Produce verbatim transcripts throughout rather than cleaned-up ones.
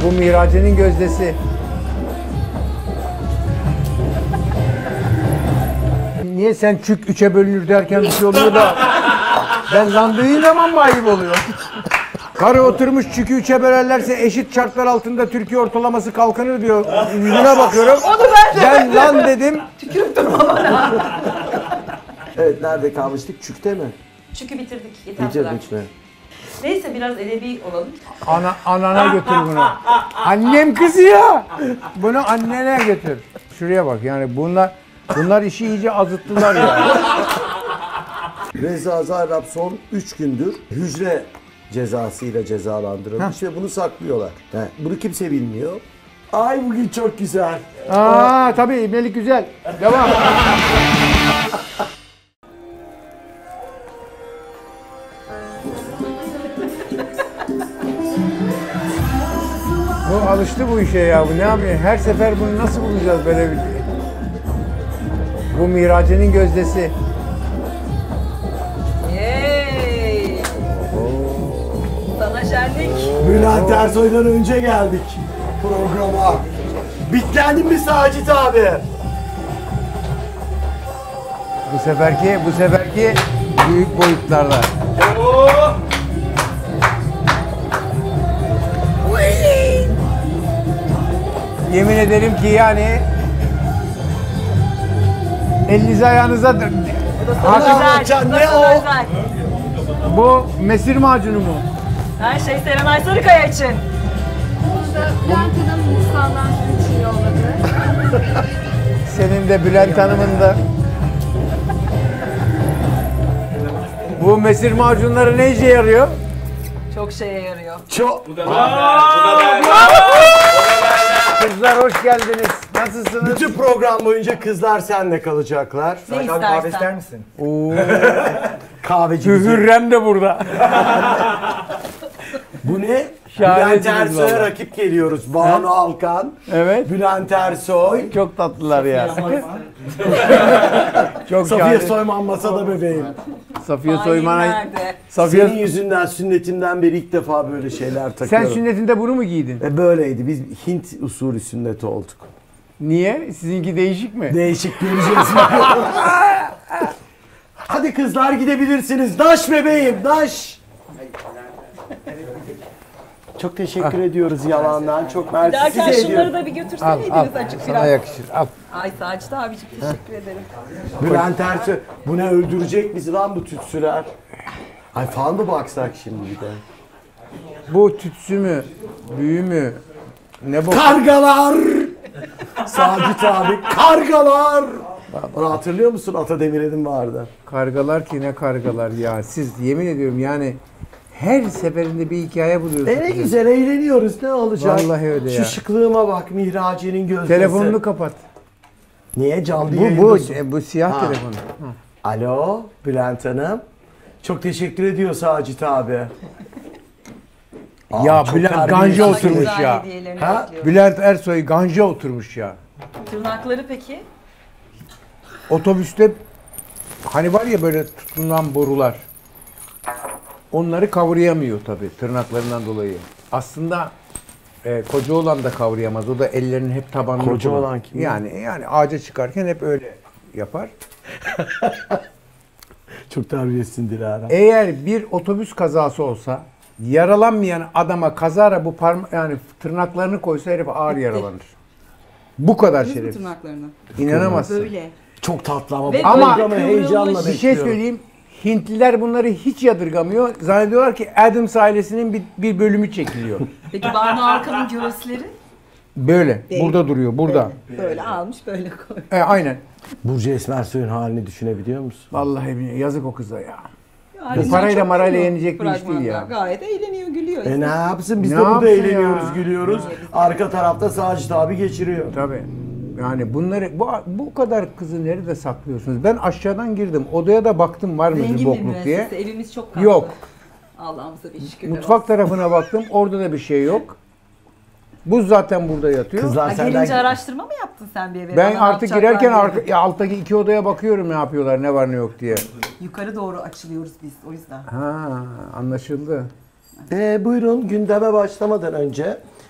Bu Mirace'nin gözdesi. Niye sen çük üçe bölünür derken bir şey oluyor da ben landığın zaman mı ayıp oluyor? Karı oturmuş çükü üçe bölerlerse eşit şartlar altında Türkiye ortalaması kalkınır diyor. Yüzüne bakıyorum. Onu ben de. Ben lan dedim. Tükürüp durma bana. Evet, nerede kalmıştık? Çükte mi? Çünkü bitirdik. Yeter kadar. Bitirdik mi? Neyse biraz edebi olalım. Ana, anana götür bunu. Annem kızıyor. Bunu annene götür. Şuraya bak yani bunlar bunlar işi iyice azıttılar ya. Reza Zarrab son üç gündür hücre cezasıyla cezalandırılmış ve bunu saklıyorlar. Yani bunu kimse bilmiyor. Ay bugün çok güzel. Aa tabii ibnelik güzel. Devam. Bu alıştı bu işe ya. Bu ne yapıyor? Her sefer bunu nasıl bulacağız böyle bir... Bu Mirace'nin gözdesi. Yey! Sana şenlik. Bülent Ersoy'dan önce geldik programa. Bitlendin mi Sacit abi? Bu seferki, bu seferki büyük boyutlarda. Yemin ederim ki yani elinizi ayağınıza Güzel, Hakan, bu da ne sana o? özel. bu mesir macunu mu? Her şey Serenay Sarıkaya için. Burada Bülent Hanım Nisan'dan için yolladı. Senin de Bülent Hanım'ın da. Bu mesir macunları ne işe yarıyor? Çok şeye yarıyor. Çok. Kızlar hoş geldiniz. Nasılsınız? Bütün program boyunca kızlar senle kalacaklar. Ne istersen. misin? Oo, Kahveci. Hürrem de burada. Bu ne? Şahanesiniz Bülent Ersoy'a vallahi. rakip geliyoruz. Banu Alkan, Evet. Bülent Ersoy, Çok tatlılar ya. Çok Safiye şahane. Soyman masada bebeğim. Safiye Hain Soyman'a. nerede? Safiye Senin yüzünden sünnetimden beri ilk defa böyle şeyler sen takıyorum. sünnetinde bunu mu giydin? E böyleydi. Biz Hint usulü sünnet olduk. Niye? Sizinki değişik mi? Değişik göreceğiz. Hadi kızlar gidebilirsiniz. Daş bebeğim, daş. Çok teşekkür ediyoruz yalandan. Çok mersi Derken size şunları ediyorum. da bir Al al. götürseydiniz açık Sana biraz. yakışır. Al. Ay Sacit abicim teşekkür ederim. Bülent Ersoy, bu ne öldürecek bizi lan bu tütsüler? Ay falan da baksak şimdi bir de. Bu tütsü mü? Büyü mü? Ne bu? Kargalar! Sacit abi, kargalar! Onu hatırlıyor musun? Ata Demirel'in vardı. Kargalar ki ne kargalar ya. Siz yemin ediyorum yani her seferinde bir hikaye buluyorsunuz. E ne güzel eğleniyoruz, ne olacak? Vallahi öyle Şu ya. şıklığıma bak, Mihraci'nin gözdesi. Telefonunu kapat. Niye canlı Bu bu yayındasın? e, bu siyah Ha. telefonu. Hı. Alo Bülent Hanım. Çok teşekkür ediyor Sacit abi. Aa, Ya çok Bülent terbiyesiz. ganja Ama oturmuş güzel ya. hediyelerini Ha? bekliyorum. Bülent Ersoy ganja oturmuş ya. Tırnakları peki? Otobüste hani var ya böyle tutulan borular. Onları kavrayamıyor tabii tırnaklarından dolayı. Aslında e, koca olan da kavrayamaz. O da ellerinin hep tabanını Koca kullanır. olan kim? Yani yani ağaca çıkarken hep öyle yapar. Çok terbiyesizsin Dilara. Eğer bir otobüs kazası olsa yaralanmayan adama kazara bu parma yani tırnaklarını koysa herif ağır yaralanır. Bu kadar şerefsiz. Tırnaklarını. İnanamazsın. Böyle. Çok tatlı ama Ve bu Ama- programı heyecanla Bir Bir şey bekliyorum. söyleyeyim. Hintliler bunları hiç yadırgamıyor. Zannediyorlar ki Addams ailesinin bir, bir bölümü çekiliyor. Peki Banu Alkan'ın göğüsleri? Böyle. Burada duruyor. Burada. Böyle almış böyle koy. E, aynen. Burcu Esmersoy'un halini düşünebiliyor musun? Vallahi billahi yazık o kıza ya. Yani Bu parayla çok marayla memnun yenecek bir iş değil fragmanda. ya. Gayet eğleniyor, gülüyor. E ne yapsın? Biz Ne de burada yapsın eğleniyoruz, ya? gülüyoruz. Arka tarafta Sacit abi geçiriyor. Tabii. Yani bunları bu, bu kadar kızı nerede saklıyorsunuz? Ben aşağıdan girdim. Odaya da baktım var mı bir Zengin bir bokluk diye. müessese, evimiz çok katlı. Yok. Allah'ımıza bir şükür. Mutfak tarafına baktım. Orada da bir şey yok. Buz zaten burada yatıyor. Kızlar Ha, senden... gelince araştırma mı yaptın sen bir eve? Ben Bana artık ne yapacaklar girerken diye. arka, ya alttaki iki odaya bakıyorum ne yapıyorlar, ne var ne yok diye. Yukarı doğru açılıyoruz biz o yüzden. Ha, anlaşıldı. E, buyurun gündeme başlamadan önce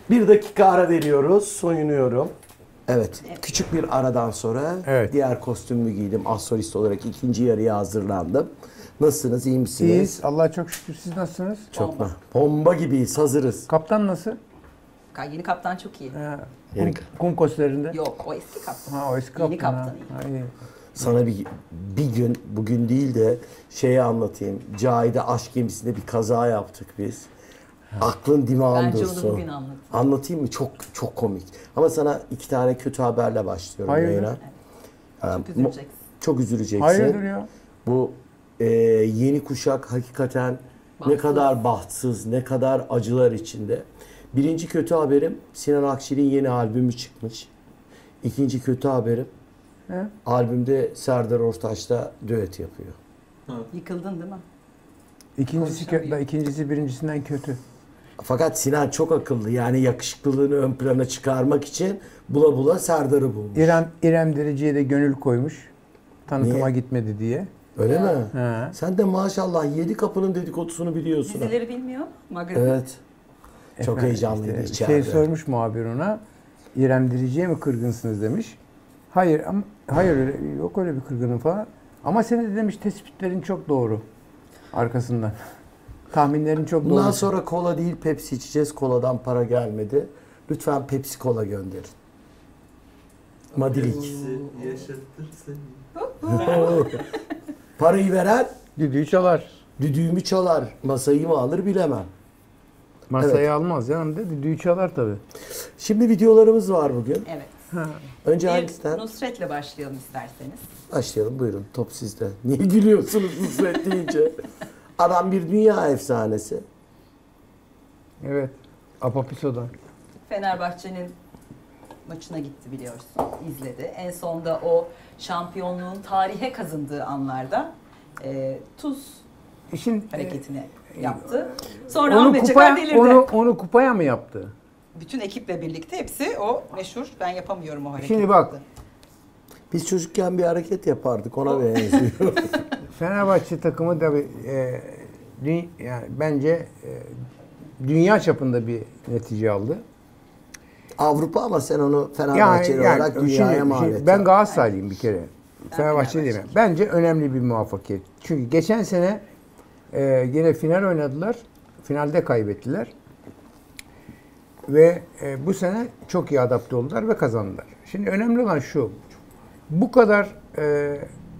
Bir dakika ara veriyoruz. Soyunuyorum. Evet. Küçük bir aradan sonra Evet. diğer kostümümü giydim. Az solist olarak ikinci yarıya hazırlandım. Nasılsınız? İyi misiniz? İyiyiz. Allah'a çok şükür. Siz nasılsınız? Çok mu? Bomba gibiyiz. Hazırız. Kaptan nasıl? Yeni kaptan çok iyi. Ha, Yeni kum, kum kostlerinde. Yok o eski kaptan. Ha, o eski kaptan. Yeni kaptan iyi. Ha, iyi. Sana bir bir gün, bugün değil de şeyi anlatayım. Cahide aşk gemisinde bir kaza yaptık biz. Aklın dimağın Bence onu dursun. bugün anlatayım. Anlatayım mı? Çok çok komik. Ama sana iki tane kötü haberle başlıyorum Hayırdır? yayına. Çok üzüleceksin. Çok üzüleceksin. Hayırdır ya? Bu e, yeni kuşak hakikaten ne Bahtsız. kadar bahtsız, ne kadar acılar içinde. Birinci kötü haberim, Sinan Akçil'in yeni albümü çıkmış. İkinci kötü haberim, He? albümde Serdar Ortaç'la düet yapıyor. Yıkıldın değil mi? İkincisi, kö- da, ikincisi birincisinden kötü. Fakat Sinan çok akıllı. Yani yakışıklılığını ön plana çıkarmak için bula bula Serdar'ı bulmuş. İrem, İrem Derici'ye de gönül koymuş. Tanıtıma Niye? gitmedi diye. Öyle mi? He. Sen de maşallah yedi kapının dedikodusunu biliyorsun. ha. Dizileri bilmiyor. Magazin. Evet. Çok Efendim, heyecanlıydı işte içeride. Şey sormuş muhabir ona. İrem Dirici'ye mi kırgınsınız demiş. Hayır ama hayır öyle, yok öyle bir kırgınım falan. Ama senin de demiş tespitlerin çok doğru. Arkasından. Tahminlerin çok doğru. Bundan sonra kola değil Pepsi içeceğiz. Koladan para gelmedi. Lütfen Pepsi kola gönderin. Madilik. Yaşatır seni. Parayı veren Düdüğü çalar. düdüğümü çalar. Masayı mı alır bilemem. Masayı Evet. almaz canım de düdüğü çalar tabii. Şimdi videolarımız var bugün. Evet. Önce Bir hangisinden? Nusret'le başlayalım isterseniz. Başlayalım buyurun. Top sizde. Niye gülüyorsunuz Nusret deyince? Adam bir dünya efsanesi. Evet. Apapiso'dan. Fenerbahçe'nin maçına gitti biliyorsun. İzledi. En sonda o şampiyonluğun tarihe kazındığı anlarda e, tuz İşin hareketini yaptı. Sonra onu Ahmet Çakar kupaya, delirdi. onu, onu kupaya mı yaptı? Bütün ekiple birlikte hepsi o meşhur ben yapamıyorum o hareketi. Şimdi bak. Biz çocukken bir hareket yapardık. Ona benziyor. Fenerbahçe takımı da bir, e, dü- yani bence e, dünya çapında bir netice aldı. Avrupa ama sen onu Fenerbahçeli olarak dünyaya mal şimdi et. ben Galatasaraylıyım bir kere. Fenerbahçe değil mi? Fenerbahçeliyim. Bence önemli bir muvaffakiyet. Çünkü geçen sene e, yine final oynadılar. Finalde kaybettiler. Ve e, bu sene çok iyi adapte oldular ve kazandılar. Şimdi önemli olan şu. Bu kadar e,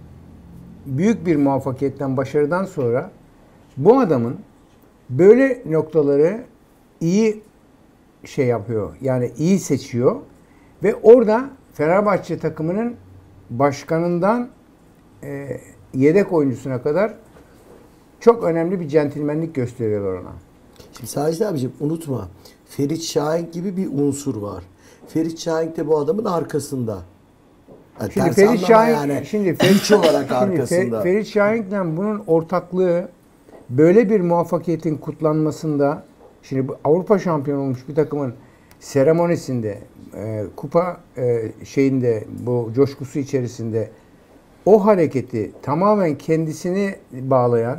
büyük bir muvaffakiyetten, başarıdan sonra bu adamın böyle noktaları iyi şey yapıyor. Yani iyi seçiyor ve orada Fenerbahçe takımının başkanından e, yedek oyuncusuna kadar çok önemli bir centilmenlik gösteriyorlar ona. Şimdi Sacit abicim unutma. Ferit Şahin gibi bir unsur var. Ferit Şahin de bu adamın arkasında. Yani Şimdi ters Ferit anlama Şahin, yani. şimdi güç olarak şimdi arkasında. Fer- Ferit Şahin'le bunun ortaklığı böyle bir muvaffakiyetin kutlanmasında, şimdi bu Avrupa şampiyonu olmuş bir takımın seremonisinde, e, kupa e, şeyinde, bu coşkusu içerisinde o hareketi tamamen kendisini bağlayan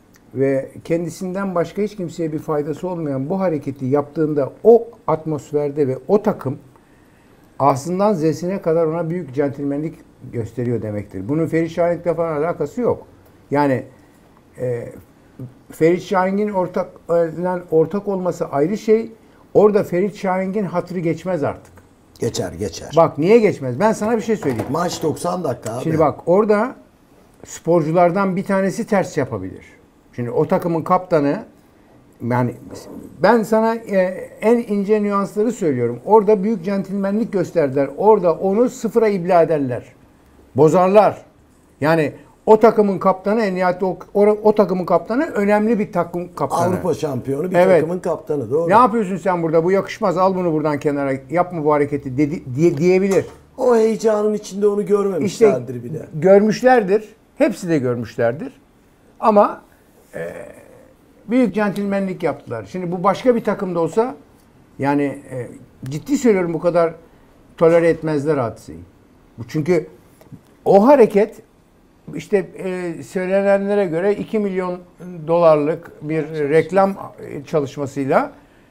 ve kendisinden başka hiç kimseye bir faydası olmayan bu hareketi yaptığında o atmosferde ve o takım aslından zesine kadar ona büyük centilmenlik gösteriyor demektir. Bunun Ferit Şahin'le falan alakası yok. Yani e, Ferit Şahin'in ortak e, ortak olması ayrı şey. Orada Ferit Şahin'in hatırı geçmez artık. Geçer geçer. Bak niye geçmez? Ben sana bir şey söyleyeyim. Maç doksan dakika abi. Şimdi bak orada sporculardan bir tanesi ters yapabilir. Şimdi o takımın kaptanı, yani ben sana e, en ince nüansları söylüyorum. Orada büyük centilmenlik gösterdiler. Orada onu sıfıra ibla ederler. Bozarlar. Yani o takımın kaptanı en nihayet o, o, o takımın kaptanı önemli bir takım kaptanı. Avrupa şampiyonu bir Evet. takımın kaptanı. Doğru. Ne yapıyorsun sen burada? Bu yakışmaz. Al bunu buradan kenara. Yapma bu hareketi dedi, diye, diyebilir. O heyecanın içinde onu İşte görmemişlerdir bile. görmüşlerdir. Hepsi de görmüşlerdir. Ama e, büyük centilmenlik yaptılar. Şimdi bu başka bir takımda olsa yani e, ciddi söylüyorum bu kadar tolere etmezler hadiseyi. Bu çünkü o hareket işte e, söylenenlere göre iki milyon dolarlık bir reklam çalışmasıyla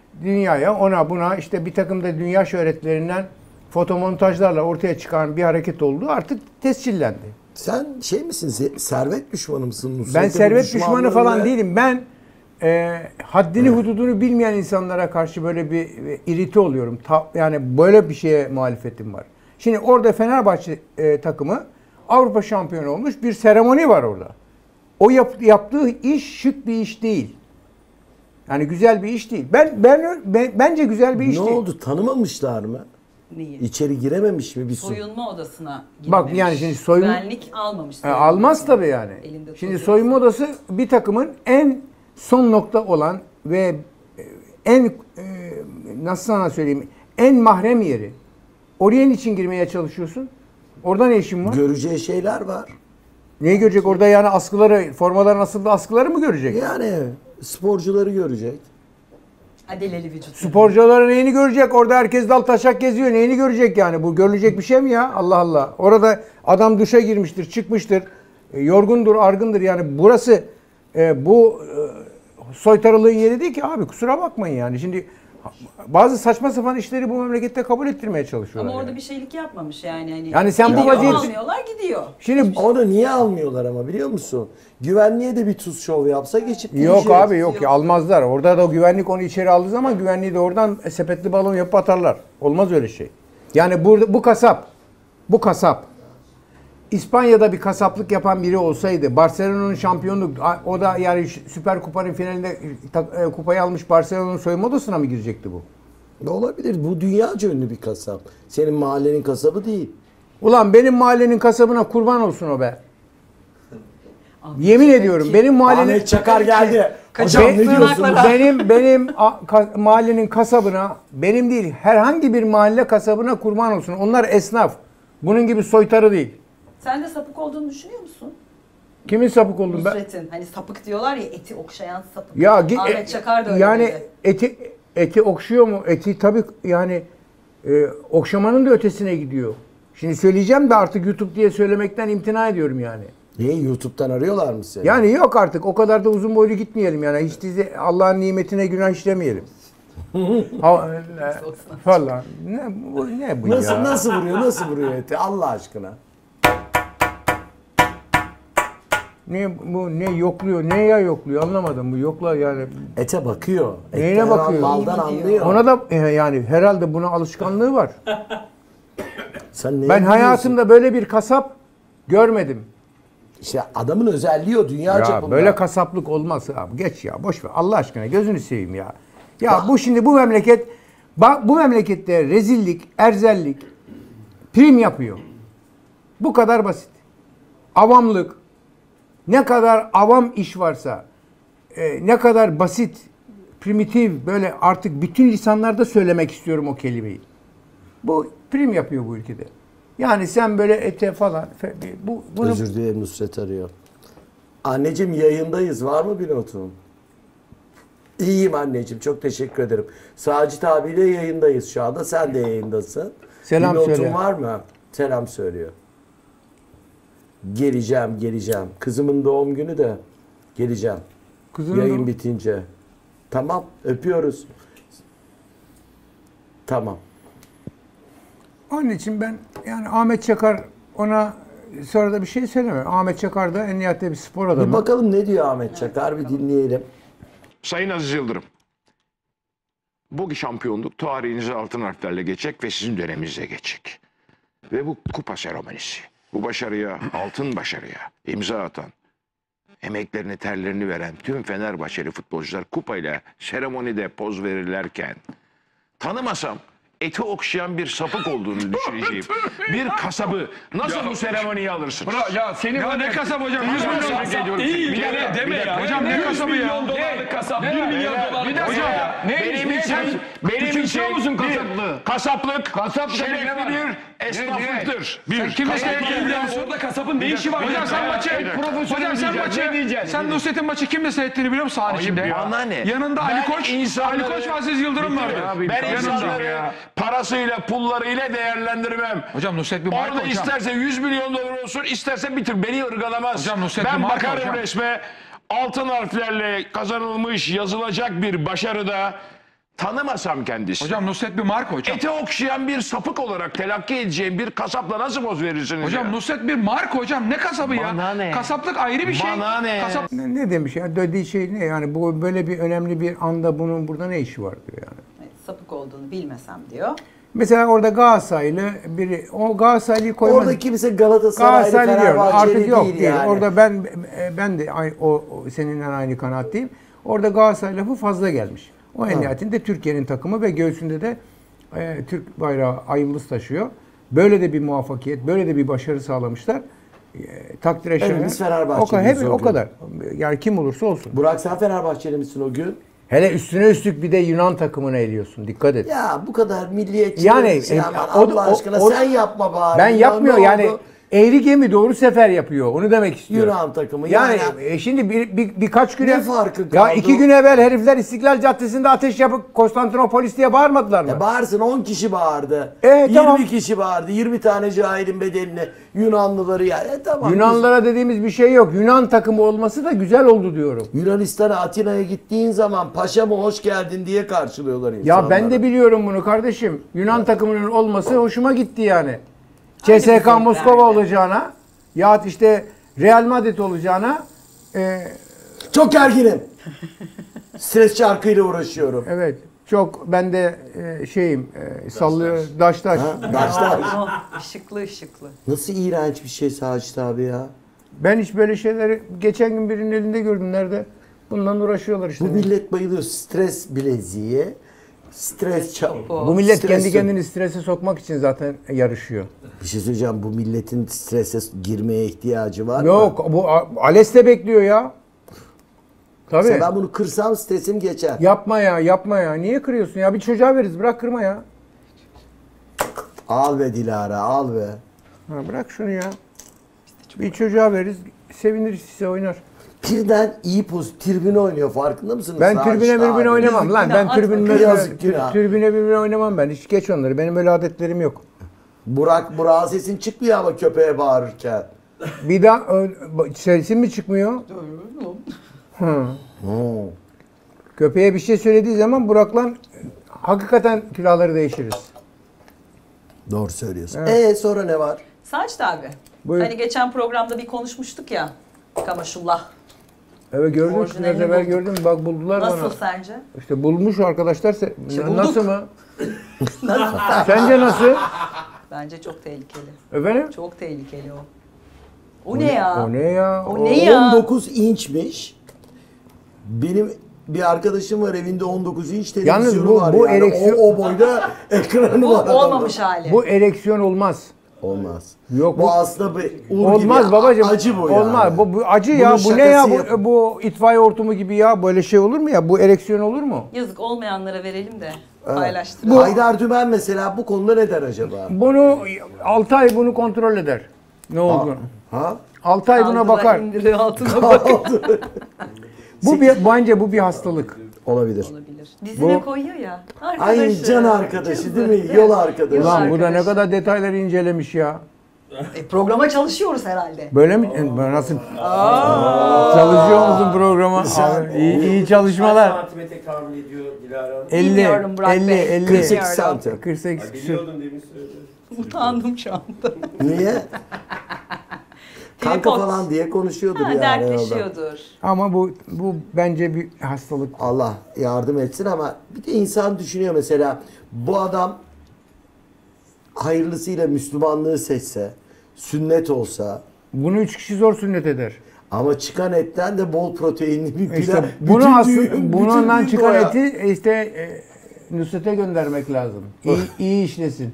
dünyaya ona buna işte bir takım da dünya şöhretlerinden fotomontajlarla ortaya çıkan bir hareket oldu. Artık tescillendi. Sen şey misin? se- Servet düşmanı mısın? Ben Nusret'in servet düşmanlığı düşmanı falan ne? değilim. Ben e, haddini hududunu bilmeyen insanlara karşı böyle bir e, irite oluyorum. Ta- yani böyle bir şeye muhalefetim var. Şimdi orada Fenerbahçe e, takımı Avrupa şampiyonu olmuş, bir seremoni var orada. O yap- yaptığı iş şık bir iş değil. Yani güzel bir iş değil. Ben ben, ben bence güzel bir iş Ne değil. oldu? Tanımamışlar mı? Neyi? İçeri girememiş mi bir su? Soyunma odasına Bak girmemiş. yani şimdi soyun- Güvenlik almamış. E, soyunma almaz odasına. tabii yani. Elinde Şimdi tozu soyunma odası bir takımın en son nokta olan ve e, en e, nasıl sana söyleyeyim en mahrem yeri. Oraya niçin girmeye çalışıyorsun? Orada ne işin var? Göreceği şeyler var. Neyi görecek orada yani askıları, formaların asıldığı askıları mı görecek? Yani sporcuları görecek. Adeleli vücut. Sporcuların neyini görecek? Orada herkes dal taşak geziyor. Neyini görecek yani? Bu görülecek bir şey mi ya? Allah Allah. Orada adam duşa girmiştir, çıkmıştır. E, yorgundur, argındır. Yani burası e, bu e, soytarılığın yeri değil ki abi. Kusura bakmayın yani. Şimdi bazı saçma sapan işleri bu memlekette kabul ettirmeye çalışıyorlar. Ama orada yani. bir şeylik yapmamış yani. Hani Yani sen bu gidiyor, vaziyet- almıyorlar gidiyor. Şimdi Onu niye almıyorlar ama biliyor musun? Güvenliğe de bir tuz şov yapsa geçip yok gidecek. abi yok ya almazlar. Orada da o güvenlik onu içeri aldığı zaman güvenliği de oradan sepetli balon yapıp atarlar. Olmaz öyle şey. Yani burada bu kasap, bu kasap İspanya'da bir kasaplık yapan biri olsaydı, Barcelona'nın şampiyonluk, o da yani Süper Kupa'nın finalinde e, kupayı almış Barcelona'nın soyunma odasına mı girecekti bu? Ne olabilir? Bu dünyaca ünlü bir kasap. Senin mahallenin kasabı değil. Ulan benim mahallenin kasabına kurban olsun o be. Yemin ediyorum benim mahallenin Ahmet Çakar geldi. Kaçak Hocam ne diyorsun? tırnakla- benim benim a- ka- mahallenin kasabına, benim değil herhangi bir mahalle kasabına kurban olsun. Onlar esnaf. Bunun gibi soytarı değil. Sen de sapık olduğunu düşünüyor musun? Kimin sapık oldum ben? Nusret'in. Hani sapık diyorlar ya, eti okşayan sapık. Ya gi- Ahmet Çakar da öyle yani dedi. eti eti okşuyor mu? Eti tabii yani e, okşamanın da ötesine gidiyor. Şimdi söyleyeceğim de artık YouTube diye söylemekten imtina ediyorum yani. Niye YouTube'dan arıyorlar mı seni? Yani yok artık o kadar da uzun boylu gitmeyelim yani. Hiç dizi Allah'ın nimetine günah işlemeyelim. ha, e, falan. Ne bu, ne bu Nasıl ya? nasıl vuruyor? Nasıl vuruyor eti? Allah aşkına. Ne bu ne yokluyor? Neye yokluyor? Anlamadım bu yokla yani. Ete bakıyor. Neyine Etten, bakıyor? Maldan İyi mi anlıyor. Ona da e, yani herhalde buna alışkanlığı var. Sen neye Ben gülüyorsun? hayatımda böyle bir kasap görmedim. İşte adamın özelliği o. Dünya Ya çapında. böyle kasaplık olmaz abi. Geç ya boş ver. Allah aşkına gözünü seveyim ya. Ya bu şimdi bu memleket bak bu memlekette rezillik, erzellik prim yapıyor. Bu kadar basit. Avamlık ne kadar avam iş varsa e, ne kadar basit, primitif böyle artık bütün lisanlarda söylemek istiyorum o kelimeyi. Bu prim yapıyor bu ülkede. Yani sen böyle ete falan fe- bu bunu Özür dilerim, Nusret arıyor. Anneciğim yayındayız. Var mı bir notun? İyiyim anneciğim. Çok teşekkür ederim. Sacit abiyle yayındayız şu anda. Sen de yayındasın. Selam bir notun söyle. var mı? Selam söylüyor. Geleceğim, geleceğim. Kızımın doğum günü de geleceğim. kızının Yayın da- bitince. Tamam, öpüyoruz. Tamam. Onun için ben yani Ahmet Çakar ona sonra da bir şey söylemiyorum. Ahmet Çakar da en nihayetinde bir spor Bir adamı. bakalım ne diyor Ahmet Çakar, bir dinleyelim. Sayın Aziz Yıldırım, bu şampiyonluk tarihinize altın harflerle geçecek ve sizin döneminizde geçecek. Ve bu kupa seremonisi, bu başarıya, altın başarıya imza atan, emeklerini, terlerini veren tüm Fenerbahçeli futbolcular kupayla seremonide poz verirlerken tanımasam eti okşayan bir sapık olduğunu düşüneceğim. Bir kasabı nasıl bu seremoniyi alırsınız? Ya seni ya ne kasap hocam? yüz milyon kasap değil. Bir dakika, deme bir dakika. ya. Hocam ne kasabı ya? milyon dolarlık kasap, bir milyon dolarlık kasap. Hocam Benim neymiş? için, Sen benim için küçümsüyor musun bir kasaplığı? kasaplık, Kasap şerefli ne var? bir esnaflıktır. Sen Bir kimle kasap- ilgileniyorsun? Orada kasapın ne işi var? Hocam sen maçı, hocam sen maçı, sen Nusret'in maçı kimle seyrettiğini biliyor musun sahanın içinde? ya. Bana ne? Yanında Ben Ali Koç, insanları- Ali Koç ve Aziz Yıldırım vardı. Ben Yanında. insanları parasıyla, pullarıyla değerlendirmem. Hocam Nusret bir marka Orada hocam. isterse yüz milyon dolar olsun, isterse bitir. Beni ırgalamaz. Hocam Nusret bir ben marka bakarım hocam. resme. Altın harflerle kazanılmış, yazılacak bir başarıda tanımasam kendisi. Hocam Nusret bir marka hocam. Ete okşayan bir sapık olarak telakki edeceğim bir kasapla nasıl poz verirsiniz Hocam ya? Nusret bir marka hocam. Ne kasabı ya? Bana ne? Kasaplık ayrı bir şey. Bana ne? Kasap... Ne, ne demiş ya? Dediği şey ne yani? Bu böyle bir önemli bir anda bunun burada ne işi var diyor yani. Evet, sapık olduğunu bilmesem diyor. Mesela orada Galatasaraylı biri, o Galatasaraylı'yı koymadı. Orada kimse Galatasaraylı, Galatasaraylı diyor. Fenerbahçeli Artık yok değil değil. yani. Orada ben ben de aynı, o, o seninle aynı kanaatteyim. Orada Galatasaray lafı fazla gelmiş. O en nihayetinde Türkiye'nin takımı ve göğsünde de e, Türk bayrağı ay yıldız taşıyor. Böyle de bir muvaffakiyet, böyle de bir başarı sağlamışlar. E, takdire şayan. Hepimiz O, kadar- Fenerbahçeliyiz hep, o o gün. kadar. Yani kim olursa olsun. Burak sen Fenerbahçeli misin o gün? Hele üstüne üstlük bir de Yunan takımına eliyorsun. Dikkat et. Ya bu kadar milliyetçi. Yani, şey e, aman o- Allah o- aşkına o- sen yapma bari. Ben Ya yapmıyor ne yani. oldu? Eğri gemi doğru sefer yapıyor. Onu demek istiyorum. Yunan takımı. Yani, Yani- e, şimdi bir, bir, birkaç gün Ne ev- farkı Ya kaldı? iki gün evvel herifler İstiklal Caddesi'nde ateş yapıp Konstantinopolis diye bağırmadılar mı? E bağırsın on kişi bağırdı. E, yirmi tamam. kişi bağırdı. yirmi tane cahilin bedelini Yunanlıları ya. E tamam. Yunanlılara dediğimiz bir şey yok. Yunan takımı olması da güzel oldu diyorum. Biz Yunanistan'a, Atina'ya gittiğin zaman paşa mı hoş geldin diye karşılıyorlar insanları. Ya ben de biliyorum bunu kardeşim. Yunan takımının olması hoşuma gitti yani. C S K zevklerdi. Moskova olacağına ya işte Real Madrid olacağına e, Çok gerginim. Stres şarkıyla uğraşıyorum. evet çok ben de e, şeyim e, sallıyor daş taş. Başlar. Oh, ışıklı ışıklı. Nasıl iğrenç bir şey Sacit abi ya. Ben hiç böyle şeyleri geçen gün birinin elinde gördüm nerede? Bundan uğraşıyorlar işte. Bu millet bayılıyor stres bileziği. Stres çabuk. Bu millet Stres kendi yok. kendini strese sokmak için zaten yarışıyor. Bir şey söyleyeceğim, bu milletin strese girmeye ihtiyacı var mı? Yok bu A- Ales de bekliyor ya. Tabii. Mesela ben bunu kırsam stresim geçer. Yapma ya yapma ya. Niye kırıyorsun ya? Bir çocuğa veririz bırak kırma ya. Al be Dilara, al be. Ha, bırak şunu ya. Bir çocuğa veririz sevinir size oynar. Birden iyi poz, tribüne oynuyor farkında mısınız? Ben Sacit tribüne abi? birbirine oynamam lan. Ben Günah, tribünle atma. Yazık günah. tribüne birbirine oynamam ben. Hiç geç onları. Benim öyle adetlerim yok. Burak, Burak'ın sesin çıkmıyor ama köpeğe bağırırken. Bir daha ö- sesin mi çıkmıyor? Hı. Oo. Köpeğe bir şey söylediği zaman Burak'la hakikaten külahları değişiriz. Doğru söylüyorsun. Ee sonra ne var? Sacit abi. Buyur. Hani geçen programda bir konuşmuştuk ya. Kamaşullah. Evet gördüm. Orijinalini Biraz evvel bulduk. gördüm. Bak buldular bana. Nasıl sence? İşte bulmuş arkadaşlar. Se- İşte Na- bulduk. nasıl mı? Sence nasıl? Bence çok tehlikeli. Efendim? Çok tehlikeli o. O ne ya? O ne ya? O ne ya? on dokuz inçmiş. Benim bir arkadaşım var evinde on dokuz inç televizyonu Yalnız bu- var bu yani. ereksiyon- O, o boyda ekranı Bu var. adamda. olmamış hali. Bu ereksiyon olmaz. Olmaz. Yok, bu, bu- aslında bir ur Olmaz gibi babacığım. acı bu Olmaz. yani. Bu, bu acı Bunun ya. Bu ne ya? şakası yap- Bu, bu itfaiye hortumu gibi ya. Böyle şey olur mu ya? Bu ereksiyon olur mu? Yazık olmayanlara verelim de Evet. paylaştıralım. Haydar Dümen mesela bu konuda ne der acaba? Bunu altı ay bunu kontrol eder. Ne oldu? Ha? altı ay buna Kaldılar, bakar. indiriyor, altına bakın. Bu bir, bence bu bir hastalık. Olabilir. Olabilir. Dizine Bu- koyuyor ya. Ay Arkadaşı. can arkadaşı değil mi? Kızı. Yol arkadaşı. Yol Ulan bu da ne arkadaşı. kadar detayları incelemiş ya. E, programa çalışıyoruz herhalde. Böyle mi? E, ben Nasıl? Çalışıyor musun programa? Abi, iyi, iyi çalışmalar. santimetre tahmin ediyor Dilara Hanım? elli, Bilmiyorum Burak elli, Bey. elli. kırk sekiz Bilmiyorum. santim. kırk sekiz Ay, küsür. biliyordum demin söyledim. Utandım şu anda. Niye? Kanka Tripod. falan diye konuşuyordur Ha, yani. orada. dertleşiyordur. Ama bu bu bence bir hastalık. Allah yardım etsin ama bir de insan düşünüyor mesela bu adam hayırlısıyla Müslümanlığı seçse, sünnet olsa Bunu üç kişi zor sünnet eder. ama çıkan etten de bol proteinli bir pilav. İşte Bütün bunu düğün- aslında bütün bundan gün çıkan o ya. eti işte e, Nusret'e göndermek lazım. İyi, iyi işlesin.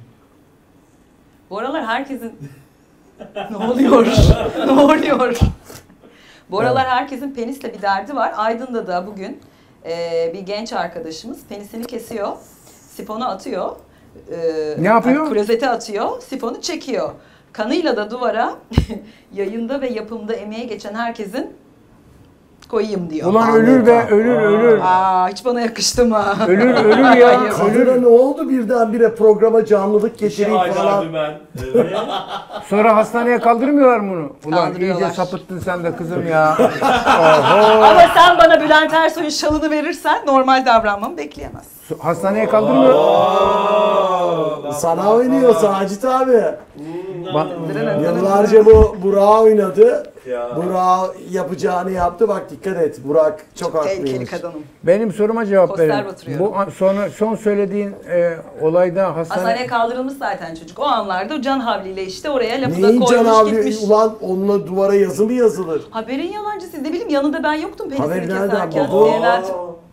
Bu aralar herkesin... ne oluyor? ne oluyor? Bu aralar herkesin penisle bir derdi var. Aydın'da da bugün e, bir genç arkadaşımız penisini kesiyor. Sifonu atıyor. E, Ne yapıyor? yani klozete atıyor. Sifonu çekiyor. Kanıyla da duvara yayında ve yapımda emeğe geçen herkesin koyayım diyor. Ulan Ahmet ölür be, abi. ölür ölür. Aa, hiç bana yakıştı mı? Ölür ölür ya. Hayır. Kadına ölür. ne oldu birdenbire programa canlılık İşte getireyim Haydar falan. Dümen. Evet. Sonra hastaneye kaldırmıyorlar mı bunu. Ulan Kaldırıyorlar. iyice sapıttın sen de kızım ya. Ama sen bana Bülent Ersoy'un şalını verirsen normal davranmamı bekleyemezsin. Su- Hastaneye kaldırmıyor. Sana oynuyor Sacit abi. Ba- Yıllarca bu Burak'a oynadı. Burak yapacağını yaptı. Bak dikkat et. Burak çok Tehlikeli haklıymış. kadınım. Benim soruma cevap Poster verin. batırıyorum. Bu sonra son söylediğin e, olayda hastane... Hastaneye kaldırılmış zaten çocuk. O anlarda can havliyle işte oraya lafı da Neyin koymuş can abi? gitmiş. Ulan onunla duvara yazı mı yazılır? Haberin yalancısı. Ne bileyim yanında ben yoktum penisini Haberi nereden keserken. buldun? C N N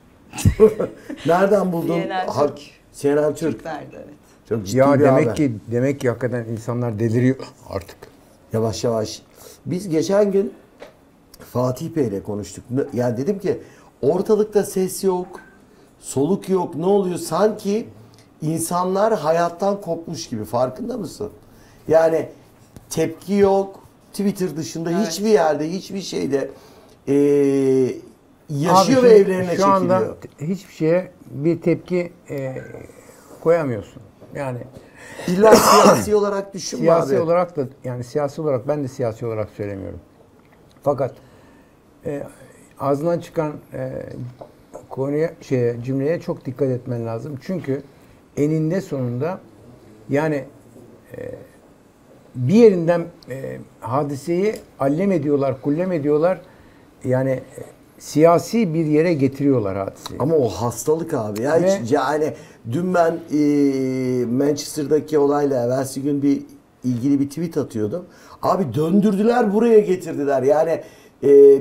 Nereden buldun? C N N Ha- Türk. C N N Türk. Türk verdi evet. Çok ciddi Ya bir demek haber. ki demek ki hakikaten insanlar deliriyor artık. Yavaş yavaş. Biz geçen gün Fatih Bey ile konuştuk. Yani dedim ki ortalıkta ses yok, soluk yok. Ne oluyor? Sanki insanlar hayattan kopmuş gibi. Farkında mısın? Yani tepki yok. Twitter dışında Evet. hiçbir yerde, hiçbir şeyde eee, yaşıyor Abi ve şimdi evlerine şu çekiliyor. anda hiçbir şeye bir tepki e, koyamıyorsun. Yani İlla siyasi olarak düşünme siyasi abi. olarak da yani siyasi olarak ben de siyasi olarak söylemiyorum. Fakat e, ağzından çıkan e, konuya şeye cümleye çok dikkat etmen lazım. Çünkü eninde sonunda yani e, bir yerinden e, hadiseyi allem ediyorlar, kullem ediyorlar. Yani e, siyasi bir yere getiriyorlar hadiseyi. Ama o hastalık abi ya. Ve- Hiç, yani dün ben e, Manchester'daki olayla evvelsi gün bir ilgili bir tweet atıyordum. Abi döndürdüler buraya getirdiler. Yani e,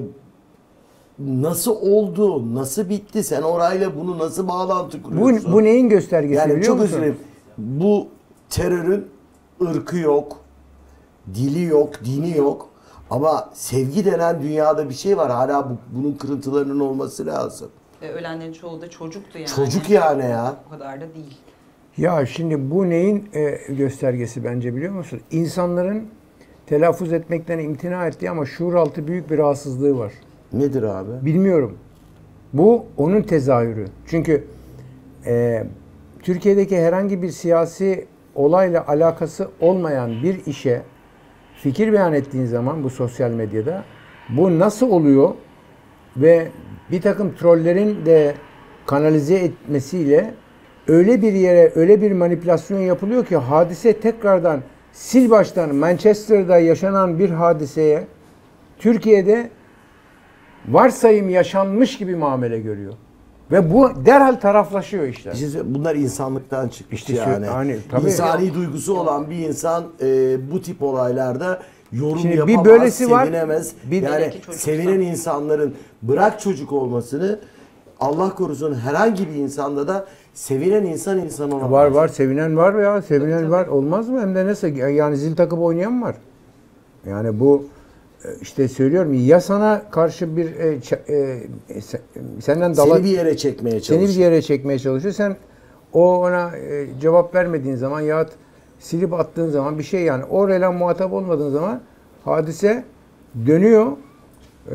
nasıl oldu? Nasıl bitti? Sen orayla bunu nasıl bağlantı Bu, kuruyorsun? bu neyin göstergesi yani biliyor çok musun? özür dilerim. Bu terörün ırkı yok, dili yok, dini yok. Ama sevgi denen dünyada bir şey var. Hala bu, bunun kırıntılarının olması lazım. Ve ölenlerin çoğu da çocuktu yani. Çocuk yani ya. O kadar da değil. Ya şimdi bu neyin e, göstergesi bence biliyor musun? İnsanların telaffuz etmekten imtina ettiği ama şuur altı büyük bir rahatsızlığı var. Nedir abi? Bilmiyorum. Bu onun tezahürü. Çünkü e, Türkiye'deki herhangi bir siyasi olayla alakası olmayan bir işe fikir beyan ettiğin zaman bu sosyal medyada bu nasıl oluyor ve bir takım trollerin de kanalize etmesiyle öyle bir yere öyle bir manipülasyon yapılıyor ki hadise tekrardan sil baştan Manchester'da yaşanan bir hadiseye Türkiye'de varsayım yaşanmış gibi muamele görüyor. Ve bu derhal taraflaşıyor işte. İşte bunlar insanlıktan çıkmış İşte şu- yani. hani tabii. İnsani duygusu olan bir insan e, bu tip olaylarda yorum Şimdi bir yapamaz, böylesi var, sevinemez. bir- yani Belki çocuksa. sevinen insanların bırak çocuk olmasını Allah korusun herhangi bir insanda da sevinen insan insan olamaz. Var var sevinen var ya sevinen var olmaz mı? Hem de nasıl yani zil takıp oynayan var. Yani bu e, işte söylüyorum ya sana karşı bir e, ç- e, se- senden dala, Seni bir yere çekmeye seni çalışıyor. bir yere çekmeye çalışıyor. Sen o ona e, cevap vermediğin zaman ya silip attığın zaman bir şey yani orayla muhatap olmadığın zaman hadise dönüyor. E,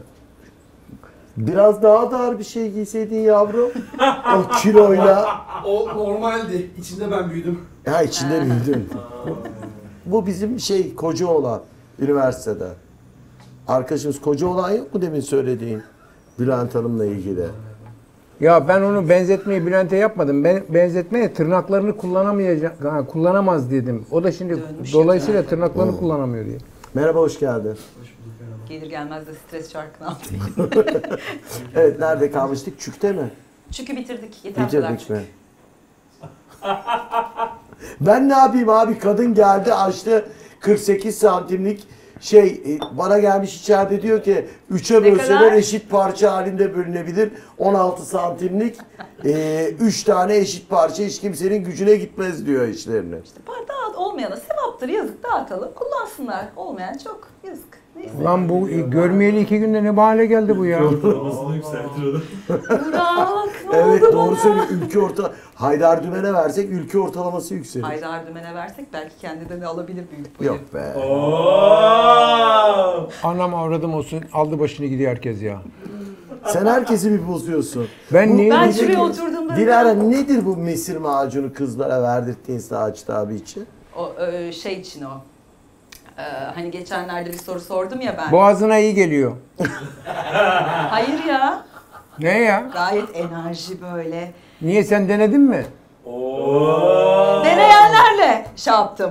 Biraz daha dar bir şey giyseydin yavrum. O kiloyla. O normaldi. İçinde ben büyüdüm. Ya içinde büyüdün. Bu bizim şey koca olan üniversitede. Arkadaşımız koca olan yok mu demin söylediğin Bülent Hanım'la ilgili? Ya ben onu benzetmeyi Bülent'e yapmadım. Ben benzetmeye tırnaklarını kullanamayacak, ha, kullanamaz dedim. O da şimdi Dönmüş dolayısıyla yani. tırnaklarını kullanamıyor diye. Merhaba, hoş geldin. Gelir gelmez de stres çarkını atayım. Evet, nerede kalmıştık? Çük'te mi? Çünkü bitirdik. Yeter kadar Bitirdik çük. mi? Ben ne yapayım abi? Kadın geldi açtı kırk sekiz santimlik şey e, bana gelmiş içeride diyor ki üçe Ne bölseler kadar? eşit parça halinde bölünebilir. on altı santimlik e, üç tane eşit parça hiç kimsenin gücüne gitmez diyor işlerini. Dağıt olmayana sevaptır yazık dağıtalım. Kullansınlar. Olmayan çok yazık. Neyse. Lan bu e, görmeyeli iki günde ne hale geldi bu ya? Ortalamasını yükseltiyordu. Burak ne Evet, oldu doğru bana? söylüyor. Ülke orta Haydar Dümen'e versek ülke ortalaması yükselir. Haydar Dümen'e versek belki kendi de alabilir büyük boyu. Yok be. Anam avradım olsun aldı başını gidiyor herkes ya. Sen herkesi bir bozuyorsun. Ben niye Ben diyecek- şuraya oturduğumda Dilara nedir bu mesir macunu kızlara verdirttiğin Sacit abi için? o e, şey için o. Ee, hani geçenlerde bir soru sordum ya ben. Boğazına iyi geliyor. Hayır ya. Ne ya? Gayet enerji böyle. Niye, sen denedin mi? Deneyenlerle şey yaptım.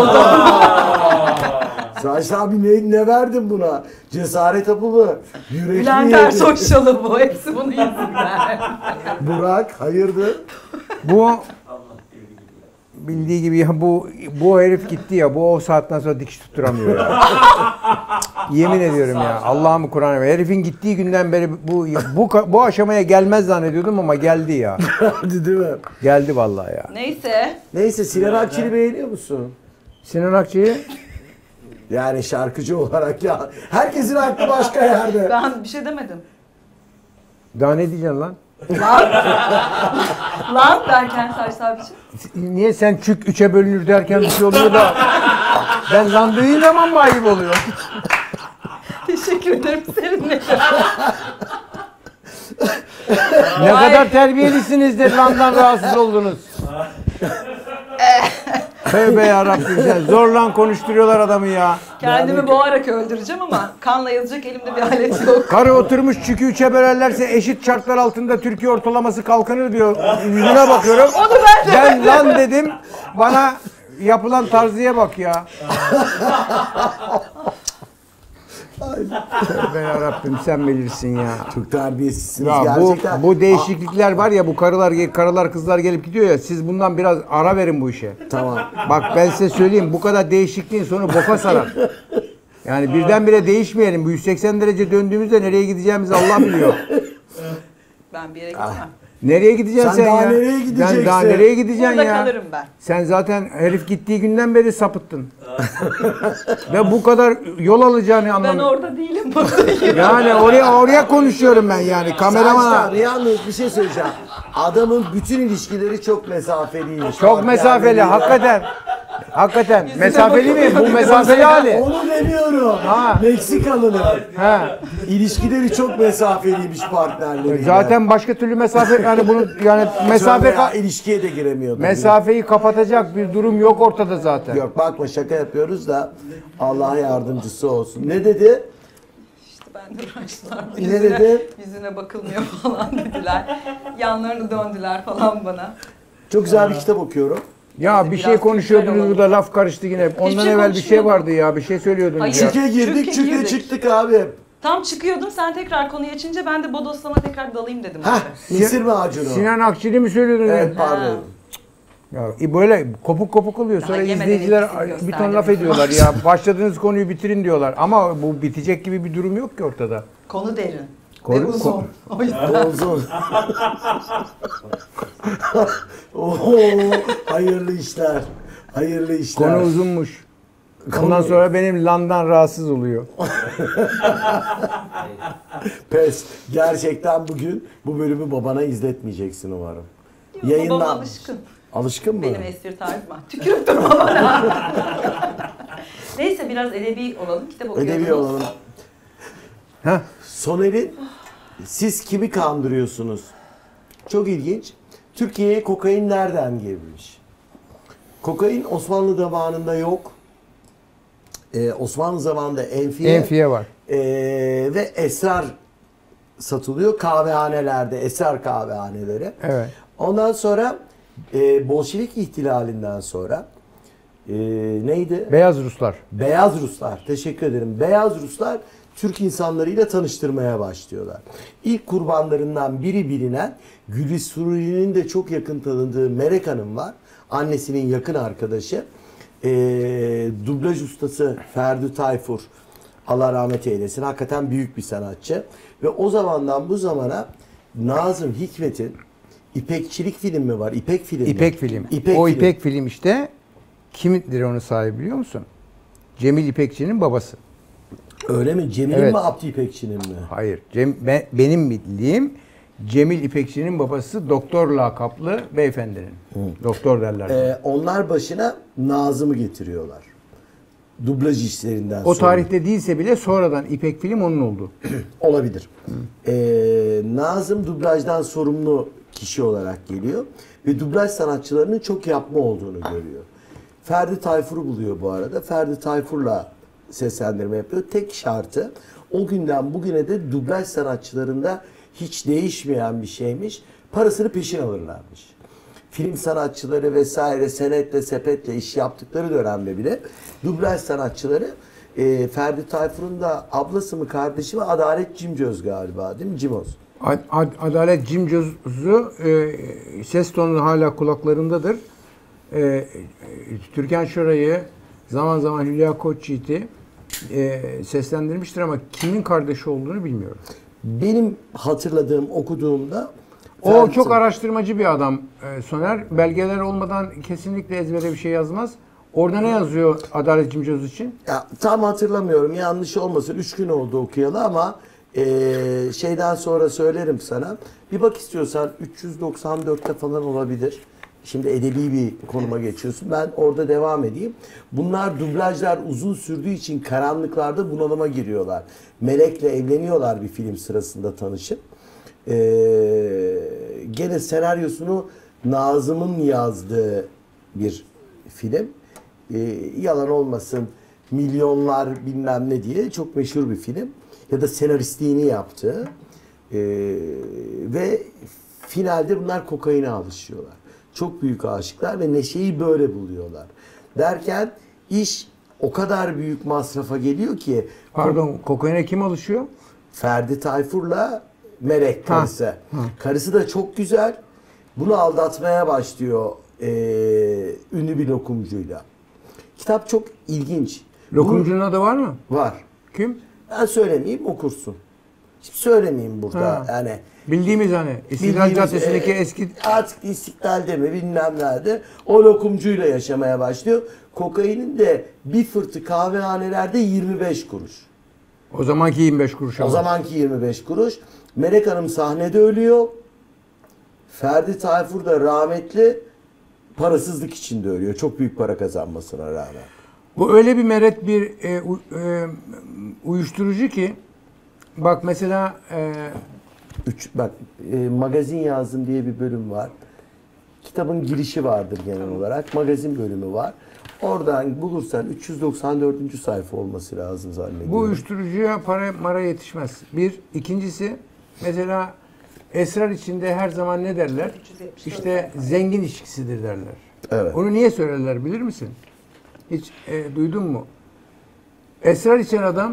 Saç abi ne, ne verdin buna? Cesaret hapı mı? Yürek mi Bülent yedin? Ersoy şalı bu. Hepsi bunun yüzünden. Burak hayırdır? Bu bildiği gibi ya, bu bu herif gitti ya, bu o saatten sonra dikiş tutturamıyor ya. Yemin ediyorum ya, Allah'ımı Kur'an'a, herifin gittiği günden beri bu bu bu aşamaya gelmez zannediyordum ama geldi ya. Hadi değil mi? Geldi vallahi ya. Neyse. Neyse, Sinan Akçil'i beğeniyor musun? Sinan Akçı'yı Yani şarkıcı olarak ya. Herkesin aklı başka yerde. Ben bir şey demedim. daha ne diyeceksin lan? Lan derken Sarı abiciğim. Niye sen çük üçe bölünür derken bir şey oluyor da ben lan dediğin zaman mı ayıp oluyor? Teşekkür ederim seninle. Ne Ay. kadar terbiyelisinizdir, landan rahatsız oldunuz. Tövbe yarabbim, sen zorlan konuşturuyorlar adamı ya. Kendimi boğarak öldüreceğim ama kanla yazacak elimde bir alet yok. Karı oturmuş çükü üçe bölerlerse eşit şartlar altında Türkiye ortalaması kalkanır diyor. Yüzüne bakıyorum. Onu ben de Ben lan dedim. Bana yapılan tarziye bak ya. Tövbe yarabbim, sen bilirsin ya. Çok terbiyesizsiniz Ya bu, gerçekten. bu değişiklikler var ya, bu karılar karılar kızlar gelip gidiyor ya, siz bundan biraz ara verin bu işe. Tamam. Bak ben size söyleyeyim, bu kadar değişikliğin sonu boka sarar. Yani birdenbire değişmeyelim. Bu yüz seksen derece döndüğümüzde nereye gideceğimizi Allah biliyor. Ben bir yere gitmem. Nereye gideceksin Sen sen, daha ya? nereye gideceksin? Sen daha nereye gideceksin Burada ya? kalırım ben. Sen zaten herif gittiği günden beri sapıttın. Ve bu kadar yol alacağını Ben anlamıyorum. orada değilim, buradayım. Yani oraya oraya konuşuyorum ben yani, Saç kameramana. abi yalnız bir şey söyleyeceğim. Adamın bütün ilişkileri çok mesafeliymiş. Çok Bak, mesafeli yani- hakikaten. Hakikaten mesafeli mi? Bu mesafeli hali. Onu demiyorum. Ha. Meksikalı'nın. Ha. İlişkileri çok mesafeliymiş partnerleriyle. Zaten başka türlü mesafe, yani bunu yani mesafe Tövbe ya, ka- ilişkiye de giremiyordu. mesafeyi kapatacak bir durum yok ortada zaten. Yok bakma, şaka yapıyoruz da Allah yardımcısı olsun. Ne dedi? İşte ben de uğraştılar. Ne Yüzüne, dedi? yüzüne bakılmıyor falan dediler. Yanlarını döndüler falan bana. Çok güzel bir kitap okuyorum. Ya bir Biraz şey konuşuyordunuz kültürel burada, laf karıştı yine. Ondan şey evvel bir şey konuşmuyordum. vardı ya, bir şey söylüyordunuz Hayır. ya. Çüke girdik, Çüke çüke girdik. çıktık abi. Tam çıkıyordum, sen tekrar konuyu açınca ben de bodoslama tekrar dalayım dedim. Hah, abi. mısır macunu. Sinan Akçil'i mi söylüyordun? Evet, ya? pardon. Ya böyle kopuk kopuk oluyor. Sonra Daha yemeden izleyiciler etkisi bir ton gösterdi. laf ediyorlar ya. Başladığınız konuyu bitirin diyorlar. Ama bu bitecek gibi bir durum yok ki ortada. Konu derin. Konu- Ve uzun. ko- O yüzden. Olsun. Oo, hayırlı işler. Hayırlı işler. Konu uzunmuş. Ondan sonra benim landan rahatsız oluyor. Pes. Gerçekten bugün bu bölümü babana izletmeyeceksin umarım. Babam Yayınlan. alışkın. Alışkın mı? Benim espri tarzıma. Tükürüp durma bana. Neyse biraz edebi olalım. Kitap okuyordunuz. Ödevi olalım. Heh. Soner'in siz kimi kandırıyorsunuz? Çok ilginç. Türkiye'ye kokain nereden girmiş? Kokain Osmanlı zamanında yok. Ee, Osmanlı zamanında enfiye, Enfiye var. ee, ve esrar satılıyor kahvehanelerde, esrar kahvehaneleri. Evet. Ondan sonra e, Bolşevik ihtilalinden sonra e, neydi? Beyaz Ruslar. Beyaz Ruslar. Teşekkür ederim. Beyaz Ruslar Türk insanlarıyla tanıştırmaya başlıyorlar. İlk kurbanlarından biri bilinen Gülis Suri'nin de çok yakın tanıdığı Melek Hanım var. Annesinin yakın arkadaşı. E, dublaj ustası Ferdi Tayfur. Allah rahmet eylesin. Hakikaten büyük bir sanatçı. Ve o zamandan bu zamana Nazım Hikmet'in İpekçilik filmi var. İpek filmi. İpek film. İpek o film. İpek film işte kimdir onun sahibi biliyor musun? Cemil İpekçi'nin babası. Öyle mi? Cemil'in Evet. mi Abdi İpekçi'nin mi? Hayır. Cem, ben, benim bildiğim Cemil İpekçi'nin babası doktor lakaplı beyefendinin. Doktor derler. Ee, onlar başına Nazım'ı getiriyorlar. Dublaj işlerinden o sonra. tarihte değilse bile sonradan İpek film onun oldu. Olabilir. Ee, Nazım dublajdan sorumlu kişi olarak geliyor ve dublaj sanatçılarının çok yapma olduğunu görüyor. Ferdi Tayfur'u buluyor bu arada. Ferdi Tayfur'la seslendirme yapıyor. Tek şartı o günden bugüne de dublaj sanatçılarında hiç değişmeyen bir şeymiş. Parasını peşin alırlarmış. Film sanatçıları vesaire senetle sepetle iş yaptıkları dönemde bile dublaj sanatçıları e, Ferdi Tayfur'un da ablası mı kardeşi mi Adalet Cimcöz galiba değil mi? Cimoz. Ad- Ad- Adalet Cimcöz'ü e, ses tonu hala kulaklarımdadır. E, e, Türkan Şoray'ı zaman zaman Hülya Koçyiğit'i e, seslendirmiştir ama kimin kardeşi olduğunu bilmiyorum. Benim hatırladığım, okuduğumda O Ferdi- çok araştırmacı bir adam e, Soner. Belgeler olmadan kesinlikle ezbere bir şey yazmaz. Orada ne yazıyor Adalet Cimcöz için? Ya, tam hatırlamıyorum, yanlış olmasın. Üç gün oldu okuyalı ama e, şeyden sonra söylerim sana. Bir bak istiyorsan üç yüz doksan dörtte falan olabilir. Şimdi edebi bir konuma geçiyorsun. Ben orada devam edeyim. Bunlar dublajlar uzun sürdüğü için karanlıklarda bunalıma giriyorlar. Melek'le evleniyorlar bir film sırasında tanışıp. Ee, gene senaryosunu Nazım'ın yazdığı bir film. Ee, yalan olmasın, milyonlar bilmem ne diye çok meşhur bir film. Ya da senaristliğini yaptı. Ee, ve finalde bunlar kokaine alışıyorlar. Çok büyük aşıklar ve neşeyi böyle buluyorlar. Derken iş o kadar büyük masrafa geliyor ki. Pardon, kokaine kim alışıyor? Ferdi Tayfur'la Melek karısı. Ha. Ha. Karısı da çok güzel. Bunu aldatmaya başlıyor ee, ünlü bir lokumcuyla. Kitap çok ilginç. Lokumcunun adı var mı? Var. Kim? Ben söylemeyeyim, okursun. Şimdi söylemeyeyim burada. Ha. Yani bildiğimiz hani İstiklal Caddesi'ndeki e, eski... Artık İstiklal'de mi bilmem nerede o lokumcuyla yaşamaya başlıyor. Kokainin de bir fırtı kahvehanelerde yirmi beş kuruş. O zamanki yirmi beş kuruş. O ama. zamanki yirmi beş kuruş. Melek Hanım sahnede ölüyor. Ferdi Tayfur da rahmetli parasızlık içinde ölüyor. Çok büyük para kazanmasına rağmen. Bu öyle bir meret bir e, u, e, uyuşturucu ki bak mesela e, Üç, bak e, magazin yazdım diye bir bölüm var. Kitabın girişi vardır genel olarak. Magazin bölümü var. Oradan bulursan üç yüz doksan dördüncü sayfa olması lazım zannediyorum. Bu uyuşturucuya para mara yetişmez. Bir. İkincisi mesela esrar içinde her zaman ne derler? İşte zengin içkisidir derler. Evet. Onu niye söylerler bilir misin? Hiç e, duydun mu? Esrar içen adam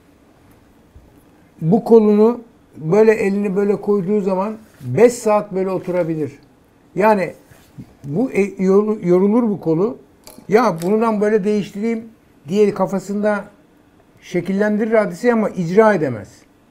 bu kolunu böyle elini böyle koyduğu zaman beş saat böyle oturabilir. Yani bu e, yorulur bu kolu. Ya bundan böyle değiştireyim diye kafasında şekillendirir hadiseyi ama icra edemez.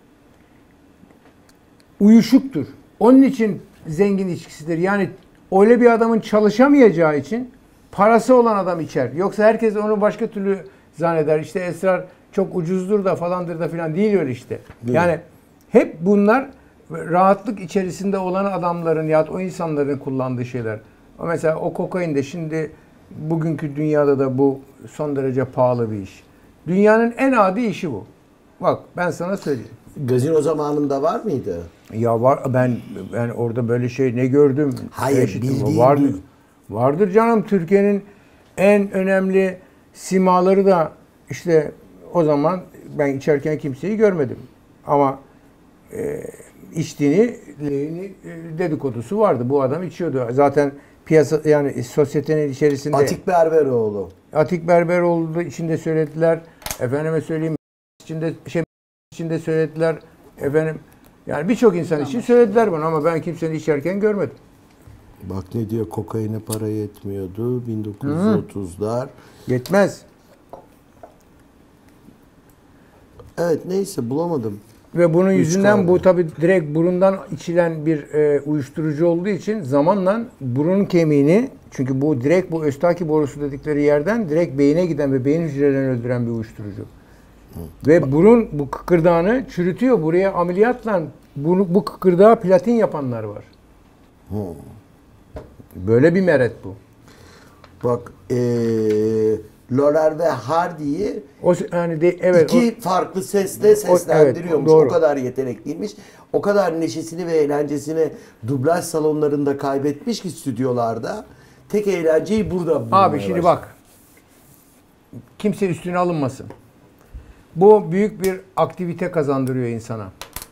Uyuşuktur. Onun için zengin içkisidir. Yani öyle bir adamın çalışamayacağı için parası olan adam içer. Yoksa herkes onu başka türlü zanneder. İşte esrar çok ucuzdur da falandır da filan değil öyle işte. Değil. Yani hep bunlar rahatlık içerisinde olan adamların ya o insanların kullandığı şeyler. Mesela o kokain de şimdi bugünkü dünyada da bu son derece pahalı bir iş. Dünyanın en adi işi bu. Bak ben sana söyleyeyim. Gazino zamanında var mıydı? Ya var ben ben orada böyle şey ne gördüm? Hayır bildiğin vardır. Vardır canım, Türkiye'nin en önemli simaları da işte o zaman ben içerken kimseyi görmedim. Ama e, içtiğini e, dedikodusu vardı. Bu adam içiyordu. Zaten piyasa yani sosyetenin içerisinde. Atik Berberoğlu. Atik Berberoğlu içinde söylediler. Efendime söyleyeyim içinde şey içinde söylediler. Efendim yani birçok insan için söylediler bunu ama ben kimsenin içerken görmedim. Bak ne diyor, kokaine para yetmiyordu bin dokuz yüz otuzlar. Yetmez. Evet neyse bulamadım. Ve bunun yüzünden bu tabii direkt burundan içilen bir e, uyuşturucu olduğu için zamanla burun kemiğini, çünkü bu direkt bu Östaki borusu dedikleri yerden direkt beyine giden ve beyin hücrelerini öldüren bir uyuşturucu. Hı. Ve burun bu kıkırdağını çürütüyor. Buraya ameliyatla bunu, bu kıkırdağı platin yapanlar var. Hı. Böyle bir meret bu. Bak eee Laurel ve Hardy'yi o yani de, evet, iki o, farklı sesle seslendiriyormuş. O, evet, o kadar yetenekliymiş. O kadar neşesini ve eğlencesini dublaj salonlarında kaybetmiş ki stüdyolarda. Tek eğlenceyi burada bulmaya Abi şimdi başladı. bak. Kimse üstüne alınmasın. Bu büyük bir aktivite kazandırıyor insana.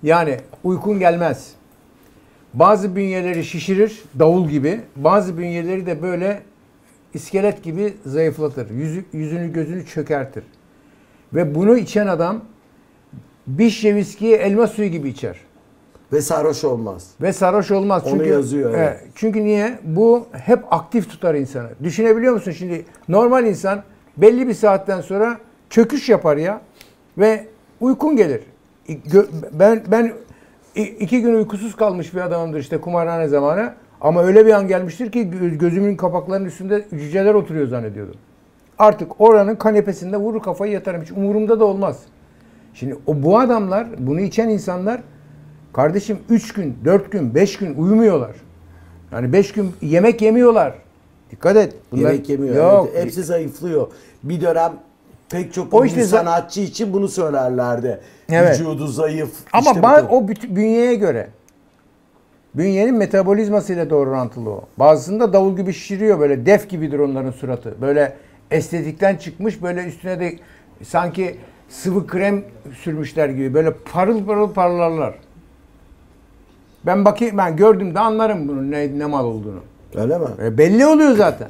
Yani uykun gelmez. Bazı bünyeleri şişirir, davul gibi. Bazı bünyeleri de böyle iskelet gibi zayıflatır. Yüzü, yüzünü gözünü çökertir. Ve bunu içen adam bir şişe viskiyi elma suyu gibi içer. Ve sarhoş olmaz. Ve sarhoş olmaz. Onu Çünkü, yazıyor, evet. e, çünkü niye? Bu hep aktif tutar insanı. Düşünebiliyor musun şimdi? Normal insan belli bir saatten sonra çöküş yapar ya. Ve uykun gelir. Gö- Ben ben iki gün uykusuz kalmış bir adamımdır işte kumarhane zamanı. Ama öyle bir an gelmiştir ki gözümün kapaklarının üstünde cüceler oturuyor zannediyordum. Artık oranın kanepesinde vurur kafayı yatarım. Hiç umurumda da olmaz. Şimdi o bu adamlar, bunu içen insanlar kardeşim üç gün, dört gün, beş gün uyumuyorlar. Yani beş gün yemek yemiyorlar. Dikkat et. Bunlar, Yemek yemiyor. Yok. Evet. Hepsi zayıflıyor. Bir dönem pek çok O ünlü işte za- sanatçı için bunu söylerlerdi. Evet. Vücudu zayıf. Ama işte ba- bu- o büt- bünyeye göre. Bünyenin metabolizmasıyla doğru orantılı o. Bazısında davul gibi şişiriyor böyle. Def gibidir onların suratı. Böyle estetikten çıkmış böyle üstüne de sanki sıvı krem sürmüşler gibi. Böyle parıl parıl parlarlar. Ben bakayım, ben gördüm de anlarım bunun ne, ne mal olduğunu. Öyle mi? E, belli oluyor zaten.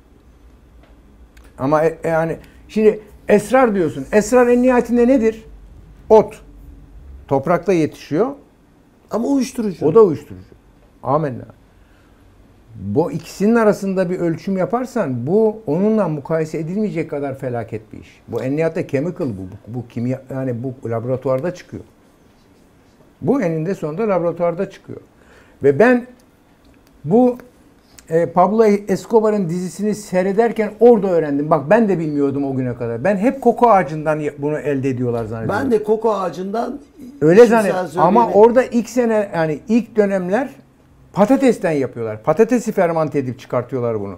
Ama e, yani şimdi esrar diyorsun. Esrar en nihayetinde nedir? Ot. Toprakta yetişiyor. Ama uyuşturucu. O da uyuşturucu. Amenna. Bu ikisinin arasında bir ölçüm yaparsan bu onunla mukayese edilmeyecek kadar felaket bir iş. Bu en nihayetinde chemical bu. Bu, bu kimya, yani bu laboratuvarda çıkıyor. Bu eninde sonunda laboratuvarda çıkıyor. Ve ben bu e, Pablo Escobar'ın dizisini seyrederken orada öğrendim. Bak ben de bilmiyordum o güne kadar. Ben hep koku ağacından bunu elde ediyorlar zannediyorum. Ben de koku ağacından Öyle kişisel zannediyorum. Ama söyleyeyim. orada ilk sene yani ilk dönemler patatesten yapıyorlar. Patatesi fermante edip çıkartıyorlar bunu.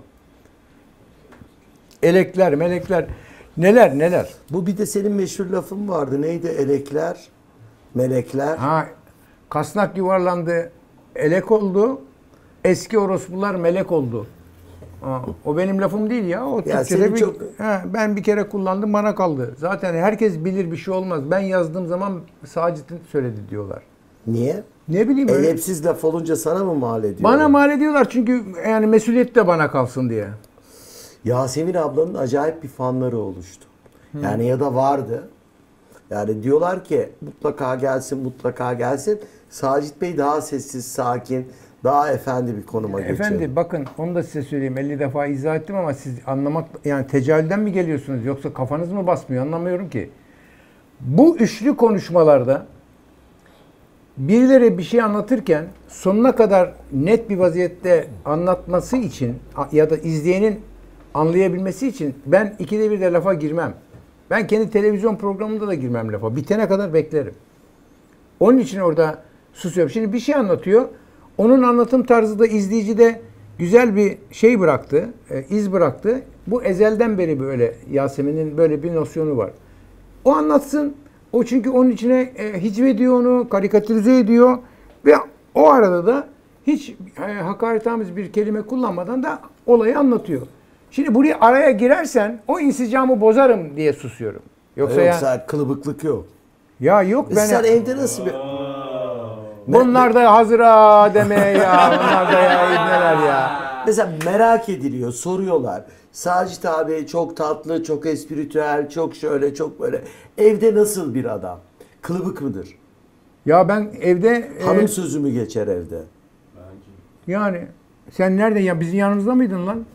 Elekler, melekler, neler neler. Bu bir de senin meşhur lafın vardı. Neydi? Elekler, melekler. Ha, kasnak yuvarlandı, elek oldu. Eski orospular melek oldu. Ha, o benim lafım değil ya. O Ya Türkçe'de senin bir, çok- ha, ben bir kere kullandım bana kaldı. Zaten herkes bilir bir şey olmaz. Ben yazdığım zaman Sacit'in söyledi diyorlar. Niye? Ne bileyim öyle. Edepsiz laf olunca sana mı mal ediyor? Bana mal ediyorlar çünkü yani mesuliyet de bana kalsın diye. Yasemin ablanın acayip bir fanları oluştu. Yani ya da vardı. Yani diyorlar ki mutlaka gelsin, mutlaka gelsin. Sacit Bey daha sessiz, sakin, daha efendi bir konuma geçiyor. Efendi bakın onu da size söyleyeyim. elli defa izah ettim ama siz anlamak yani tecahülden mi geliyorsunuz yoksa kafanız mı basmıyor anlamıyorum ki. Bu üçlü konuşmalarda birileri bir şey anlatırken sonuna kadar net bir vaziyette anlatması için ya da izleyenin anlayabilmesi için ben ikide bir de lafa girmem. Ben kendi televizyon programında da girmem lafa. Bitene kadar beklerim. Onun için orada susuyorum. Şimdi bir şey anlatıyor. Onun anlatım tarzı da izleyicide güzel bir şey bıraktı, e, iz bıraktı. Bu ezelden beri böyle Yasemin'in böyle bir nosyonu var. O anlatsın. O çünkü onun içine e, hicvediyor onu, karikatürize ediyor ve o arada da hiç e, hakaretamiz bir kelime kullanmadan da olayı anlatıyor. Şimdi buraya araya girersen o insicamı bozarım diye susuyorum. Yoksa, Yoksa ya kılıbıklık yok. ya yok ben Sen evde nasıl bir... bunlar da hazıra demeye ya bunlar da ya ibneler ya. Mesela merak ediliyor, soruyorlar. Sacit abi çok tatlı, çok espritüel, çok şöyle, çok böyle. Evde nasıl bir adam? Kılıbık mıdır? Ya ben evde Hanım e, sözü mü geçer evde? yani sen nerede ya bizim yanımızda mıydın lan?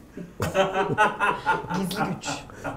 Gizli güç.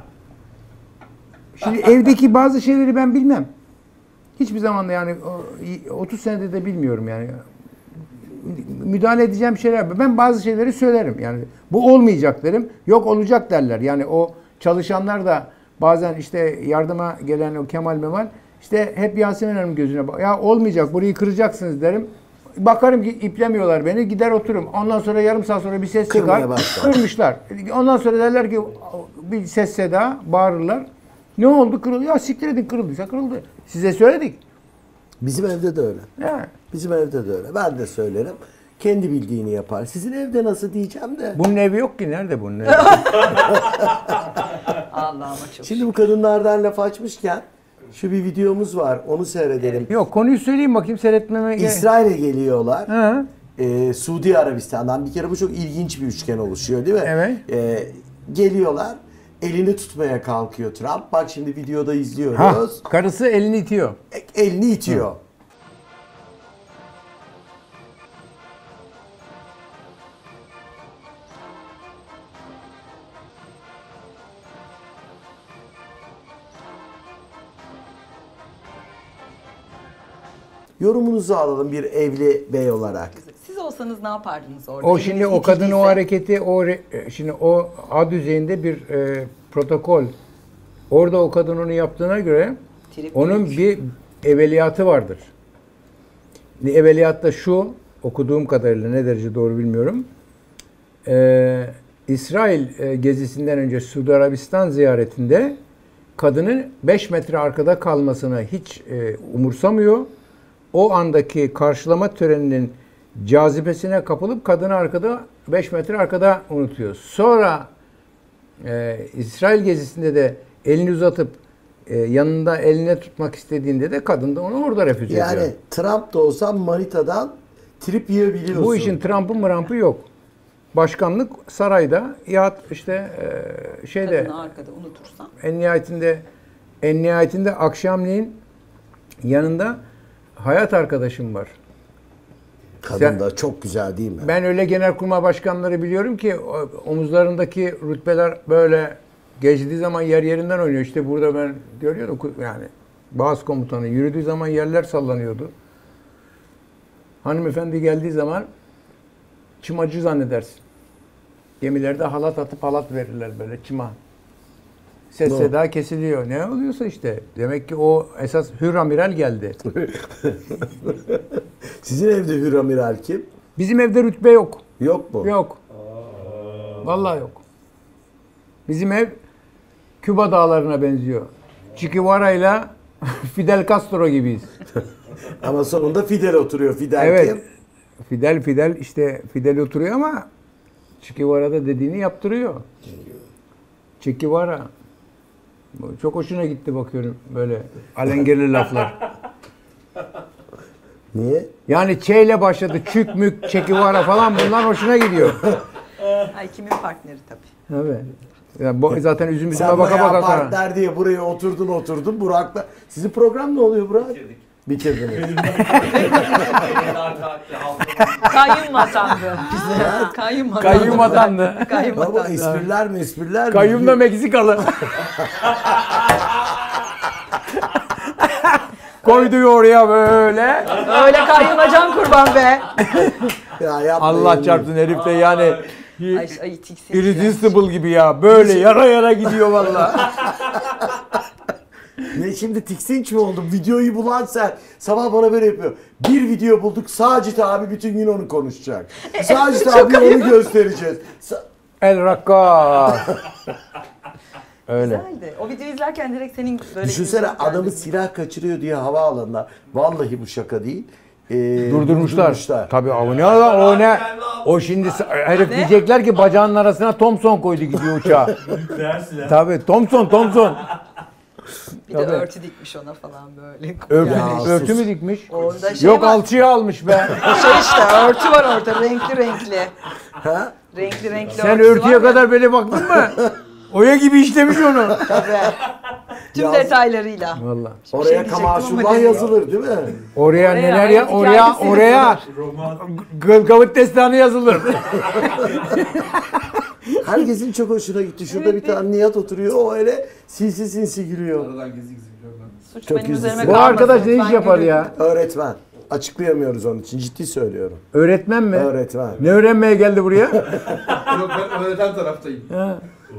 Şimdi evdeki bazı şeyleri ben bilmem. Hiçbir zaman da yani o- otuz senede de bilmiyorum yani. Müdahale edeceğim şeyler. Ben bazı şeyleri söylerim. Yani bu olmayacak derim. Yok olacak derler. Yani o çalışanlar da bazen işte yardıma gelen o Kemal Memal işte hep Yasemin Hanım gözüne bak. Ya olmayacak burayı kıracaksınız derim. Bakarım ki iplemiyorlar beni. Gider otururum. Ondan sonra yarım saat sonra bir ses Kırmaya çıkar. başlar. Kırmışlar. Ondan sonra derler ki bir ses seda bağırırlar. Ne oldu? Kırıldı. Ya siktir edin kırıldıysa kırıldı. Size söyledik. Bizim evde de öyle. Ya. Bizim evde de öyle. Ben de söylerim. Kendi bildiğini yapar. Sizin evde nasıl diyeceğim de. Bunun evi yok ki. Nerede bunun evi? Allah'ıma çok. Şimdi bu kadınlardan laf açmışken Şu bir videomuz var. Onu seyredelim. Yok konuyu söyleyeyim bakayım seyretmeme gerek. İsrail'e geliyorlar. Hı. Ee, Suudi Arabistan'dan bir kere bu çok ilginç bir üçgen oluşuyor değil mi? Evet. Ee, geliyorlar. Elini tutmaya kalkıyor Trump. Bak şimdi videoda Ha, izliyoruz. karısı elini itiyor. E- Elini itiyor. Yorumunuzu alalım bir evli bey olarak. Siz olsanız ne yapardınız orada? O şimdi o kadın o hareketi o re- şimdi o A düzeyinde bir e, protokol. Orada o kadın onu yaptığına göre Trip onun bir evveliyatı vardır. Evveliyat da şu, okuduğum kadarıyla ne derece doğru bilmiyorum. Ee, İsrail e, gezisinden önce Suudi Arabistan ziyaretinde kadının beş metre arkada kalmasını hiç e, umursamıyor. O andaki karşılama töreninin cazibesine kapılıp kadını arkada beş metre arkada unutuyor. Sonra e, İsrail gezisinde de elini uzatıp e, yanında eline tutmak istediğinde de kadın da onu orada refüze ediyor. Yani Trump da olsa manitadan trip yiyebiliyorsun. Bu işin Trump'ı mırampı yok. Başkanlık sarayda yahut işte e, şeyde Kadını arkada unutursan. en nihayetinde en nihayetinde akşamleyin yanında hayat arkadaşım var. Kadın Sen- da çok güzel değil mi? Ben öyle genelkurmay başkanları biliyorum ki o- omuzlarındaki rütbeler böyle geçtiği zaman yer yerinden oynuyor. İşte burada ben görüyorum yani bazı komutanı yürüdüğü zaman yerler sallanıyordu. Hanımefendi geldiği zaman çımacı zannedersin. Gemilerde halat atıp halat verirler böyle çıma. Ses Doğru. seda kesiliyor. Ne oluyorsa işte. Demek ki o esas Hür Amiral geldi. Sizin evde Hür Amiral kim? Bizim evde rütbe yok. Yok mu? Yok. Vallahi yok. Bizim ev Küba dağlarına benziyor. Che Guevara ile Fidel Castro gibiyiz. Ama sonunda Fidel oturuyor. Fidel Evet. kim? Fidel Fidel işte Fidel oturuyor ama Che Guevara da dediğini yaptırıyor. Che Guevara. Çok hoşuna gitti bakıyorum böyle alengirli laflar. Niye? Yani Ç ile başladı. Çük mük, Che Guevara falan bunlar hoşuna gidiyor. Ay kimin partneri tabii. Evet. Yani bu, zaten üzüm üzüme Sen baka bayağı baka. partner diye buraya oturdun oturdun. Burak'la. Sizin program ne oluyor Burak? Bitirdik. Bitirdiniz. Kayyum atandı bize. Kayyum atandı. Kayyum atandı. Kayyum Ama atandı. espriler mi espriler mi? Kayyum da Meksikalı. Koydu oraya böyle. Öyle kayyumacan kurban be. Ya yapmayın. Allah çarpsın herif de yani Ay, ay tiksin. irresistible gibi ya. Böyle yara yara gidiyor vallahi. Ne şimdi tiksinç mi oldum? Videoyu bulan sen. Sabah bana böyle yapıyor. Bir video bulduk. Sacit abi bütün gün onu konuşacak. Sacit abi onu göstereceğiz. Sa- El Rakkas. Öyle. Güzeldi. O videoyu izlerken direkt senin böyle... Düşünsene yüzün adamı geldi. silah kaçırıyor diye havaalanına. Vallahi bu şaka değil. Ee, Durdurmuşlar. Tabii o ne o, o ne? O şimdi herif Ne? diyecekler ki bacağının arasına Thompson koydu gidiyor uçağa. Dersin. Tabii Thompson Thompson. Bir de örtü dikmiş ona falan böyle. Örtü, Ya, örtü sus. mü dikmiş? Onda şey Yok var. alçıya almış be. Şey işte örtü var orada renkli renkli. Ha? Renkli renkli Sen örtüsü örtüye var ya. kadar böyle baktın mı? Oya gibi işlemiş onu. Tabii. Tüm Yaz- detaylarıyla. Vallahi. Oraya diyecektim ama Kamaşullah demiyorum. yazılır değil mi? Oraya, Oraya neler ya? hayat Oraya hikayesi oraya Gılgavut destanı yazılır. Herkesin çok hoşuna gitti. Şurada bir tane Nihat oturuyor. O öyle sinsi sinsi gülüyor. Suç Çok benim üzücü. üzerime Bu Bu kalmasın. arkadaş ne iş Ben yapar gülüyorum. ya? Öğretmen. Açıklayamıyoruz onun için. Ciddi söylüyorum. Öğretmen mi? Öğretmen. Ne öğrenmeye geldi buraya? Yok ben öğreten taraftayım. Ha.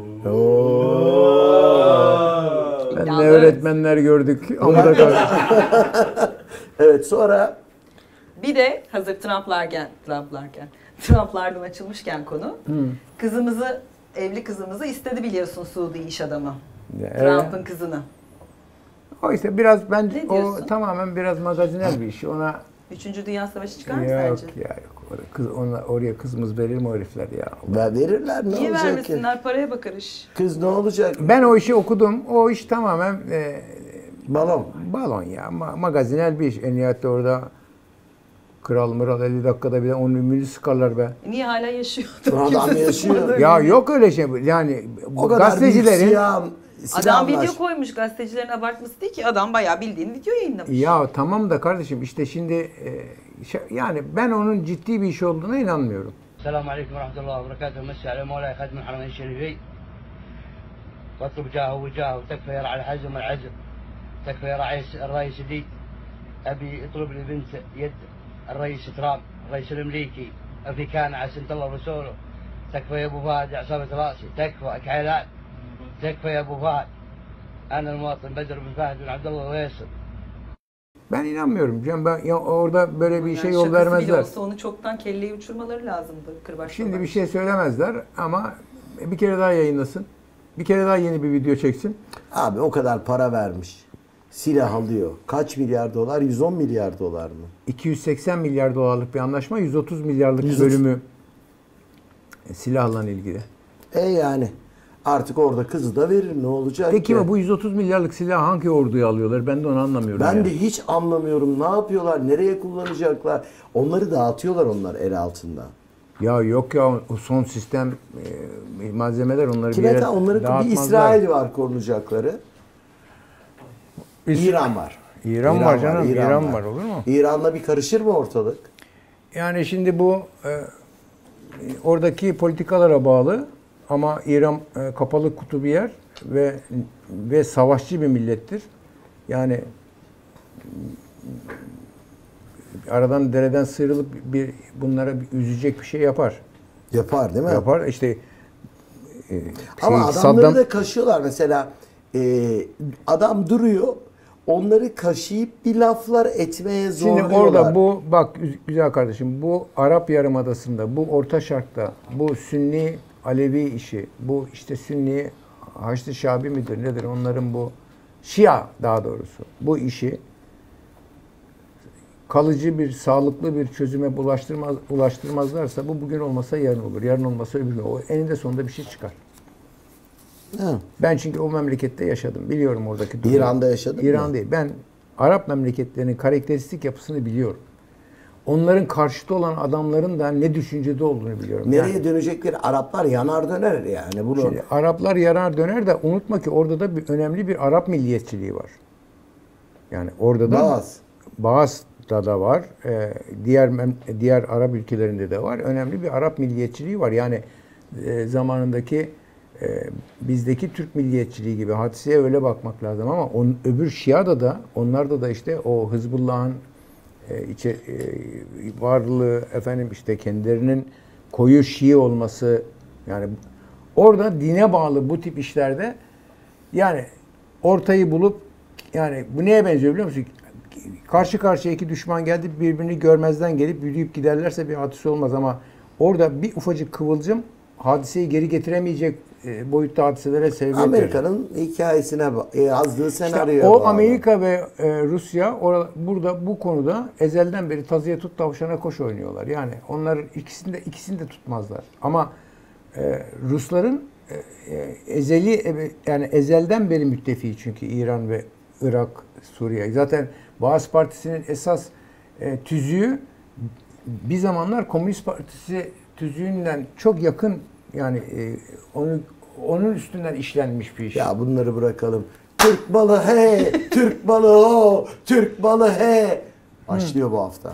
Ben ne İddialı. öğretmenler gördük. Amuda kaldık. Evet sonra Bir de hazır Trump'larken, Trump'larken, Trump'lardan açılmışken konu, kızımızı, evli kızımızı istedi biliyorsun Suudi iş adamı. Evet. Trump'ın kızını. O işte biraz bence Ne o diyorsun? tamamen biraz magazinel bir iş. Ona Üçüncü Dünya Savaşı çıkar mı yok sence? ya yok. Oraya, kız, ona, oraya kızımız verir mi o herifler ya? ver verirler ne Niye olacak ki? vermesinler? Paraya bakar iş. Kız ne olacak? Ben o işi okudum. O iş tamamen e, Balon. Balon ya. Ma- magazinel bir iş. En nihayette orada kral mıral elli dakikada bir de onun ümünü sıkarlar be. Niye hala yaşıyor? Adam yaşıyor. Ya yok öyle şey. Yani bu O kadar gazetecilerin büyük siyah, Adam silahlar. video koymuş, gazetecilerin abartması değil ki. Adam bayağı bildiğin video yayınlamış. ya tamam da kardeşim işte şimdi e, şey- yani ben onun ciddi bir iş olduğuna inanmıyorum. السلام عليكم ورحمة الله وبركاته. مسي على مولاي خادم الحرمين الشريفين. واطلب جاهه وجاهه تكفى يرعى الحزم والعزم. تكفى يرعى الرئيس دي. ابي اطلب لي بنت يد الرئيس ترامب، الرئيس الامريكي، افريكان على سنة الله ورسوله. تكفى يا ابو فهد عصابة راسي، تكفى اكحيلات. تكفى يا ابو فهد. انا المواطن بدر بن فهد بن عبد الله ويصل. Ben inanmıyorum canım. Ben ya orada böyle bir Yani şey yol şakası bile vermezler. olsa onu çoktan kelleyi uçurmaları lazımdı. Kırbaçla. Şimdi bir şey söylemezler ama bir kere daha yayınlasın. Bir kere daha yeni bir video çeksin. Abi o kadar para vermiş. Silah alıyor. Kaç milyar dolar? yüz on milyar dolar mı? iki yüz seksen milyar dolarlık bir anlaşma, yüz otuz milyarlık yüz otuz bölümü silahla ilgili. E yani artık orada kızı da verir, ne olacak Peki ki? mi bu yüz otuz milyarlık silah hangi orduya alıyorlar? Ben de onu anlamıyorum. Ben ya. de hiç anlamıyorum. Ne yapıyorlar? Nereye kullanacaklar? Onları dağıtıyorlar onlar el altında. Ya yok ya o son sistem e, malzemeler onları bir Kime yere ta- onların bir dağıtmazlar. İsrail var korunacakları. İs- İran var. İran, var canım. İran, var. olur mu? İran'la bir karışır mı ortalık? Yani şimdi bu e, oradaki politikalara bağlı ama İran e, kapalı kutu bir yer ve ve savaşçı bir millettir. Yani aradan dereden sıyrılıp bir bunlara bir üzecek bir şey yapar. Yapar değil mi? Yapar. İşte e, Ama şey, adamları Saddam- da kaşıyorlar. Mesela e, adam duruyor. Onları kaşıyıp bir laflar etmeye Şimdi zorluyorlar. orada bu bak güzel kardeşim bu Arap Yarımadası'nda bu Orta Şark'ta bu Sünni Alevi işi bu işte Sünni Haçlı Şabi midir nedir onların bu Şia daha doğrusu bu işi kalıcı bir sağlıklı bir çözüme bulaştırmaz, ulaştırmazlarsa bu bugün olmasa yarın olur. Yarın olmasa öbür gün. O eninde sonunda bir şey çıkar. Ha. Ben çünkü o memlekette yaşadım. Biliyorum oradaki durumu. İran'da yaşadın İran mı? değil. Ben Arap memleketlerinin karakteristik yapısını biliyorum. Onların karşıtı olan adamların da ne düşüncede olduğunu biliyorum. Nereye Yani, dönecekleri Araplar yanar döner yani. Bunu şimdi Araplar yarar döner de unutma ki orada da bir önemli bir Arap milliyetçiliği var. Yani orada da Bazı. Bazı'da da var. Ee, diğer mem- diğer Arap ülkelerinde de var. Önemli bir Arap milliyetçiliği var. Yani e, zamanındaki e, bizdeki Türk milliyetçiliği gibi hadiseye öyle bakmak lazım ama on, öbür Şia'da da onlarda da işte o Hızbullah'ın e, içe, e, varlığı efendim işte kendilerinin koyu Şii olması yani orada dine bağlı bu tip işlerde yani ortayı bulup yani bu neye benziyor biliyor musun? Karşı karşıya iki düşman geldi birbirini görmezden gelip yürüyüp giderlerse bir hadise olmaz ama orada bir ufacık kıvılcım hadiseyi geri getiremeyecek e, boyutta hadiselere sebebiyet verir. Amerika'nın hikayesine ba- e, yazdığı İşte senaryoya o bağlı. Amerika ve e, Rusya or- burada bu konuda ezelden beri tazıya tut tavşana koş oynuyorlar. Yani onlar ikisini de ikisini de tutmazlar. Ama e, Rusların e, e, ezeli e, yani ezelden beri müttefiki çünkü İran ve Irak, Suriye. Zaten Baas Partisi'nin esas e, tüzüğü bir zamanlar Komünist Partisi tüzüğünden çok yakın yani e, onu onun üstünden işlenmiş bir iş. Ya bunları bırakalım. Türk balı he, Türk balı o, Türk balı he. Başlıyor bu hafta.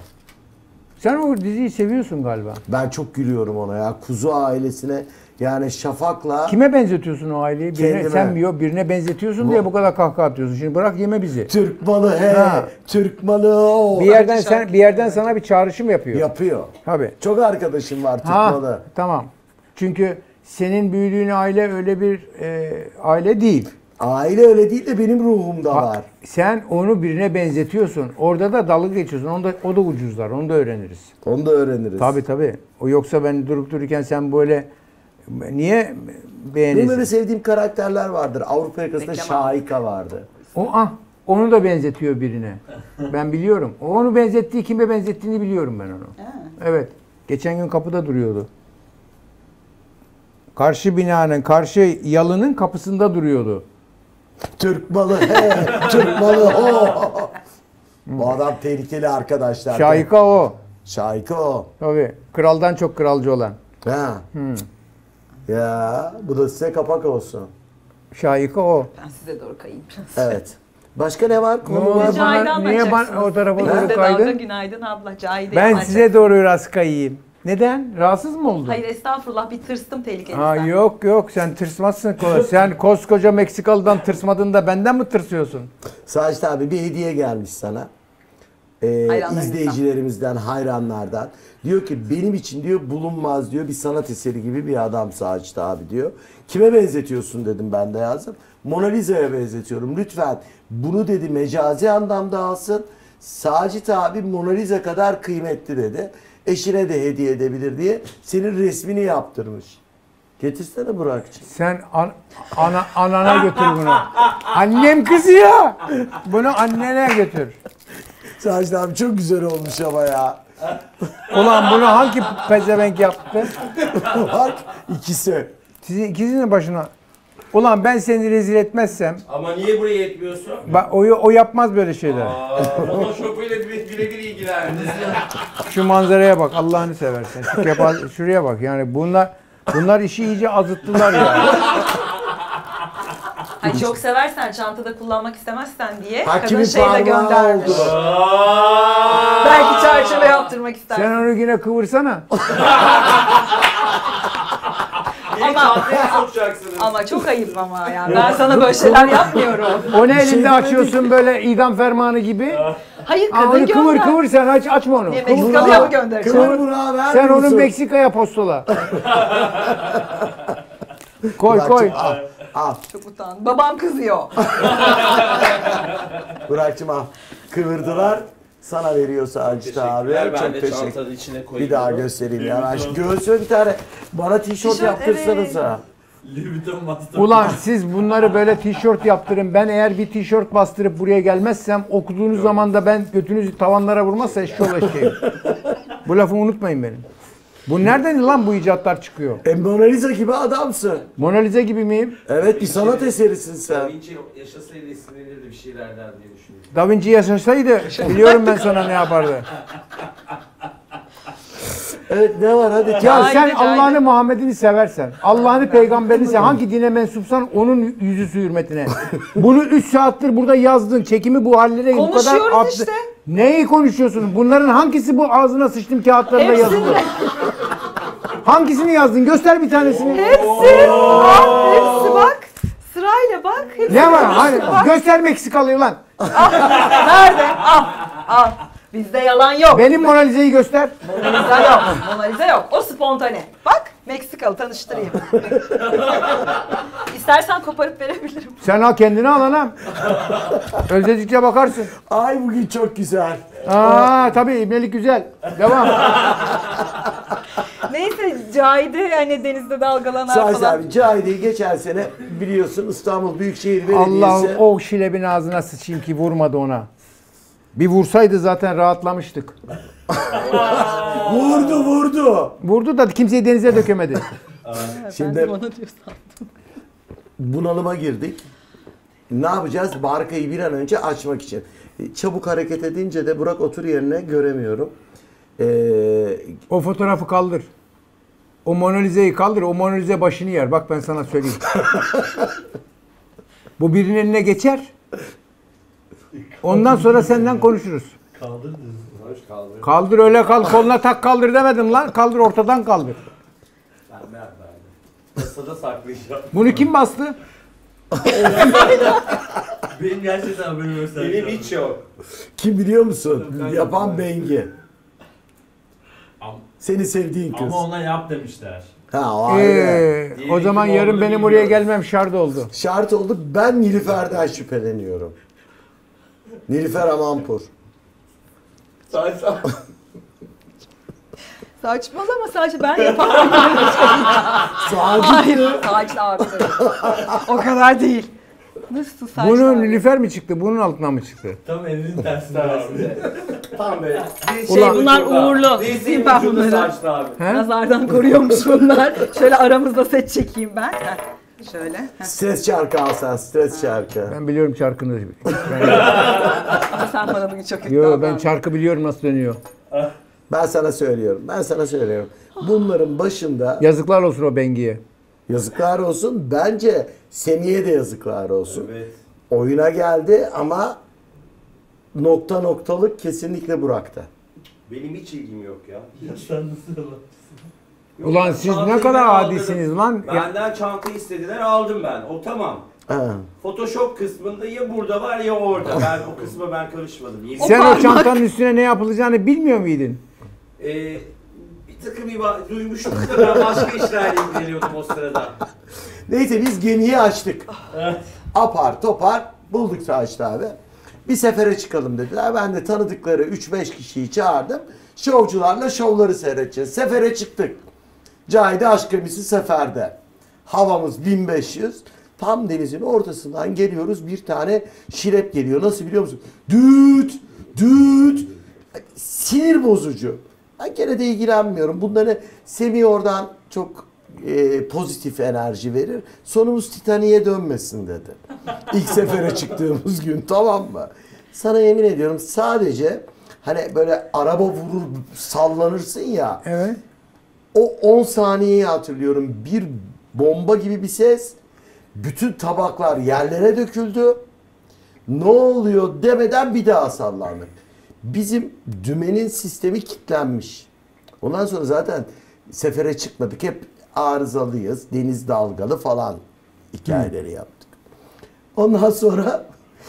Sen o diziyi seviyorsun galiba. Ben çok gülüyorum ona ya. Kuzu ailesine yani Şafak'la Kime benzetiyorsun o aileyi? Birine, Kendime. sen mi yok birine benzetiyorsun Bu- diye bu kadar kahkaha atıyorsun. Şimdi bırak yeme bizi. Türk balı he, Ha. Türk balı o. Bir yerden sen bir yerden sana bir çağrışım yapıyor. yapıyor. Tabii. Çok arkadaşım var Türk Ha, balı. tamam. Çünkü senin büyüdüğün aile öyle bir e, aile değil. Aile öyle değil de benim ruhumda Ha, var. sen onu birine benzetiyorsun. Orada da dalga geçiyorsun. Onu da, o da ucuzlar. Onu da öğreniriz. Onu da öğreniriz. Tabii tabii. O yoksa ben durup dururken sen böyle niye beğeniyorsun? Benim öyle sevdiğim karakterler vardır. Avrupa yakasında Reklam Şahika vardı. O ah onu da benzetiyor birine. Ben biliyorum. O onu benzettiği kime benzettiğini biliyorum ben onu. Ha. Evet. Geçen gün kapıda duruyordu. Karşı binanın, karşı yalının kapısında duruyordu. Türk malı he, Türk malı ho. Bu adam tehlikeli arkadaşlar. Şahika o. Şahika o. Tabii. Kraldan çok kralcı olan. Ha. Ya bu da size kapak olsun. Şahika o. Ben size doğru kayayım biraz. Evet. Başka ne var? Ne Konu oldu? var. Bana- Cahide'yi niye anlatacaksınız. bana o tarafa doğru Biz de kaydın? dalga günaydın abla. Cahide'yi Ben anlatacaksınız. size doğru biraz kayayım. Neden? Rahatsız mı oldun? Hayır estağfurullah bir tırstım tehlikedenizden. Ha, yok yok sen tırsmazsın kolay. Sen koskoca Meksikalı'dan tırsmadığında benden mi tırsıyorsun? Sacit abi bir hediye gelmiş sana. Ee, Hayranlarınızdan. izleyicilerimizden, hayranlardan. Diyor ki benim için diyor bulunmaz diyor bir sanat eseri gibi bir adam Sacit abi diyor. Kime benzetiyorsun dedim ben de yazdım. Mona Lisa'ya benzetiyorum. Lütfen bunu dedi mecazi anlamda alsın. Sacit abi Mona Lisa kadar kıymetli dedi. Eşine de hediye edebilir diye senin resmini yaptırmış. Getirsene Burak'cığım. Sen an- ana anana götür bunu. Annem kızıyor. Bunu annene götür. Sacit abi çok güzel olmuş ama ya. Ulan bunu hangi pezevenk yaptı? Bak ikisi. Sizin ikinizin başına. Ulan ben seni rezil etmezsem, Ama niye buraya etmiyorsun? bak o, o yapmaz böyle şeyler. Aa, Photoshop'uyla birebir ilgilendi. Şu manzaraya bak Allah'ını seversen. Şu kepa- şuraya bak yani bunlar bunlar işi iyice azıttılar ya. Ay çok seversen çantada kullanmak istemezsen diye kadın Hakimin şeyle parmağı göndermiş. oldu. Belki çerçeve yaptırmak istersin. Sen onu yine kıvırsana. Niye çantaya sokacaksınız? Ama çok ayıp ama ya. Ben sana böyle şeyler yapmıyorum. O ne elinde açıyorsun böyle idam fermanı gibi. Hayır Aa, kadın onu gönder. kıvır kıvır sen aç açma onu. Niye Kıvır. Meksikalı'ya mı göndereceğim? Kıvır Burak'a ver Sen onu musun? Meksika'ya postola. Koy Burak'cığım, koy. Al, al. Çok utandım. Babam kızıyor. Burak'cığım al. Kıvırdılar. Sana veriyor Sacit abi. Teşekkürler, ben Çok de teşekkür. çantanın içine koyayım. Bir daha göstereyim ya. Ben şu göğsüme bir tane bana tişört Tişört, yaptırsanıza. Louis Vuitton Master. Ulan siz bunları böyle tişört yaptırın. Ben eğer bir tişört bastırıp buraya gelmezsem okuduğunuz zaman da ben götünüzü tavanlara vurmazsa eşşoğlu eşeğim. Bu lafı unutmayın benim. Bu nereden lan bu icatlar çıkıyor? E Mona Lisa gibi adamsın. Mona Lisa gibi miyim? Evet bir sanat eserisin Da sen. Vinci yaşasaydı esinlenirdi bir şeylerden diye düşünüyorum. Da Vinci yaşasaydı biliyorum ben sana ne yapardı. Evet ne var hadi. Ya Cahide, sen cahide. Allah'ını Muhammed'ini seversen, Allah'ını peygamberini seversen, hangi dine mensupsan onun yüzüsü hürmetine. Bunu üç saattir burada yazdın, çekimi bu hallere bu kadar Konuşuyoruz attı. işte. Neyi konuşuyorsun? Bunların hangisi bu ağzına sıçtım kağıtlarında Hepsini. yazılı? Hangisini yazdın? Göster bir tanesini. Hepsi. Bak, hepsi bak. Sırayla bak. Hepsi. Ne var? Hani göster Meksikalıyı lan. Nerede? Al. Al. Bizde yalan yok. Benim Mona Lisa'yı göster. Mona Lisa yok. Mona Lisa yok. O spontane. Bak Meksikalı tanıştırayım. İstersen koparıp verebilirim. Sen al kendini al anam. Özledikçe bakarsın. Ay bugün çok güzel. Aa tabii ibnelik güzel. Devam. Neyse Cahide hani denizde dalgalanan Sacit falan. abi Cahide'yi geçen sene biliyorsun İstanbul Büyükşehir Allah Belediyesi. o şilebin ağzına sıçayım ki vurmadı ona. Bir vursaydı zaten rahatlamıştık. Vurdu vurdu. Vurdu da kimseyi denize dökemedi. Şimdi Bana diyor sandım. bunalıma girdik. Ne yapacağız? Barkayı bir an önce açmak için. Çabuk hareket edince de Burak otur yerine göremiyorum. Ee, O fotoğrafı kaldır. O Mona Lisa'yı kaldır. O Mona Lisa başını yer. Bak ben sana söyleyeyim. Bu birinin eline geçer. Ondan sonra senden konuşuruz. Kaldır kaldır. Kaldır öyle kal. Koluna tak kaldır demedim lan. Kaldır ortadan kaldır. Ben nerede abi? Masada saklayacağım. Bunu kim bastı? Benim gerçekten benim özelliğim. Benim hiç yok. kim biliyor musun? Yapan Bengi. Seni sevdiğin kız. Ama ona yap demişler. Ha o ayrı. Ee, o zaman kim yarın olduğunu benim bilmiyoruz. oraya gelmem şart oldu. Şart oldu. Ben Nilüfer'den şüpheleniyorum. Nilüfer Amanpur. Saçmalama sadece ben yapamam. Hayır. Sacit abi. O kadar değil. Nasıl Sacit Bunun abi? Nilüfer mi çıktı? Bunun altından mı çıktı? Tam elinin tersinde abi. Tam böyle. Şey Ulan- bunlar uğurlu. Dizeyim ben bunları. Saçlı abi. He? Nazardan koruyormuş bunlar. Şöyle aramızda set çekeyim ben. Heh. Şöyle. Heh. Stres şarkı alsan, stres şarkı. Ben biliyorum çarkını. Ama sen bana bugün çok iddialı. Yo ben çarkı biliyorum nasıl dönüyor. Ben sana söylüyorum, ben sana söylüyorum. Bunların başında Yazıklar olsun o Bengi'ye. yazıklar olsun. Bence Semih'e de yazıklar olsun. Evet. Oyuna geldi ama nokta noktalık kesinlikle Burak'ta. Benim hiç ilgim yok ya. Ulan siz ne kadar adisiniz lan. Ya, Benden çanta istediler, aldım ben. O tamam. Ha. Photoshop kısmında ya burada var ya orada. Ben o kısma ben karışmadım. Yemin- sen o parmak. çantanın üstüne ne yapılacağını bilmiyor muydun? Ee, bir takım iba duymuştum da ben başka işlerle ilgileniyordum o sırada. Neyse biz gemiyi açtık. Apar topar bulduk Saçt abi. Bir sefere çıkalım dediler. Ben de tanıdıkları üç beş kişiyi çağırdım. Şovcularla şovları seyredeceğiz. Sefere çıktık. Cahide Aşk Gemisi seferde. Havamız bin beş yüz. Tam denizin ortasından geliyoruz. Bir tane şirep geliyor. Nasıl biliyor musun? Düt, düt. Sinir bozucu. Ben gene de ilgilenmiyorum. Bunları Semih oradan çok e, pozitif enerji verir. Sonumuz Titanik'e dönmesin dedi. İlk sefere çıktığımız gün, tamam mı? Sana yemin ediyorum sadece hani böyle araba vurur sallanırsın ya. Evet. O on saniyeyi hatırlıyorum. Bir bomba gibi bir ses. Bütün tabaklar yerlere döküldü. Ne oluyor demeden bir daha sallandık. Bizim dümenin sistemi kilitlenmiş. Ondan sonra zaten sefere çıkmadık. Hep arızalıyız. Deniz dalgalı falan hikayeleri yaptık. Ondan sonra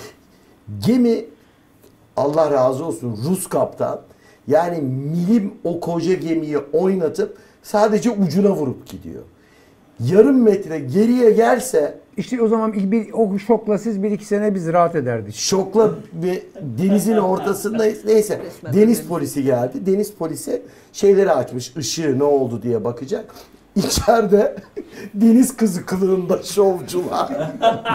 gemi, Allah razı olsun, Rus kaptan, yani milim o koca gemiyi oynatıp sadece ucuna vurup gidiyor. Yarım metre geriye gelse İşte o zaman bir, o şokla siz bir iki sene biz rahat ederdik. şokla ve denizin ortasındayız. Neyse deniz polisi geldi. Deniz polisi şeyleri açmış, ışığı ne oldu diye bakacak. İçeride deniz kızı kılığında şovcular.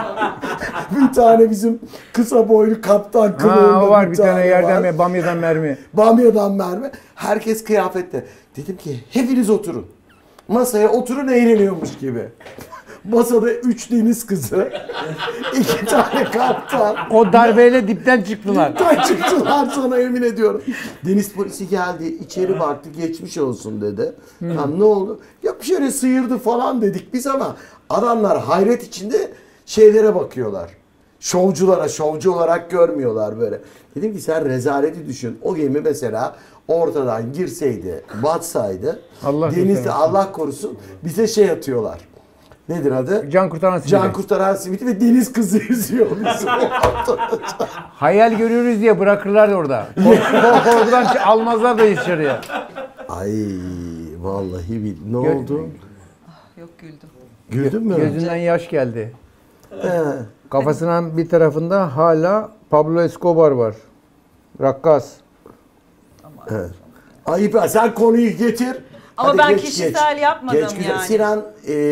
Bir tane bizim kısa boylu kaptan kılığında Ha o var bir tane yerden var. ve bamyadan mermi. Bamyadan mermi. Herkes kıyafette. Dedim ki hepiniz oturun. Masaya oturun, eğleniyormuş gibi. Masada üç deniz kızı, iki tane kaptan. O darbeyle dipten çıktılar. Dipten çıktılar sana, emin ediyorum. Deniz polisi geldi, içeri baktı, geçmiş olsun dedi. Tamam, ne oldu? Yok şöyle sıyırdı falan dedik biz ama adamlar hayret içinde şeylere bakıyorlar. Şovculara, şovcu olarak görmüyorlar böyle. Dedim ki sen rezaleti düşün. O gemi mesela ortadan girseydi, batsaydı, Allah denizde kurtarsın. Allah korusun bize şey atıyorlar. Nedir adı? Can kurtaran simidi. Can kurtaran simidi ve deniz kızı yüzüyor bizim ortada. Hayal görüyoruz diye bırakırlar orada. Kork- Korkudan ç- almazlar da içeriye. Ay vallahi bil. Ne Gö- oldu? Yok güldüm. Güldün mü? Gözünden yaş geldi. He. Kafasının bir tarafında hala Pablo Escobar var. Rakkas. Evet. Ayıp ya, sen konuyu getir. Ama Hadi ben geç, kişisel geç. yapmadım Geç, güzel. yani. Sinan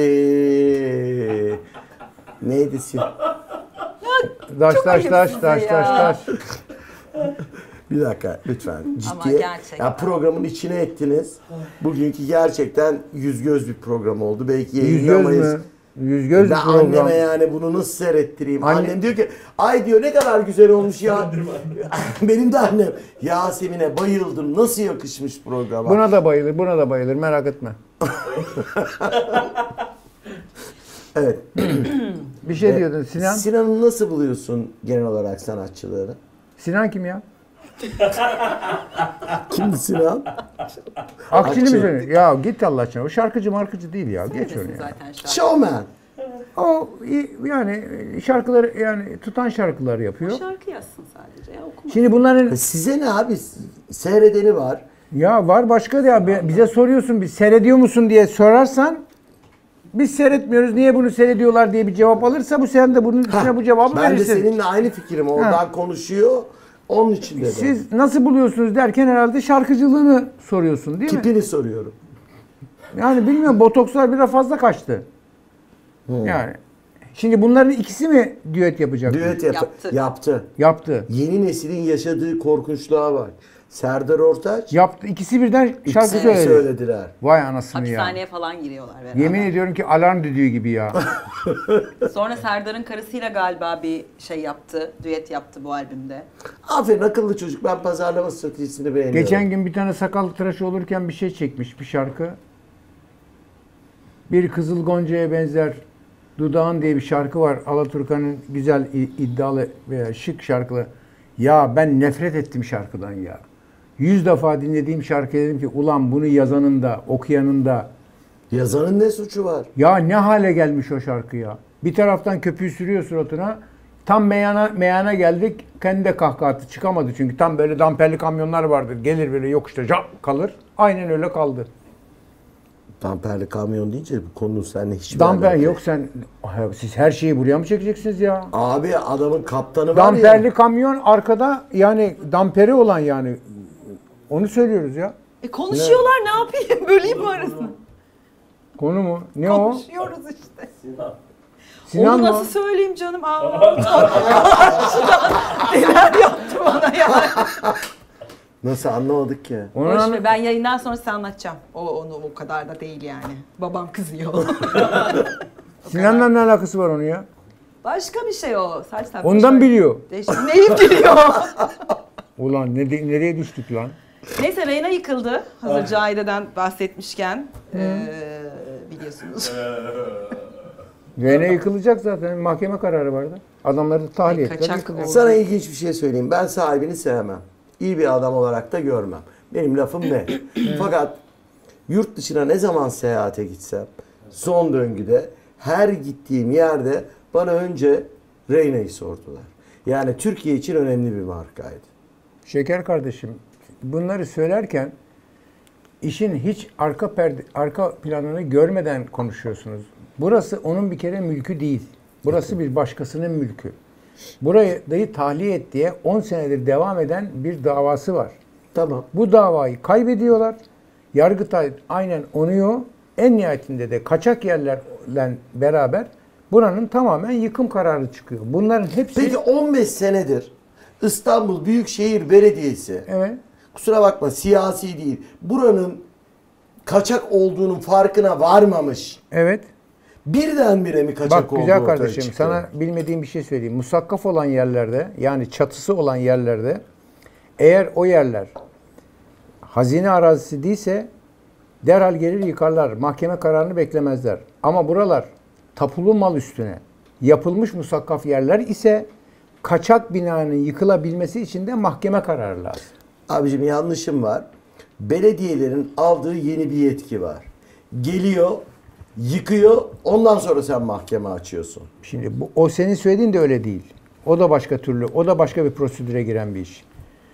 ee, neydi Sinan? Daş Çok daş ayıp daş size daş ya. daş taş. Bir dakika lütfen. Ama Ciddiye. gerçekten. Ya programın içine ettiniz. Bugünkü gerçekten yüz göz bir program oldu. Belki Yüz göz yayınlamayız. mü? Yüz göz bir Ben program. anneme yani bunu nasıl seyrettireyim? Anne- Annem diyor ki ay diyor ne kadar güzel olmuş ya. Benim de annem Yasemin'e bayıldım. Nasıl yakışmış programa. Buna da bayılır, buna da bayılır. Merak etme. Evet. Bir şey Evet. diyordun Sinan. Sinan'ı nasıl buluyorsun genel olarak sanatçıları? Sinan kim ya? Kimdi Sinan? Akçili mi Akçil. söylüyor? Ya git Allah aşkına. O şarkıcı markıcı değil ya. Geç Neredesin onu ya. zaten şarkı? Showman. O iyi- yani şarkıları yani tutan şarkılar yapıyor. Şarkı yazsın sadece ya okuma. Şimdi bunların Size ne abi? Seyredeni var. ya var başka da ya Bi- bize soruyorsun bir seyrediyor musun diye sorarsan biz seyretmiyoruz. Niye bunu seyrediyorlar diye bir cevap alırsa bu sen de bunun üstüne Ha, bu cevabı ben de verirsin. seninle aynı fikrim. Oradan Ha. konuşuyor. Onun için dedim. Siz nasıl buluyorsunuz derken herhalde şarkıcılığını soruyorsun değil mi? Tipini soruyorum. Yani bilmiyorum botokslar biraz fazla kaçtı. Yani şimdi bunların ikisi mi düet yapacak? Düet yap- Yaptı. yaptı. Yaptı. Yeni neslin yaşadığı korkunçluğa bak. Serdar Ortaç. Yaptı. İkisi birden şarkı İkisi söyledi. söylediler. Vay anasını ya. Hapishaneye falan giriyorlar beraber. Yemin ediyorum ki alarm düdüğü gibi ya. Sonra Serdar'ın karısıyla galiba bir şey yaptı, düet yaptı bu albümde. Aferin akıllı çocuk. Ben pazarlama stratejisini beğeniyorum. Geçen gün bir tane sakal tıraşı olurken bir şey çekmiş, bir şarkı. Bir Kızıl Gonca'ya benzer Dudağın diye bir şarkı var. Alaturka'nın güzel, iddialı veya şık şarkılı. Ya ben nefret ettim şarkıdan ya. Yüz defa dinlediğim şarkı dedim ki ulan bunu yazanın da, okuyanın da. Yazanın ne suçu var? Ya ne hale gelmiş o şarkı ya. Bir taraftan köpüğü sürüyor suratına. Tam meyana, meyana geldik. Kendi de kahkaha attı. Çıkamadı çünkü. Tam böyle damperli kamyonlar vardır. Gelir böyle yokuşta cap kalır. Aynen öyle kaldı. Damperli kamyon deyince bu konu seninle hiçbir Damper alakası yok sen. Siz her şeyi buraya mı çekeceksiniz ya? Abi adamın kaptanı var Damperli ya. kamyon arkada yani damperi olan yani. Onu söylüyoruz ya. E konuşuyorlar ne, ne yapayım? Böleyim mi arasını? Konu mu? Ne Konuşuyoruz o? işte. Sinan Onu mı? nasıl söyleyeyim canım? Aa, neler yaptı bana ya. Nasıl anlamadık ki? Boş ver, ben yayından sonra size anlatacağım. O onu o kadar da değil yani. Babam kızıyor. Sinan'la ne alakası var onun ya? Başka bir şey o. Saç takmış. Ondan biliyor. Değişik. Neyi biliyor? Ulan ne, nereye düştük lan? Neyse Reyna yıkıldı. Hazır Cahide'den bahsetmişken. Ee, biliyorsunuz. Reyna yıkılacak zaten. Mahkeme kararı vardı. Adamları tahliye ettiler. Kaçak yıkıldı. Sana ilginç bir şey söyleyeyim. Ben sahibini sevmem. İyi bir adam olarak da görmem. Benim lafım ne? Fakat yurt dışına ne zaman seyahate gitsem son döngüde her gittiğim yerde bana önce Reyna'yı sordular. Yani Türkiye için önemli bir markaydı. Şeker kardeşim, bunları söylerken işin hiç arka perde, arka planını görmeden konuşuyorsunuz. Burası onun bir kere mülkü değil. Burası bir başkasının mülkü. Burayı dayı tahliye et diye on senedir devam eden bir davası var. Tamam. Bu davayı kaybediyorlar. Yargıtay aynen onuyor. En nihayetinde de kaçak yerlerle beraber buranın tamamen yıkım kararı çıkıyor. Bunların hepsi... Peki on beş senedir İstanbul Büyükşehir Belediyesi, evet. Kusura bakma siyasi değil, buranın kaçak olduğunun farkına varmamış. Evet. Birdenbire mi kaçak Bak olduğu güzel ortaya kardeşim çıktı? sana bilmediğim bir şey söyleyeyim. Musakkaf olan yerlerde yani çatısı olan yerlerde eğer o yerler hazine arazisi değilse derhal gelir yıkarlar. Mahkeme kararını beklemezler. Ama buralar tapulu mal üstüne yapılmış musakkaf yerler ise kaçak binanın yıkılabilmesi için de mahkeme kararı lazım. Abicim yanlışım var. Belediyelerin aldığı yeni bir yetki var. Geliyor, yıkıyor, ondan sonra sen mahkeme açıyorsun. Şimdi bu, o senin söylediğin de öyle değil. O da başka türlü, o da başka bir prosedüre giren bir iş.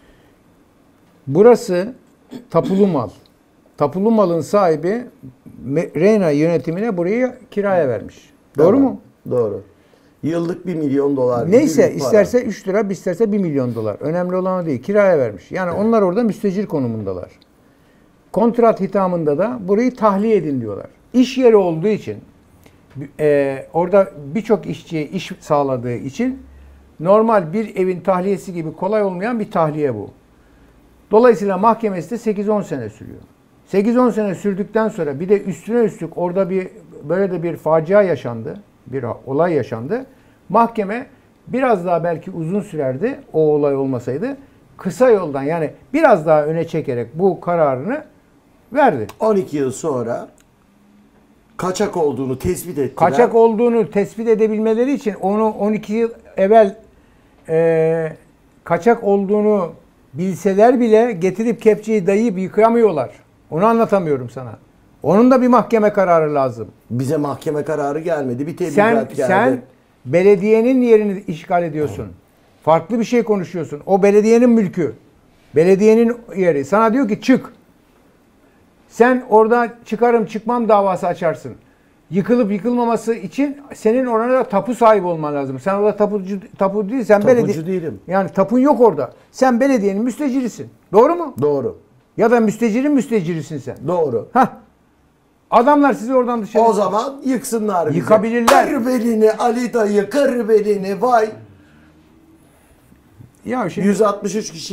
Burası tapulu mal. Tapulu malın sahibi Reyna yönetimine burayı kiraya vermiş. Doğru Tamam, mu? Doğru. Yıllık bir milyon dolar. gibi Neyse bir para. isterse üç lira, isterse bir milyon dolar. Önemli olan o değil. Kiraya vermiş. Yani evet. Onlar orada müstecir konumundalar. Kontrat hitamında da burayı tahliye edin diyorlar. İş yeri olduğu için e, orada birçok işçiye iş sağladığı için normal bir evin tahliyesi gibi kolay olmayan bir tahliye bu. Dolayısıyla mahkemesi de sekiz on sene sürüyor. sekiz on sene sürdükten sonra bir de üstüne üstlük orada bir böyle de bir facia yaşandı. Bir olay yaşandı. Mahkeme biraz daha belki uzun sürerdi o olay olmasaydı. Kısa yoldan yani biraz daha öne çekerek bu kararını verdi. on iki yıl sonra kaçak olduğunu tespit ettiler. Kaçak olduğunu tespit edebilmeleri için onu on iki yıl evvel e, kaçak olduğunu bilseler bile getirip kepçeyi dayayıp yıkamıyorlar. Onu anlatamıyorum sana. Onun da bir mahkeme kararı lazım. Bize mahkeme kararı gelmedi. Bir tebligat Sen, geldi. sen belediyenin yerini işgal ediyorsun. Farklı bir şey konuşuyorsun. O belediyenin mülkü. Belediyenin yeri. Sana diyor ki çık. Sen orada çıkarım çıkmam davası açarsın. Yıkılıp yıkılmaması için senin orada tapu sahibi olman lazım. Sen orada tapucu, tapu değil, sen Tapucu belediye. değilim. Yani tapun yok orada. Sen belediyenin müstecirisin. Doğru mu? Doğru. Ya da müstecirin müstecirisin sen. Doğru. Hah. Adamlar sizi oradan dışarı... O zaman yıksınlar bizi. Yıkabilirler. Kır belini Ali dayı, kır belini vay. Ya şimdi... yüz altmış üç kişi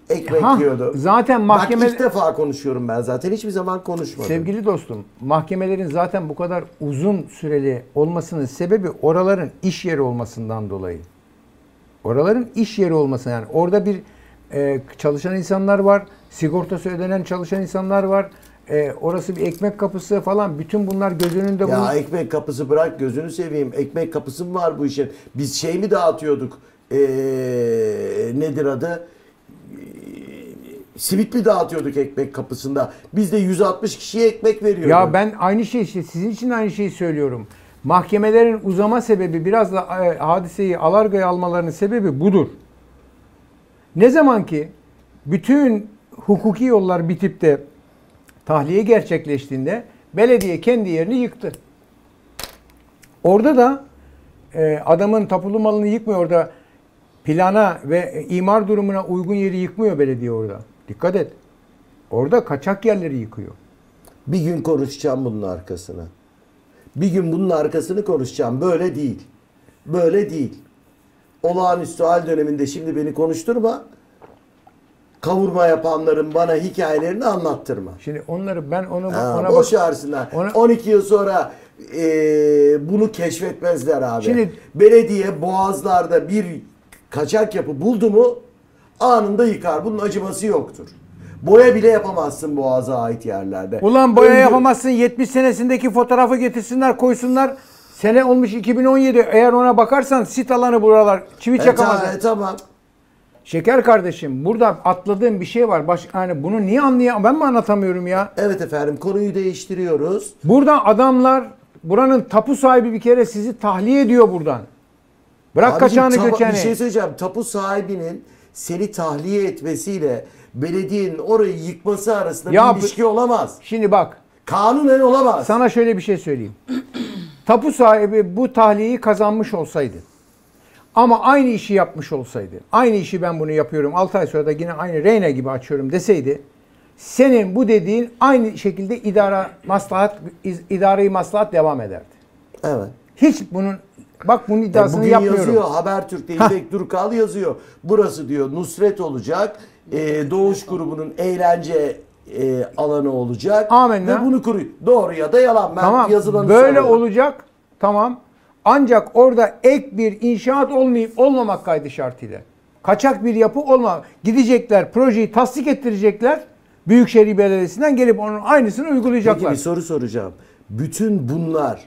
ekmek Ha, yiyordu. zaten mahkeme... Bak ilk defa konuşuyorum ben zaten. Hiçbir zaman konuşmadım. Sevgili dostum, mahkemelerin zaten bu kadar uzun süreli olmasının sebebi oraların iş yeri olmasından dolayı. Oraların iş yeri olması, yani orada bir e, çalışan insanlar var, sigortası ödenen çalışan insanlar var. E, orası bir ekmek kapısı falan, bütün bunlar göz önünde. Ya bunu... ekmek kapısı bırak, gözünü seveyim. Ekmek kapısı mı var bu işin? Biz şey mi dağıtıyorduk? Ee, nedir adı? Ee, simit mi dağıtıyorduk ekmek kapısında? Biz de yüz altmış kişiye ekmek veriyorduk. Ya ben aynı şey işte sizin için aynı şeyi söylüyorum. Mahkemelerin uzama sebebi, biraz da e, hadiseyi alargaya almalarının sebebi budur. Ne zaman ki bütün hukuki yollar bitip de tahliye gerçekleştiğinde belediye kendi yerini yıktı. Orada da e, adamın tapulu malını yıkmıyor, orada plana ve imar durumuna uygun yeri yıkmıyor belediye orada. Dikkat et. Orada kaçak yerleri yıkıyor. Bir gün konuşacağım bunun arkasını. Bir gün bunun arkasını konuşacağım. Böyle değil. Böyle değil. Olağanüstü hal döneminde şimdi beni konuşturma. Kavurma yapanların bana hikayelerini anlattırma. Şimdi onları ben onu Ha, ona boş bak- versinler. ona- on iki yıl sonra e, bunu keşfetmezler abi. Şimdi- Belediye boğazlarda bir kaçak yapı buldu mu anında yıkar. Bunun acıması yoktur. Boya bile yapamazsın boğaza ait yerlerde. Ulan boya Öngör- yapamazsın. yetmiş senesindeki fotoğrafı getirsinler, koysunlar. Sene olmuş iki bin on yedi. Eğer ona bakarsan sit alanı buralar. Çivi E, çakamaz. ta- e, tamam. Şeker kardeşim, burada atladığım bir şey var. Baş, hani bunu niye anlayamam? Ben mi anlatamıyorum ya? Evet efendim, konuyu değiştiriyoruz. Burada adamlar, buranın tapu sahibi bir kere sizi tahliye ediyor buradan. Bırak Abicim, kaçağını tapa- göçeni. Bir şey söyleyeceğim. Tapu sahibinin seni tahliye etmesiyle belediyenin orayı yıkması arasında Ya bir ilişki olamaz. Şimdi bak. Kanunen olamaz. Sana şöyle bir şey söyleyeyim. Tapu sahibi bu tahliyeyi kazanmış olsaydı, ama aynı işi yapmış olsaydı, aynı işi ben bunu yapıyorum, altı ay sonra da yine aynı Reyna gibi açıyorum deseydi, senin bu dediğin aynı şekilde idara maslahat, idari maslahat devam ederdi. Evet. Hiç bunun, bak bunun Ya iddiasını bugün yapmıyorum. yazıyor, Habertürk'te İpek Durkal yazıyor. Burası diyor Nusret olacak, e, Doğuş grubunun eğlence e, alanı olacak. Amenna. Ve bunu kuruyor. Doğru ya da yalan. Ben Tamam, yazılanı böyle söylüyorum. olacak, tamam. Ancak orada ek bir inşaat olmayıp olmamak kaydı şartıyla. Kaçak bir yapı olma. Gidecekler, projeyi tasdik ettirecekler. Büyükşehir Belediyesi'nden gelip onun aynısını uygulayacaklar. Peki bir soru soracağım. Bütün bunlar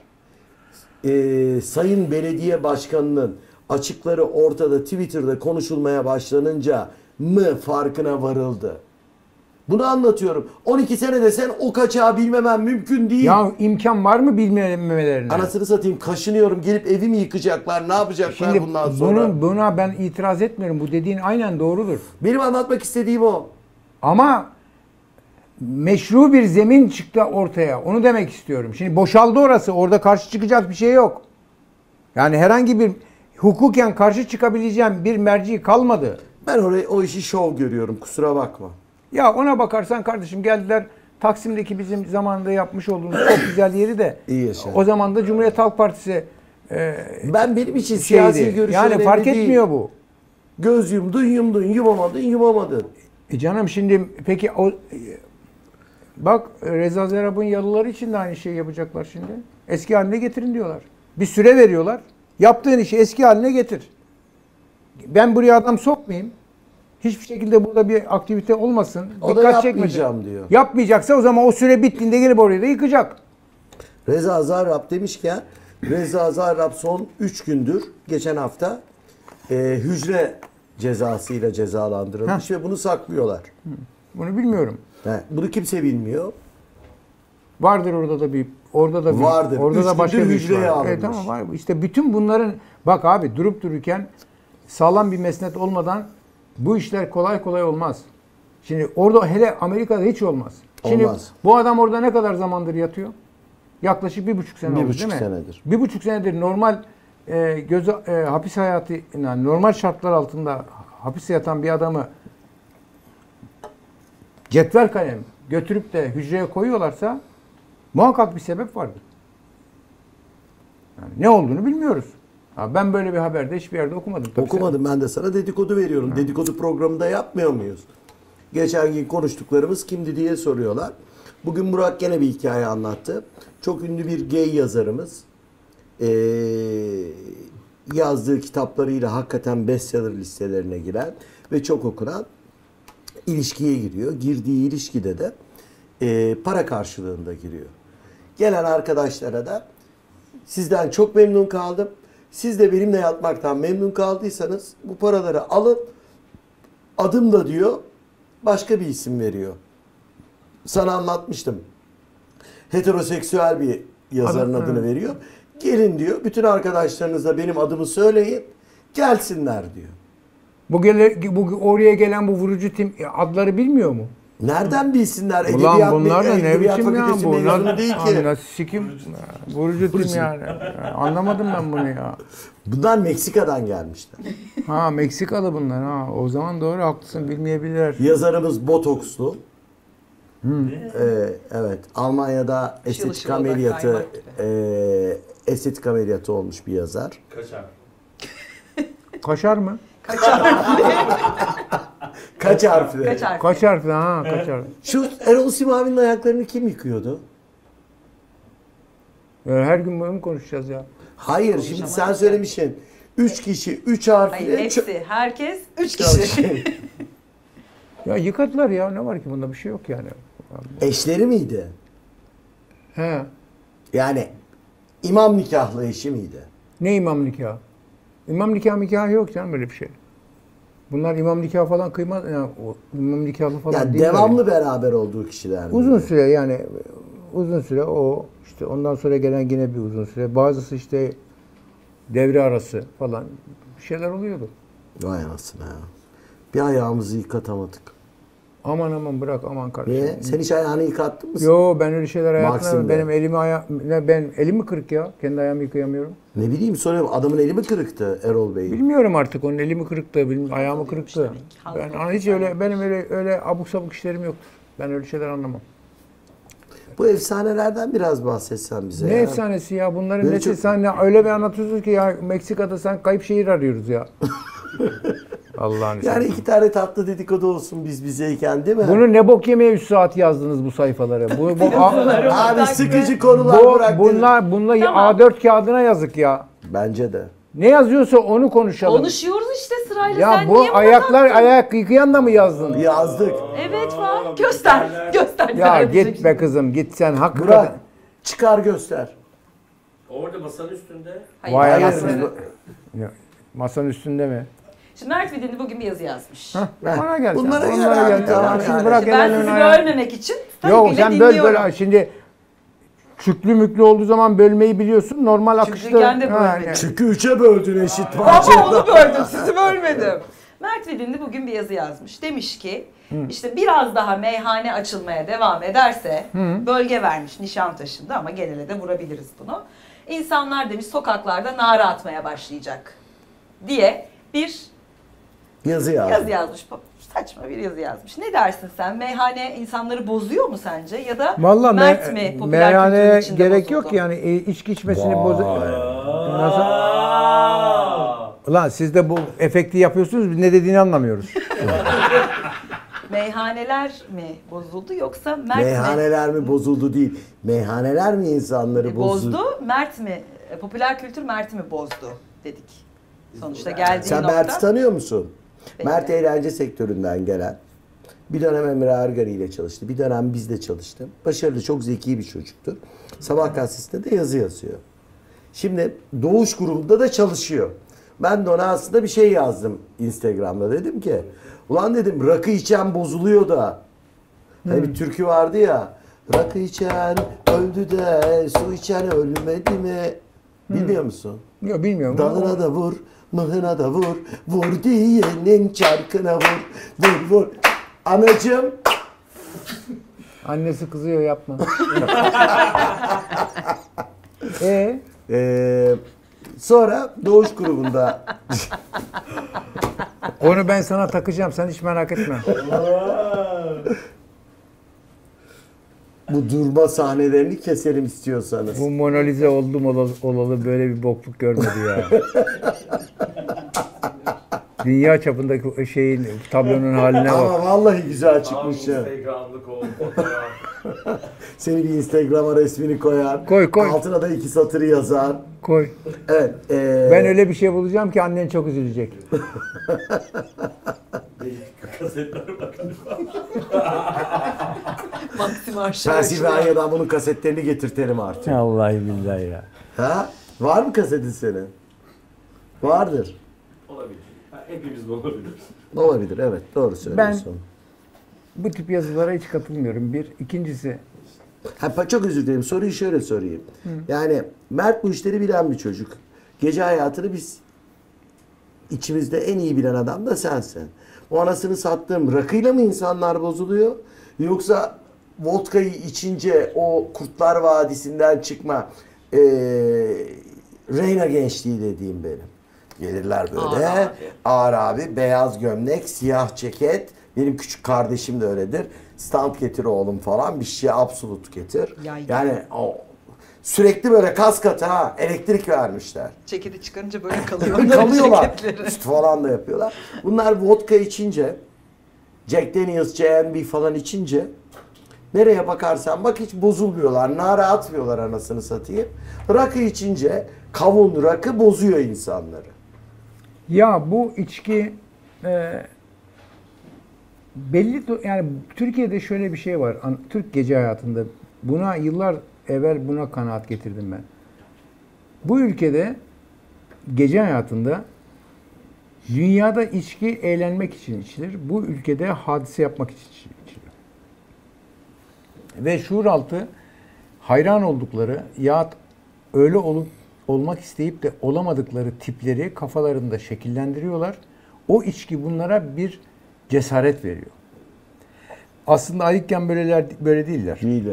e, Sayın Belediye Başkanı'nın açıkları ortada Twitter'da konuşulmaya başlanınca mı farkına varıldı? Bunu anlatıyorum. on iki senede sen o kaçağı bilmemen mümkün değil. Ya imkan var mı bilmemelerine? Anasını satayım, kaşınıyorum. Gelip evimi yıkacaklar. Ne yapacaklar Şimdi bundan sonra? bunun, buna ben itiraz etmiyorum. Bu dediğin aynen doğrudur. Benim anlatmak istediğim o. Ama meşru bir zemin çıktı ortaya. Onu demek istiyorum. Şimdi boşaldı orası. Orada karşı çıkacak bir şey yok. Yani herhangi bir hukuken karşı çıkabileceğim bir merci kalmadı. Ben orayı, o işi şov görüyorum. Kusura bakma. Ya ona bakarsan kardeşim, geldiler Taksim'deki bizim zamanında yapmış olduğumuz çok güzel yeri de İyi yaşa. o zaman da Cumhuriyet Halk Partisi e, Ben benim için siyasi şeydi. görüş Yani önemli fark değil. etmiyor bu. Göz yumdun yumdun, yumamadın yumamadın. E canım şimdi peki o e, bak Reza Zerab'ın yalıları için de aynı şeyi yapacaklar şimdi. Eski haline getirin diyorlar. Bir süre veriyorlar. Yaptığın işi eski haline getir. Ben buraya adam sokmayayım. Hiçbir şekilde burada bir aktivite olmasın. O da Dikkat yapmayacağım çekmesin. diyor. Yapmayacaksa o zaman o süre bittiğinde gelip orayı da yıkacak. Reza Zarrab demişken, Reza Zarrab son üç gündür, geçen hafta e, hücre cezasıyla cezalandırılmış ve bunu saklıyorlar. Bunu bilmiyorum. He, bunu kimse bilmiyor. Vardır orada da bir orada da bir, Vardır. orada Üç da başka gündür bir iş hücreye var. alınmış. Evet, tamam var. İşte bütün bunların, bak abi, durup dururken sağlam bir mesnet olmadan bu işler kolay kolay olmaz. Şimdi orada, hele Amerika'da hiç olmaz. Şimdi Olmaz. bu adam orada ne kadar zamandır yatıyor? Yaklaşık bir buçuk sene Bir oldu buçuk değil mi? senedir. Bir buçuk senedir normal e, göze, e, hapis hayatı, yani normal şartlar altında hapis yatan bir adamı cetvel kalem götürüp de hücreye koyuyorlarsa muhakkak bir sebep vardır. Yani ne olduğunu bilmiyoruz. Ha, ben böyle bir haberde hiçbir yerde okumadım. Tabii Okumadım, ben de sana dedikodu veriyorum. Dedikodu programında yapmıyor muyuz? geçen gün konuştuklarımız kimdi diye soruyorlar. Bugün Burak gene bir hikaye anlattı. Çok ünlü bir gay yazarımız. Ee, yazdığı kitaplarıyla hakikaten bestseller listelerine giren ve çok okunan ilişkiye giriyor. Girdiği ilişkide de e, para karşılığında giriyor. Gelen arkadaşlara da sizden çok memnun kaldım. Siz de benimle yatmaktan memnun kaldıysanız bu paraları alın. Adım da diyor başka bir isim veriyor. Sana anlatmıştım. Heteroseksüel bir yazarın Adım, adını evet. veriyor. Gelin diyor. Bütün arkadaşlarınıza benim adımı söyleyin. Gelsinler diyor. Bu, gele, bu oraya gelen bu vurucu tim adları bilmiyor mu? Nereden bilsinler? Ulan Edebiyat, bunlar da ne edebiyat biçim ya fakültesi bu? mezunu Nasıl, değil ki. nasıl sikim? Vurucu tim yani. Anlamadım ben bunu ya. Bunlar Meksika'dan gelmişler. Ha Meksikalı bunlar ha. O zaman doğru haklısın bilmeyebilirler. Yazarımız botokslu. Ee, evet. Almanya'da Işıl estetik ışıl ameliyatı odak e, estetik ameliyatı olmuş bir yazar. Kaçar. Kaşar mı? Kaç harfli? Kaç harfli? Kaç harfli ha kaç harfli. Şu Erol Simavi'nin ayaklarını kim yıkıyordu? Ya her gün bunu mu konuşacağız ya? Hayır, şimdi sen söylemişsin. Üç kişi, üç harfli. Hayır hepsi. Herkes üç kişi. Ya yıkadılar ya ne var ki bunda bir şey yok yani. Eşleri miydi? He. Yani imam nikahlı eşi miydi? Ne imam nikahı? İmam nikahı nikahı yok canım böyle bir şey. Bunlar imam nikahı falan kıymaz. Yani, o imam nikahlı falan Yani değil. devamlı beraber olduğu kişiler mi? Uzun süre yani uzun süre o işte ondan sonra gelen yine bir uzun süre. Bazısı işte devre arası falan bir şeyler oluyordu. Vay anasını ya. Bir ayağımızı yıkatamadık. Aman aman bırak aman kardeşim. Niye? Sen hiç ayağını yıkattın mı? Yo ben öyle şeyler hayatımda Maksim'de. benim elimi aya ne ben elim mi kırık ya? Kendi ayağımı yıkayamıyorum. Ne bileyim soruyorum. Adamın eli mi kırıktı Erol Bey'in? Bilmiyorum artık onun eli mi kırıktı, bilmiyorum, ayağımı kırıktı. demek ki. Ben Halkın hiç öyle benim öyle öyle abuk sabuk işlerim yoktur. Ben öyle şeyler anlamam. Bu efsanelerden biraz bahsetsen bize. Ne ya. efsanesi ya bunların Böyle nesi çok- sen ne, öyle bir anlatıyorsun ki ya Meksika'da sen kayıp şehir arıyoruz ya. Allah'ın Yani izniyle. iki tane tatlı dedikodu olsun biz bizeyken değil mi? Bunu ne bok yemeye üç saat yazdınız bu sayfaları. Bu, bu, a- Abi sıkıcı konular bu bırak. bunlar bunlar Tamam. A dört kağıdına yazık ya. Bence de. Ne yazıyorsa onu konuşalım. Konuşuyoruz işte sırayla. Ya Sen bu niye ayaklar bıraktın? ayak yıkayan da mı yazdın? Yazdık. Evet var. Göster. Göster. Ya Nerede git diyeceksin? be kızım git sen hakikaten. Burak çıkar göster. Orada masanın üstünde. Hayır, Vay hayır. anasını. Ya, masanın üstünde mi? Şimdi Mert Vidinli bugün bir yazı yazmış. Hah, bana gel. sen, Bunlara gel onlara abi, gel. tamam Tamam, şimdi yani. bırak Ben el sizi alemin ayağı. bölmemek için tabii Yok ki sen de böl dinliyorum. böyle. Şimdi çüklü müklü olduğu zaman bölmeyi biliyorsun. Normal akışta. Çüklüyken de Ha, bölmedim. Çünkü üçe böldün eşit Ama parçada. onu böldüm, sizi bölmedim. Mert Vidinli bugün bir yazı yazmış. Demiş ki, işte biraz daha meyhane açılmaya devam ederse, bölge vermiş Nişantaşı'nda ama genele de vurabiliriz bunu. İnsanlar demiş sokaklarda nara atmaya başlayacak diye bir Yazı yazdı. yazı yazmış. Saçma bir yazı yazmış. Ne dersin sen? Meyhane insanları bozuyor mu sence? Ya da Vallahi Mert me- mi popüler kültürün meyhaneye içinde gerek bozuldu? yok yani e, içki içmesini boz. Nasıl? Aa! Ulan siz de bu efekti yapıyorsunuz ne dediğini anlamıyoruz. Meyhaneler mi bozuldu yoksa Mert mi? Meyhaneler mi bozuldu değil. Meyhaneler mi insanları E, bozdu? bozdu, Mert mi? E, popüler kültür Mert'i mi bozdu dedik. Sonuçta geldiği Sen nokta. Mert'i tanıyor musun? Peki. Mert eğlence sektöründen gelen. Bir dönem Emre Ergari ile çalıştı. Bir dönem bizde çalıştı. Başarılı, çok zeki bir çocuktur. Sabah gazetesinde de yazı yazıyor. Şimdi Doğuş grubunda da çalışıyor. Ben de ona aslında bir şey yazdım Instagram'da. Dedim ki, ulan dedim rakı içen bozuluyor da. Hani bir türkü vardı ya. Rakı içen öldü de su içen ölmedi mi? Bilmiyor musun? Yok bilmiyorum. Dalına da vur, mıhına da vur, vur diyenin çarkına vur, vur vur. Anacığım, Annesi kızıyor yapma. e ee, sonra Doğuş grubunda onu ben sana takacağım sen hiç merak etme. bu durma sahnelerini keselim istiyorsanız. Bu Mona Lisa oldum olalı, olalı böyle bir bokluk görmedi ya. Dünya çapındaki o şeyin tablonun haline Ama bak. vallahi güzel çıkmış ya. Instagram'lık oldu. Seni bir Instagram'a resmini koyar. Koy, koy. Altına da iki satırı yazar. Koy. Evet. ee, Ben öyle bir şey bulacağım ki annen çok üzülecek. Kasetler bakın. Maxim Arşa. Pensilvanya'dan bunun kasetlerini getirtelim artık. Vallahi billahi ya. Ha? Var mı kasetin senin? Vardır. Olabilir. Ha, hepimiz de olabiliriz. Olabilir, evet. Doğru söylüyorsun. Bu tip yazılara hiç katılmıyorum. Bir. İkincisi Ha, çok özür dilerim. Soruyu şöyle sorayım. Yani Mert bu işleri bilen bir çocuk. Gece hayatını biz içimizde en iyi bilen adam da sensin. O anasını sattığım rakıyla mı insanlar bozuluyor? Yoksa vodkayı içince o Kurtlar Vadisi'nden çıkma ee, Reyna gençliği dediğim benim. Gelirler böyle. Ağır abi. Ağır abi. Beyaz gömlek, siyah ceket. Benim küçük kardeşim de öyledir. Stand getir oğlum falan. Bir şey absolut getir. Ya, ya. Yani o, sürekli böyle kas katı ha. Elektrik vermişler. Ceketi çıkarınca böyle kalıyor. onların Kalıyorlar. ceketleri. Üst falan da yapıyorlar. Bunlar vodka içince, Jack Daniels, J and B falan içince nereye bakarsan bak hiç bozulmuyorlar. Nara atmıyorlar anasını satayım. Rakı içince kavun rakı bozuyor insanları. ya bu içki e, belli do- yani Türkiye'de şöyle bir şey var. An- Türk gece hayatında buna yıllar evvel buna kanaat getirdim ben. Bu ülkede gece hayatında dünyada içki eğlenmek için içilir. Bu ülkede hadise yapmak için içilir. Ve şuuraltı hayran oldukları ya öyle olup olmak isteyip de olamadıkları tipleri kafalarında şekillendiriyorlar. O içki bunlara bir cesaret veriyor. Aslında ayıkken böyleler böyle değiller. Değiller.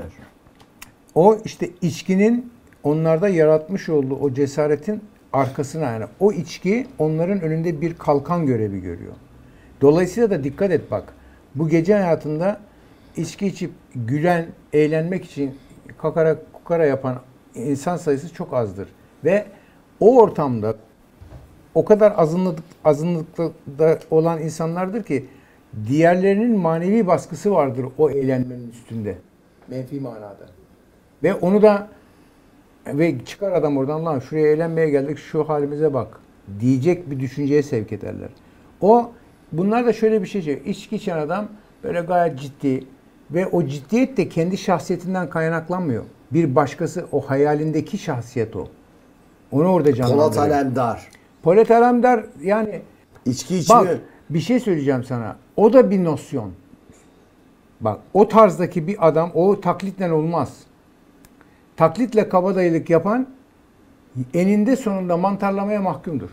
O işte içkinin onlarda yaratmış olduğu o cesaretin arkasına yani o içki onların önünde bir kalkan görevi görüyor. Dolayısıyla da dikkat et bak. Bu gece hayatında içki içip gülen, eğlenmek için kakara kukara yapan insan sayısı çok azdır. Ve o ortamda o kadar azınlık, azınlıkta olan insanlardır ki diğerlerinin manevi baskısı vardır o eğlenmenin üstünde. Menfi manada. Ve onu da ve çıkar adam oradan lan şuraya eğlenmeye geldik şu halimize bak diyecek bir düşünceye sevk ederler. O bunlar da şöyle bir şey söylüyor. İçki içen adam böyle gayet ciddi ve o ciddiyet de kendi şahsiyetinden kaynaklanmıyor. Bir başkası o hayalindeki şahsiyet o. Onu orada canlandırıyor. Polat Alemdar. Polat Alemdar yani İçki içmiyor. bak bir şey söyleyeceğim sana. O da bir nosyon. Bak o tarzdaki bir adam o taklitle olmaz. Taklitle kabadayılık yapan eninde sonunda mantarlamaya mahkumdur.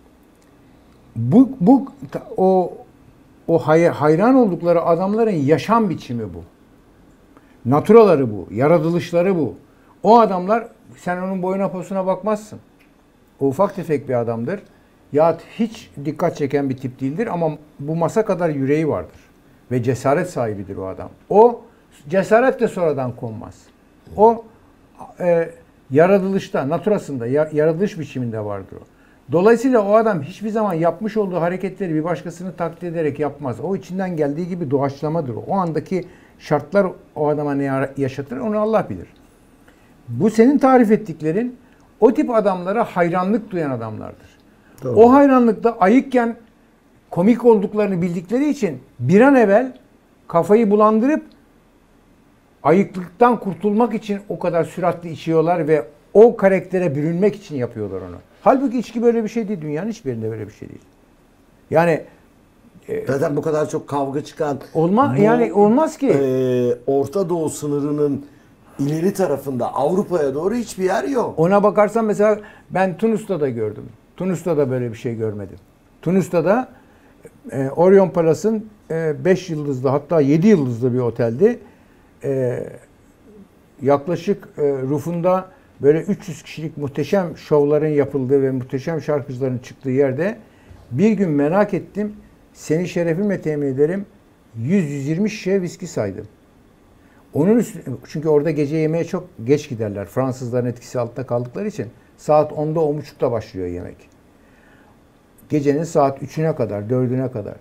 Bu, bu o o hay, hayran oldukları adamların yaşam biçimi bu. Naturaları bu, yaratılışları bu. O adamlar sen onun boyuna posuna bakmazsın. O ufak tefek bir adamdır. Ya hiç dikkat çeken bir tip değildir ama bu masa kadar yüreği vardır. Ve cesaret sahibidir o adam. O cesaret de sonradan konmaz. O e, yaratılışta, naturasında, ya, yaratılış biçiminde vardır o. Dolayısıyla o adam hiçbir zaman yapmış olduğu hareketleri bir başkasını taklit ederek yapmaz. O içinden geldiği gibi doğaçlamadır o. O andaki şartlar o adama ne yaşatır onu Allah bilir. Bu senin tarif ettiklerin o tip adamlara hayranlık duyan adamlardır. Doğru. O hayranlıkta ayıkken komik olduklarını bildikleri için bir an evvel kafayı bulandırıp ayıklıktan kurtulmak için o kadar süratli içiyorlar ve o karaktere bürünmek için yapıyorlar onu. Halbuki içki böyle bir şey değil. Dünyanın hiçbir yerinde böyle bir şey değil. Yani e, Zaten bu kadar çok kavga çıkan olma bu, yani olmaz ki. E, Orta Doğu sınırının ileri tarafında Avrupa'ya doğru hiçbir yer yok. Ona bakarsan mesela ben Tunus'ta da gördüm. Tunus'ta da böyle bir şey görmedim. Tunus'ta da e, Orion Palace'ın beş e, yıldızlı hatta yedi yıldızlı bir oteldi. E, yaklaşık e, rufunda böyle üç yüz kişilik muhteşem şovların yapıldığı ve muhteşem şarkıcıların çıktığı yerde bir gün merak ettim. Seni şerefimle temin ederim. yüz yüz yirmi şişe viski saydım. Onun üstüne, çünkü orada gece yemeğe çok geç giderler. Fransızların etkisi altında kaldıkları için saat onda on buçukta başlıyor yemek. Gecenin saat üçüne kadar, dördüne kadar.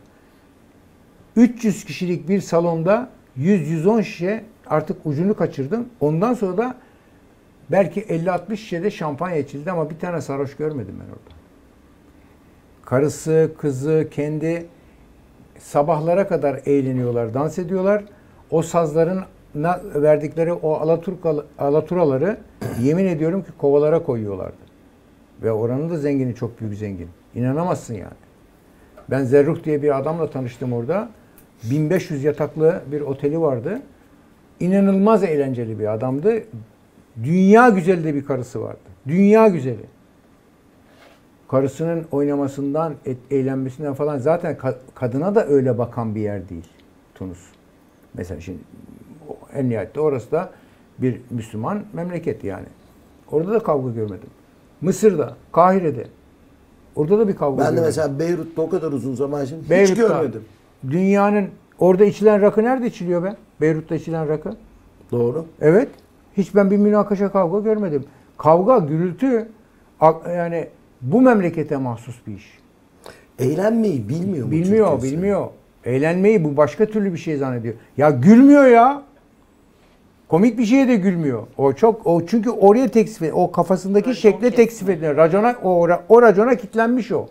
üç yüz kişilik bir salonda yüz yüz on şişe artık ucunu kaçırdım. Ondan sonra da belki elli altmış şişede şampanya içildi ama bir tane sarhoş görmedim ben orada. Karısı, kızı, kendi sabahlara kadar eğleniyorlar, dans ediyorlar. O sazların verdikleri o alaturka, alaturaları yemin ediyorum ki kovalara koyuyorlardı. Ve oranın da zengini çok büyük zengin. İnanamazsın yani. Ben Zerruh diye bir adamla tanıştım orada. bin beş yüz yataklı bir oteli vardı. İnanılmaz eğlenceli bir adamdı. Dünya güzeli de bir karısı vardı. Dünya güzeli. Karısının oynamasından, eğlenmesinden falan zaten kadına da öyle bakan bir yer değil Tunus. Mesela şimdi en nihayette orası da bir Müslüman memleket yani. Orada da kavga görmedim. Mısır'da, Kahire'de. Orada da bir kavga Ben görmedim. de mesela Beyrut'ta o kadar uzun zaman şimdi hiç Beyrut'ta, görmedim. Dünyanın orada içilen rakı nerede içiliyor be? Beyrut'ta içilen rakı. Doğru. Evet. Hiç ben bir münakaşa kavga görmedim. Kavga, gürültü yani bu memlekete mahsus bir iş. Eğlenmeyi bilmiyor mu? Bilmiyor, Türkiye'si? bilmiyor. Eğlenmeyi bu başka türlü bir şey zannediyor. Ya gülmüyor ya. Komik bir şeye de gülmüyor. O çok o çünkü oraya teksif ediyor. O kafasındaki Racon şekle kesme. teksif ediyor. Racona o, o racona kitlenmiş o.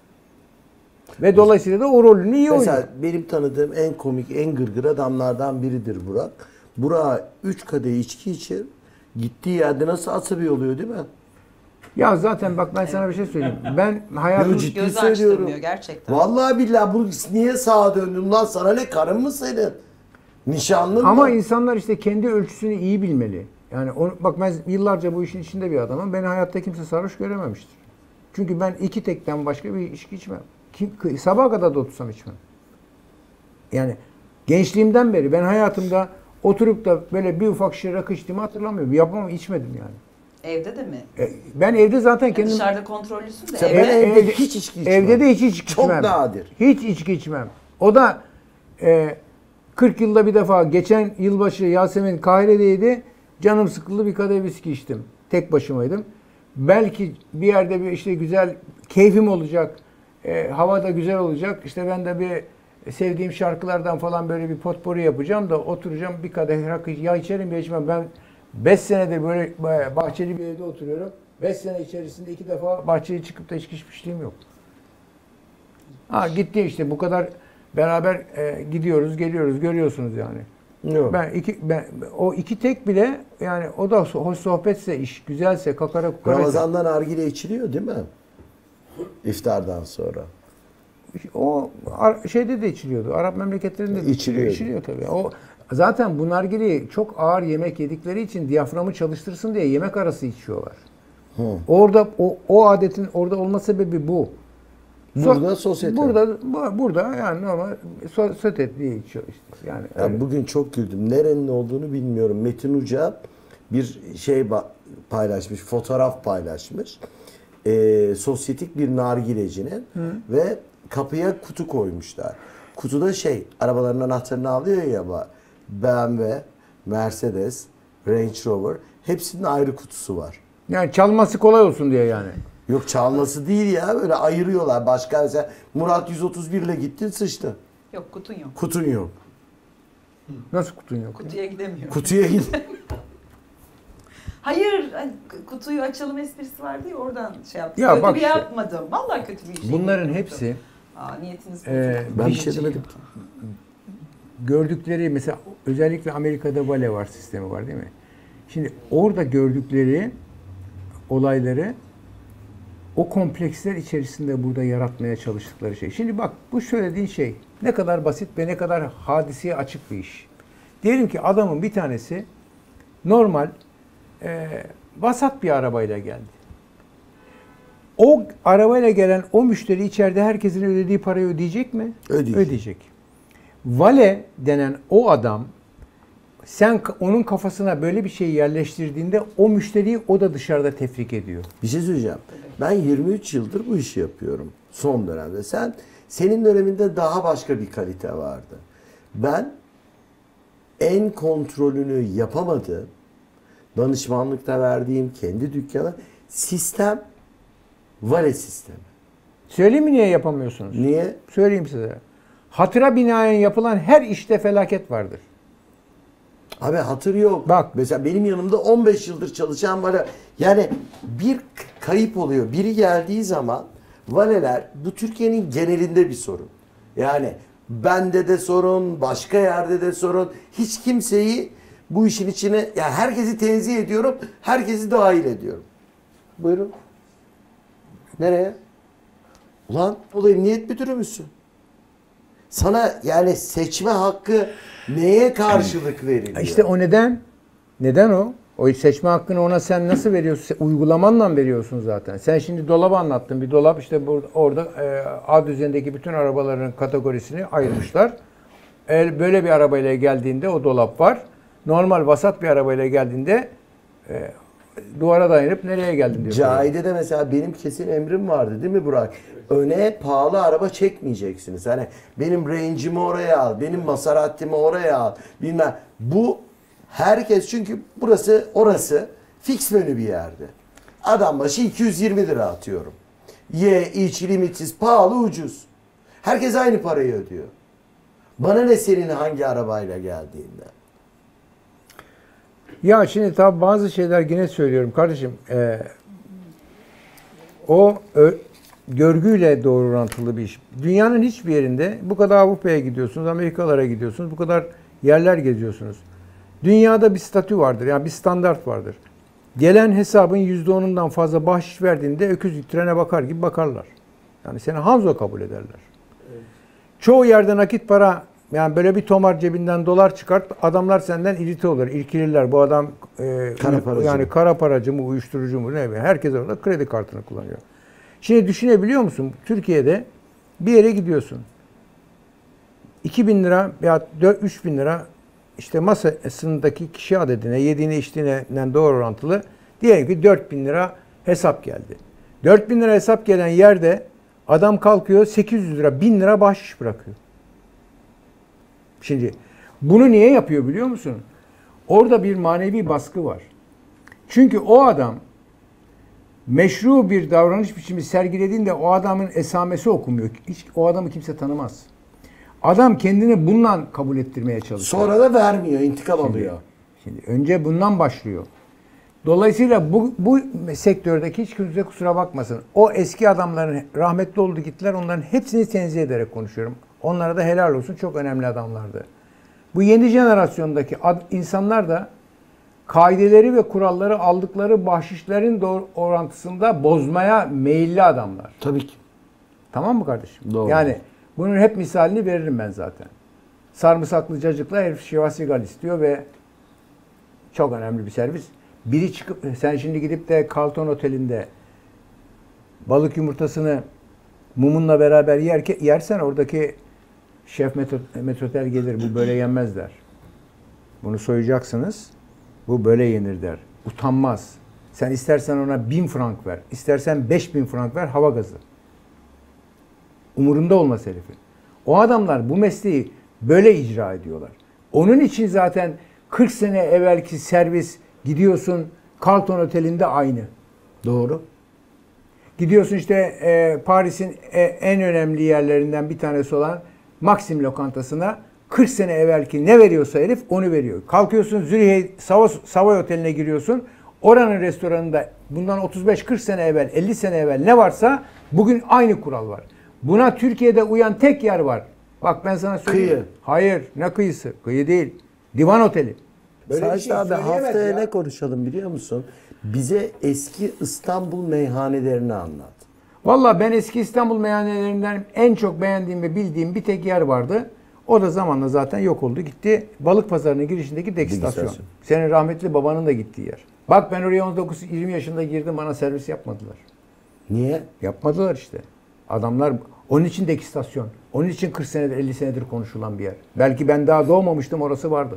Ve dolayısıyla da o rolünü iyi oynuyor. Mesela benim tanıdığım en komik, en gırgır adamlardan biridir Burak. Burak üç kadeh içki içir. Gittiği yerde nasıl asabi oluyor değil mi? Ya zaten bak ben sana bir şey söyleyeyim. Ben hayatım Yo, ciddi Göz söylüyorum. açtırmıyor gerçekten. Vallahi billahi bu niye sağa döndün lan, sana ne, karın mı senin? Nişanlın mı? ama insanlar işte kendi ölçüsünü iyi bilmeli. Yani onu, bak ben yıllarca bu işin içinde bir adamım. Beni hayatta kimse sarhoş görememiştir. Çünkü ben iki tekten başka bir içki içmem. Kim, sabaha kadar da otursam içmem. Yani gençliğimden beri ben hayatımda oturup da böyle bir ufak şişe rakı içtiğimi hatırlamıyorum. Yapamam, içmedim yani. Evde de mi? E, Ben evde zaten Yani kendim... dışarıda kontrollüsün de Sen- evde. ben evde hiç içki içmem. Evde de hiç içki Çok içmem. nadir. Hiç içki içmem. O da e, kırk yılda bir defa, geçen yılbaşı Yasemin Kahire'deydi. Canım sıkıldı, bir kadeh viski içtim. Tek başımaydım. Belki bir yerde bir işte güzel keyfim olacak. E, hava da güzel olacak. İşte ben de bir sevdiğim şarkılardan falan böyle bir potpourri yapacağım da oturacağım bir kadeh rakı, ya içerim ya içmem. Ben beş senedir böyle bahçeli bir evde oturuyorum. beş sene içerisinde iki defa bahçeye çıkıp da içki içmişliğim yok. Ha gitti işte, bu kadar beraber e, gidiyoruz, geliyoruz, görüyorsunuz yani. Yok. Ben iki ben o iki tek bile yani, o da hoş sohbetse, iş güzelse, kakara kukara. Ramazan'da nargile içiliyor değil mi? İftardan sonra. O ar- şeyde de içiliyordu. Arap memleketlerinde de İçiliyordu. içiliyor tabii. O zaten bu nargileyi çok ağır yemek yedikleri için diyaframı çalıştırsın diye yemek arası içiyorlar. Hı. Orada o, o adetin orada olma sebebi bu. Burada sosyete. Burada bu- burada yani normal so- sotet diye içiyor işte. Yani Ya öyle. bugün çok güldüm. Nerenin olduğunu bilmiyorum. Metin Uca bir şey ba- paylaşmış, fotoğraf paylaşmış. Ee, sosyetik bir nargilecinin ve kapıya kutu koymuşlar. Kutuda şey, arabaların anahtarını alıyor ya, B M W, Mercedes, Range Rover, hepsinin ayrı kutusu var. Yani çalması kolay olsun diye yani. Yok, çalması değil ya, böyle ayırıyorlar. Başka mesela Murat yüz otuz bir ile gittin, sıçtı. Yok, kutun yok. Kutun yok. Nasıl kutun yok? Kutuya gidemiyor. Kutuya git. Hayır, hani kutuyu açalım esprisi vardı ya, oradan şey yaptım. Ya kötü bak bir işte. yapmadım. Vallahi kötü bir şey. Bunların yapmadım. hepsi Aa, niyetiniz Ee, bozuldu. Ben bir Bir şey şey- demedim ki. gördükleri, mesela özellikle Amerika'da vale var sistemi var değil mi? Şimdi orada gördükleri olayları o kompleksler içerisinde burada yaratmaya çalıştıkları şey. Şimdi bak, bu söylediğin şey ne kadar basit ve ne kadar hadiseye açık bir iş. Diyelim ki adamın bir tanesi normal e, vasat bir arabayla geldi. O arabayla gelen o müşteri içeride herkesin ödediği parayı ödeyecek mi? Ödeyecek. Ödeyecek. Vale denen o adam, sen onun kafasına böyle bir şey yerleştirdiğinde o müşteriyi o da dışarıda tefrik ediyor. Bir şey söyleyeceğim. Ben yirmi üç yıldır bu işi yapıyorum. Son dönemde. Sen, senin döneminde daha başka bir kalite vardı. Ben en kontrolünü yapamadığım, danışmanlıkta verdiğim kendi dükkanı sistem, vale sistemi. Söyleyeyim mi niye yapamıyorsunuz? Niye? Söyleyeyim size. Hatıra binaen yapılan her işte felaket vardır. Abi hatır yok. Bak. Mesela benim yanımda on beş yıldır çalışan var. Yani bir kayıp oluyor. Biri geldiği zaman valeler bu Türkiye'nin genelinde bir sorun. Yani bende de sorun, başka yerde de sorun. Hiç kimseyi bu işin içine, yani herkesi tenzih ediyorum, herkesi dahil ediyorum. Buyurun. Nereye? Ulan o da emniyet müdürü müsün? Sana yani seçme hakkı neye karşılık veriliyor? İşte o neden? Neden o? O seçme hakkını ona sen nasıl veriyorsun? Uygulamanla veriyorsun zaten. Sen şimdi dolabı anlattın. Bir dolap işte burada, orada e, A düzenindeki bütün arabaların kategorisini ayırmışlar. Eğer böyle bir arabayla geldiğinde o dolap var. Normal vasat bir arabayla geldiğinde e, duvara dayanıp nereye geldin diyor. Cahide'de mesela benim kesin emrim vardı değil mi Burak? Öne pahalı araba çekmeyeceksiniz. Hani benim Range'imi oraya al, benim Maserati'mi oraya al. Bilmem. Bu herkes, çünkü burası orası fix menü bir yerde. Adam başı iki yüz yirmi lira atıyorum. Ye, iç, limitsiz, pahalı, ucuz. Herkes aynı parayı ödüyor. Bana ne senin hangi arabayla geldiğinde? Ya şimdi tabi bazı şeyler yine söylüyorum kardeşim. E, o ö, görgüyle doğru orantılı bir iş. Dünyanın hiçbir yerinde bu kadar Avrupa'ya gidiyorsunuz, Amerikalara gidiyorsunuz, bu kadar yerler geziyorsunuz. Dünyada bir statü vardır, yani bir standart vardır. Gelen hesabın yüzde onundan fazla bahşiş verdiğinde öküz trene bakar gibi bakarlar. Yani seni Hanzo kabul ederler. Evet. Çoğu yerde nakit para, yani böyle bir tomar cebinden dolar çıkart, adamlar senden irite olur, irkilirler. Bu adam e, kara paracı yani mı? Kara paracı mı, uyuşturucu mu, ne bileyim. Herkes orada kredi kartını kullanıyor. Şimdi düşünebiliyor musun? Türkiye'de bir yere gidiyorsun. iki bin lira veya üç bin lira işte masasındaki kişi adedine, yediğine içtiğine doğru orantılı, diyelim ki dört bin lira hesap geldi. dört bin lira hesap gelen yerde adam kalkıyor sekiz yüz lira, bin lira bahşiş bırakıyor. Şimdi bunu niye yapıyor biliyor musun? Orada bir manevi baskı var. Çünkü o adam meşru bir davranış biçimi sergilediğinde o adamın esamesi okumuyor. Hiç o adamı kimse tanımaz. Adam kendini bundan kabul ettirmeye çalışıyor. Sonra da vermiyor, intikam şimdi, alıyor. Şimdi önce bundan başlıyor. Dolayısıyla bu, bu sektördeki hiç kimse kusura bakmasın. O eski adamların rahmetli oldu gittiler, onların hepsini tenzih ederek konuşuyorum. Onlara da helal olsun, çok önemli adamlardı. Bu yeni jenerasyondaki ad, insanlar da kaideleri ve kuralları aldıkları bahşişlerin doğru orantısında bozmaya meyilli adamlar. Tabii ki. Tamam mı kardeşim? Doğru. Yani bunun hep misalini veririm ben zaten. Sarımsaklı cacıkla herif şivasigal istiyor ve çok önemli bir servis. Biri çıkıp, sen şimdi gidip de Carlton Oteli'nde balık yumurtasını mumunla beraber yer, yersen oradaki şef metrotel gelir, bu böyle yenmez der. Bunu soyacaksınız, bu böyle yenir der. Utanmaz. Sen istersen ona bin frank ver, istersen beş bin frank ver, hava gazı. Umurunda olmaz herifin. O adamlar bu mesleği böyle icra ediyorlar. Onun için zaten kırk sene evvelki servis, gidiyorsun Carlton Oteli'nde aynı. Doğru. Gidiyorsun işte e, Paris'in e, en önemli yerlerinden bir tanesi olan Maxim lokantasına, kırk sene evvelki ne veriyorsa herif onu veriyor. Kalkıyorsun Zürih'e Savoy Oteli'ne giriyorsun. Oranın restoranında bundan otuz beş kırk sene evvel, elli sene evvel ne varsa bugün aynı kural var. Buna Türkiye'de uyan tek yer var. Bak ben sana söyleyeyim. Kıyı. Hayır, ne kıyısı? Kıyı değil. Divan Oteli. Böyle Böyle bir şey abi haftaya ya. Ne konuşalım biliyor musun? Bize eski İstanbul meyhanelerini anlat. Vallahi ben eski İstanbul meyhanelerinden en çok beğendiğim ve bildiğim bir tek yer vardı. O da zamanla zaten yok oldu gitti. Balık Pazarı'nın girişindeki degistasyon. Degistasyon. Senin rahmetli babanın da gittiği yer. Bak ben oraya on dokuz yirmi yaşında girdim, bana servis yapmadılar. Niye? Yapmadılar işte. Adamlar onun için degistasyon. Onun için kırk senedir elli senedir konuşulan bir yer. Belki ben daha doğmamıştım, orası vardı.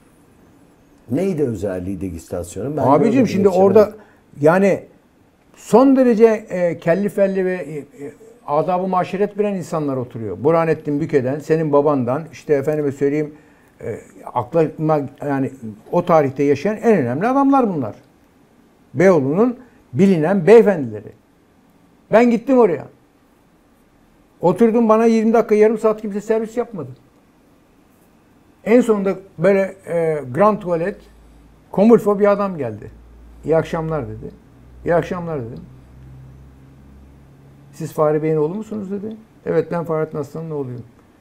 Neydi özelliği degistasyonun? Ben Abicim şimdi orada yani son derece e, kelli felli ve e, e, adab-ı maşeret bilen insanlar oturuyor. Burhanettin Büke'den, senin babandan, işte efendime söyleyeyim e, aklıma yani o tarihte yaşayan en önemli adamlar bunlar. Beyoğlu'nun bilinen beyefendileri. Ben gittim oraya. Oturdum, bana yirmi dakika yarım saat kimse servis yapmadı. En sonunda böyle e, grand tuvalet komulfo bir adam geldi. İyi akşamlar dedi. İyi akşamlar dedim. Siz Fahri Bey'in oğlu musunuz dedi. Evet, ben Fahrettin Aslan'ın oğluyum.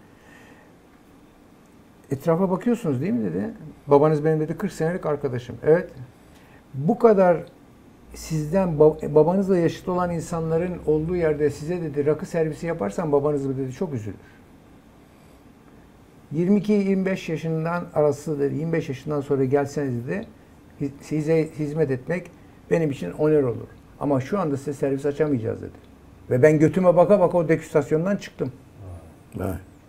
Etrafa bakıyorsunuz değil mi dedi. Babanız benim dedi kırk senelik arkadaşım. Evet. Bu kadar sizden babanızla yaşıt olan insanların olduğu yerde size dedi rakı servisi yaparsan babanız dedi çok üzülür. yirmi iki yirmi beş yaşından arası dedi, yirmi beş yaşından sonra gelseniz dedi size hizmet etmek benim için onur olur. Ama şu anda size servis açamayacağız dedi. Ve ben götüme baka baka o degüstasyondan çıktım. Evet.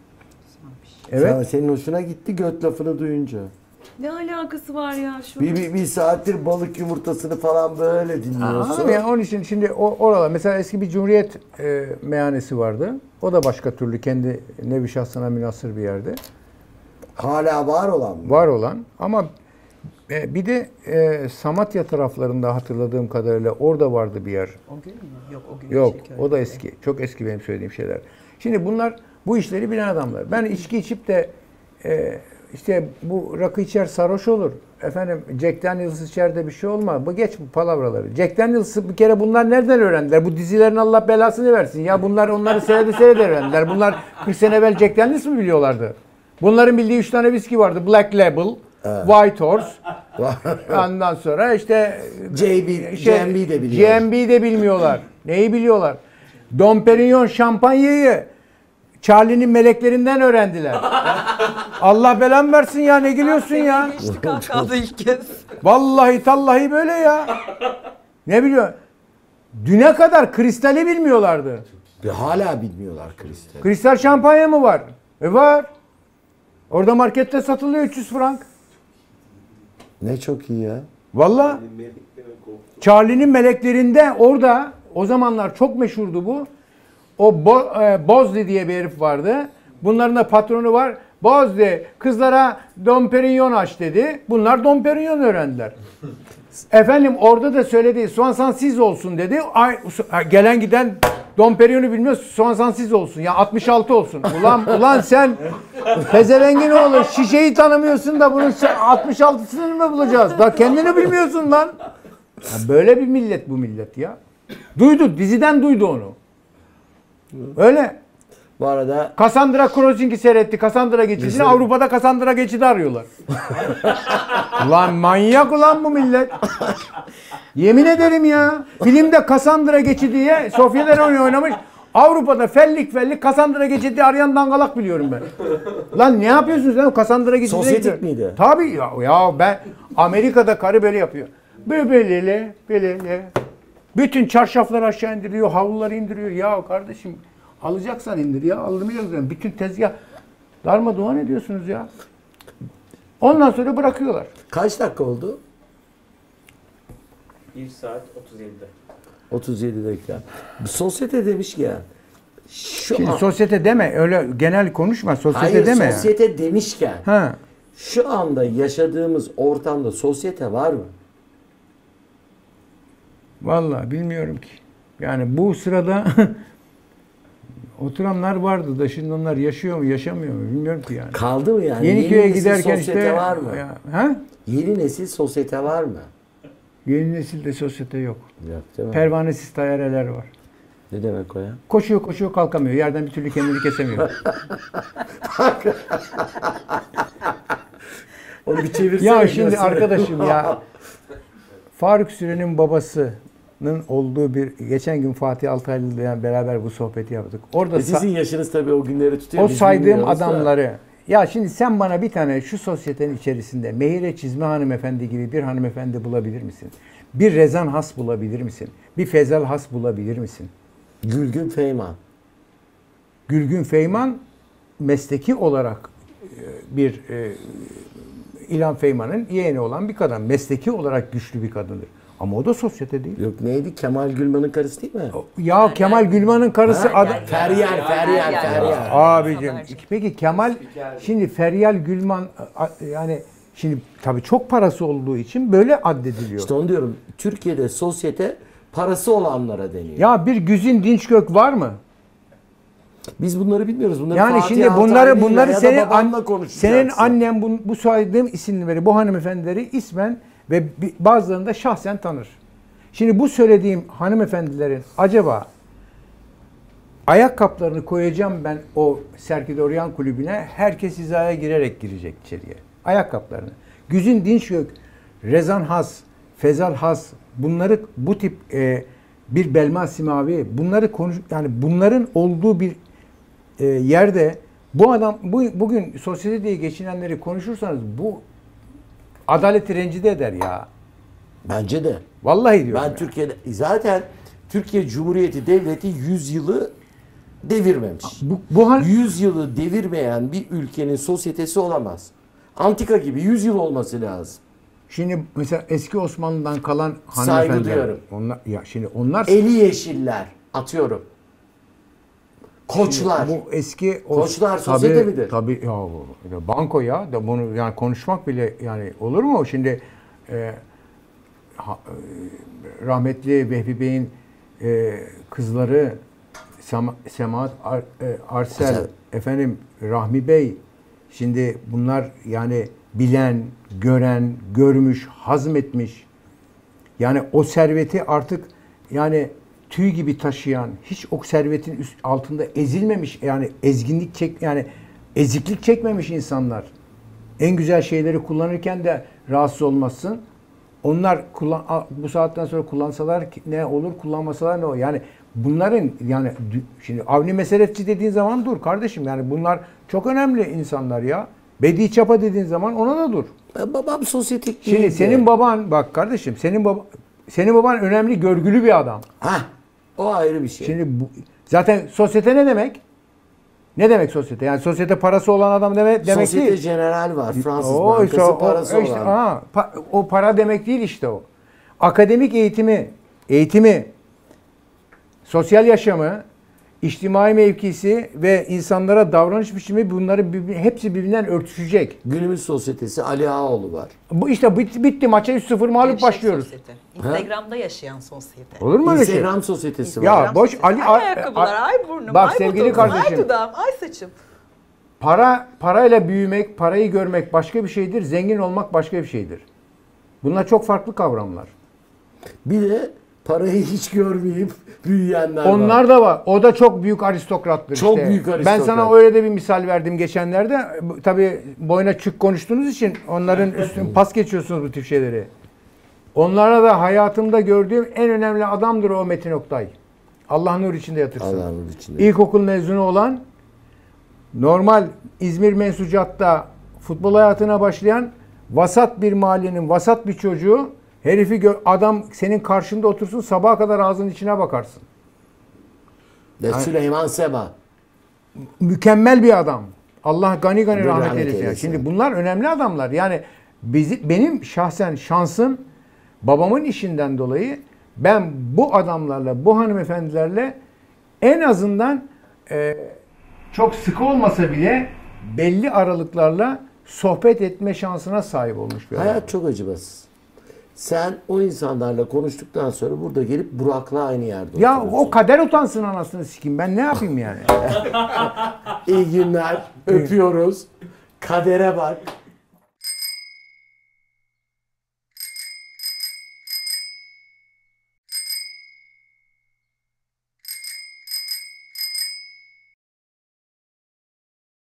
Evet. Sen, senin hoşuna gitti göt lafını duyunca. Ne alakası var ya şu? Bir, bir, bir saattir balık yumurtasını falan böyle dinliyorsun. Aa, yani onun için şimdi o, oralar mesela eski bir Cumhuriyet e, meyhanesi vardı. O da başka türlü kendi nevi şahsına münhasır bir yerde. Hala var olan mı? Var olan ama e, bir de e, Samatya taraflarında hatırladığım kadarıyla orada vardı bir yer. O gün mü? Yok o gün. Yok o da eski. Çok eski benim söylediğim şeyler. Şimdi bunlar bu işleri bilen adamlar. Ben içki içip de e, işte bu rakı içer sarhoş olur. Efendim Jack Daniels içer de bir şey olmaz. Bu geç bu palavraları. Jack Daniels'ı bir kere bunlar nereden öğrendiler? Bu dizilerin Allah belasını versin. Ya bunlar onları seyrede seyrede öğrendiler. Bunlar kırk sene evvel Jack Daniels mi biliyorlardı? Bunların bildiği üç tane viski vardı. Black Label, evet. White Horse. Ondan sonra işte J B, işte, J M B de biliyorlar. J M B de bilmiyorlar. Neyi biliyorlar? Dom Perignon şampanyayı Charlie'nin meleklerinden öğrendiler. Allah belamı versin ya, ne gülüyorsun ya? Geçti kahkahada ilk kez. Vallahi tallahi böyle ya. Ne biliyor? Düne kadar kristali bilmiyorlardı. Ve hala bilmiyorlar kristal. Kristal şampanya mı var? E var. Orada markette satılıyor üç yüz frank. Ne çok iyi ya. Vallahi Charlie'nin meleklerinde orada o zamanlar çok meşhurdu bu. O Bo, e, Bozli diye bir herif vardı. Bunların da patronu var. Bozli kızlara Dom Perignon aç dedi. Bunlar Dom Perignon öğrendiler. Efendim orada da söyledi Soğansansiz olsun dedi. Ay, gelen giden Dom Perignon'u bilmiyor, Soğansansiz olsun. Ya altmış altı olsun. Ulan ulan sen pezevengin oğlu şişeyi tanımıyorsun da bunun altmış altısını mı bulacağız? Daha kendini bilmiyorsun lan. Ya böyle bir millet bu millet ya. Duydu, diziden duydu onu. Öyle. Bu arada Cassandra Crossing'i seyretti. Cassandra geçidini Avrupa'da Cassandra geçidi arıyorlar. Ulan manyak ulan bu millet. Yemin ederim ya. Filmde Cassandra geçidiye Sofia Loren oynamış. Avrupa'da fellik fellik Cassandra geçidi arayan dangalak biliyorum ben. Lan ne yapıyorsunuz lan? Cassandra geçidi. Sosyetik miydi? Tabii ya, ya ben Amerika'da karı böyle yapıyor. Böyle böyle. Bütün çarşafları aşağı indiriyor, havluları indiriyor. Ya kardeşim alacaksan indir ya, aldırmayacaksın. Bütün tezgah darmadağın ediyorsunuz ya. Ondan sonra bırakıyorlar. Kaç dakika oldu? bir saat otuz yedide. otuz yedi dakika. Sosyete demişken şu Şimdi an... sosyete deme, öyle genel konuşma, sosyete Hayır, deme. sosyete ya. demişken Ha. şu anda yaşadığımız ortamda sosyete var mı? Vallahi bilmiyorum ki. Yani bu sırada oturanlar vardı da şimdi onlar yaşıyor mu yaşamıyor mu bilmiyorum ki yani. Kaldı mı yani? Yeniköy'e Yeni nesil giderken sosyete işte var mı? Ya, ha? Yeni nesil sosyete var mı? Yeni nesilde sosyete yok. Yok değil mi? Pervanesiz tayyareler var. Ne demek o ya? Koşuyor koşuyor kalkamıyor. Yerden bir türlü kendini kesemiyor. Onu bir çevirsene. Ya şimdi görsene. arkadaşım ya. Faruk Süren'in babasının olduğu bir geçen gün Fatih Altaylı'yla beraber bu sohbeti yaptık. Orada E sizin yaşınız tabii o günleri tutuyor. o biz saydığım bilmiyoruz da. adamları ya şimdi sen bana bir tane şu sosyetenin içerisinde Mehire Çizme hanımefendi gibi bir hanımefendi bulabilir misin? Bir Rezan Has bulabilir misin? Bir Fezal Has bulabilir misin? Gülgün Feyman. Gülgün Feyman mesleki olarak bir e, İlhan Feyman'ın yeğeni olan bir kadın. Mesleki olarak güçlü bir kadındır. Ama o da sosyete değil. Yok neydi? Kemal Gülman'ın karısı değil mi? Ya Kemal Gülman'ın karısı Ha? adı... Feryal, Feryal, Feryal. Abicim. Peki Kemal, şimdi Feryal Gülman yani şimdi tabii çok parası olduğu için böyle addediliyor. İşte onu diyorum. Türkiye'de sosyete parası olanlara deniyor. Ya bir Güzin Dinçgök var mı? Biz bunları bilmiyoruz. Bunları Yani Fatih şimdi bunları Altaylı'yla bunları ya da senin babamla an, konuşacaksın. senin annen bu, bu saydığım isimleri, bu hanımefendileri ismen ve bi- bazılarını da şahsen tanır. Şimdi bu söylediğim hanımefendilerin acaba ayakkabılarını koyacağım ben o Serki Doryan kulübüne, herkes hizaya girerek girecek içeriye. Ayakkabılarını. Güzin Dinçgök, Rezan Has, Fezal Has, bunları bu tip e, bir Belma Simavi, bunları konuş yani bunların olduğu bir e, yerde bu adam bu bugün sosyete diye geçinenleri konuşursanız bu adaleti rencide eder ya. Bence de. Vallahi diyorum. Ben ya. Türkiye'de zaten Türkiye Cumhuriyeti Devleti yüz yılı devirmemiş. Bu, bu hal yüz yılı devirmeyen bir ülkenin sosyetesi olamaz. Antika gibi yüz yıl olması lazım. Şimdi mesela eski Osmanlı'dan kalan Saygı hanımefendiler. duyuyorum. Onlar ya şimdi onlar Eli yeşiller atıyorum. Koçlar. bu eski o- Koçlar sosyete midir? Tabii ya bu banko ya da bunu yani konuşmak bile yani olur mu? Şimdi e, ha- e, rahmetli Vehbi Bey'in e, kızları Sema, Semahat Ar, e, Arsel, Arsel. efendim Rahmi Bey, şimdi bunlar yani bilen, gören, görmüş, hazmetmiş. Yani o serveti artık yani tüy gibi taşıyan, hiç o servetin üst, altında ezilmemiş, yani ezginlik çek yani eziklik çekmemiş insanlar. En güzel şeyleri kullanırken de rahatsız olmazsın. Onlar kullan, bu saatten sonra kullansalar ne olur, kullanmasalar ne olur? Yani bunların yani şimdi Avni Meselefçi dediğin zaman dur kardeşim, yani bunlar çok önemli insanlar ya. Bedi Çapa dediğin zaman ona da dur. Ben babam sosyetik Şimdi değil senin de. baban bak kardeşim, senin baba senin baban önemli, görgülü bir adam. Hah, o ayrı bir şey. Şimdi bu, zaten sosyete ne demek? Ne demek sosyete? Yani sosyete parası olan adam deme, demek Sosyete değil. General var. Fransız O, bankası işte o- parası o işte, olan. aa, pa- o para demek değil işte o. Akademik eğitimi, eğitimi, sosyal yaşamı, içtimai mevkisi ve insanlara davranış biçimi, bunları birbirine, hepsi birbirinden örtüşecek. Günümüz sosyetesi Ali Ağaoğlu var. Bu işte bitti, bitti maça üç sıfır mağlup Gevşek başlıyoruz. sosyete. Instagram'da yaşayan sosyete. Olur mu öyle şey? Instagram sosyetesi var. Ya boş Ali Ay ayakkabılar, a- ay burnum, Bak ay sevgili botoksum, kardeşim. ay dudağım, ay saçım. Para parayla büyümek, parayı görmek başka bir şeydir. Zengin olmak başka bir şeydir. Bunlar çok farklı kavramlar. Bir de parayı hiç görmeyip büyüyenler var. Onlar da var. O da çok büyük aristokrattır Çok işte. büyük Ben aristokrat. sana öyle de bir misal verdim geçenlerde. Bu- Tabii boyuna çük konuştuğunuz için onların üstüne pas geçiyorsunuz bu tip şeyleri. Onlara da hayatımda gördüğüm en önemli adamdır o Metin Oktay. Allah nur içinde yatırsın. Allah nur içinde. İlkokul mezunu olan, normal İzmir Mensucat'ta futbol hayatına başlayan vasat bir mahallenin vasat bir çocuğu, herifi gö- adam senin karşında otursun, sabaha kadar ağzının içine bakarsın. Ve Süleyman Seba. Mükemmel bir adam. Allah gani gani Allah rahmet rahmet eylesin. eylesin. Şimdi bunlar önemli adamlar. Yani bizi, benim şahsen şansım, babamın işinden dolayı ben bu adamlarla, bu hanımefendilerle en azından e, çok sıkı olmasa bile belli aralıklarla sohbet etme şansına sahip olmuş bir adam. Hayat çok acımasız. Sen o insanlarla konuştuktan sonra burada gelip Burak'la aynı yerde Ya oturuyorsun. o kader utansın anasını sikeyim. Ben ne yapayım yani? İyi günler. Öpüyoruz. Kadere bak.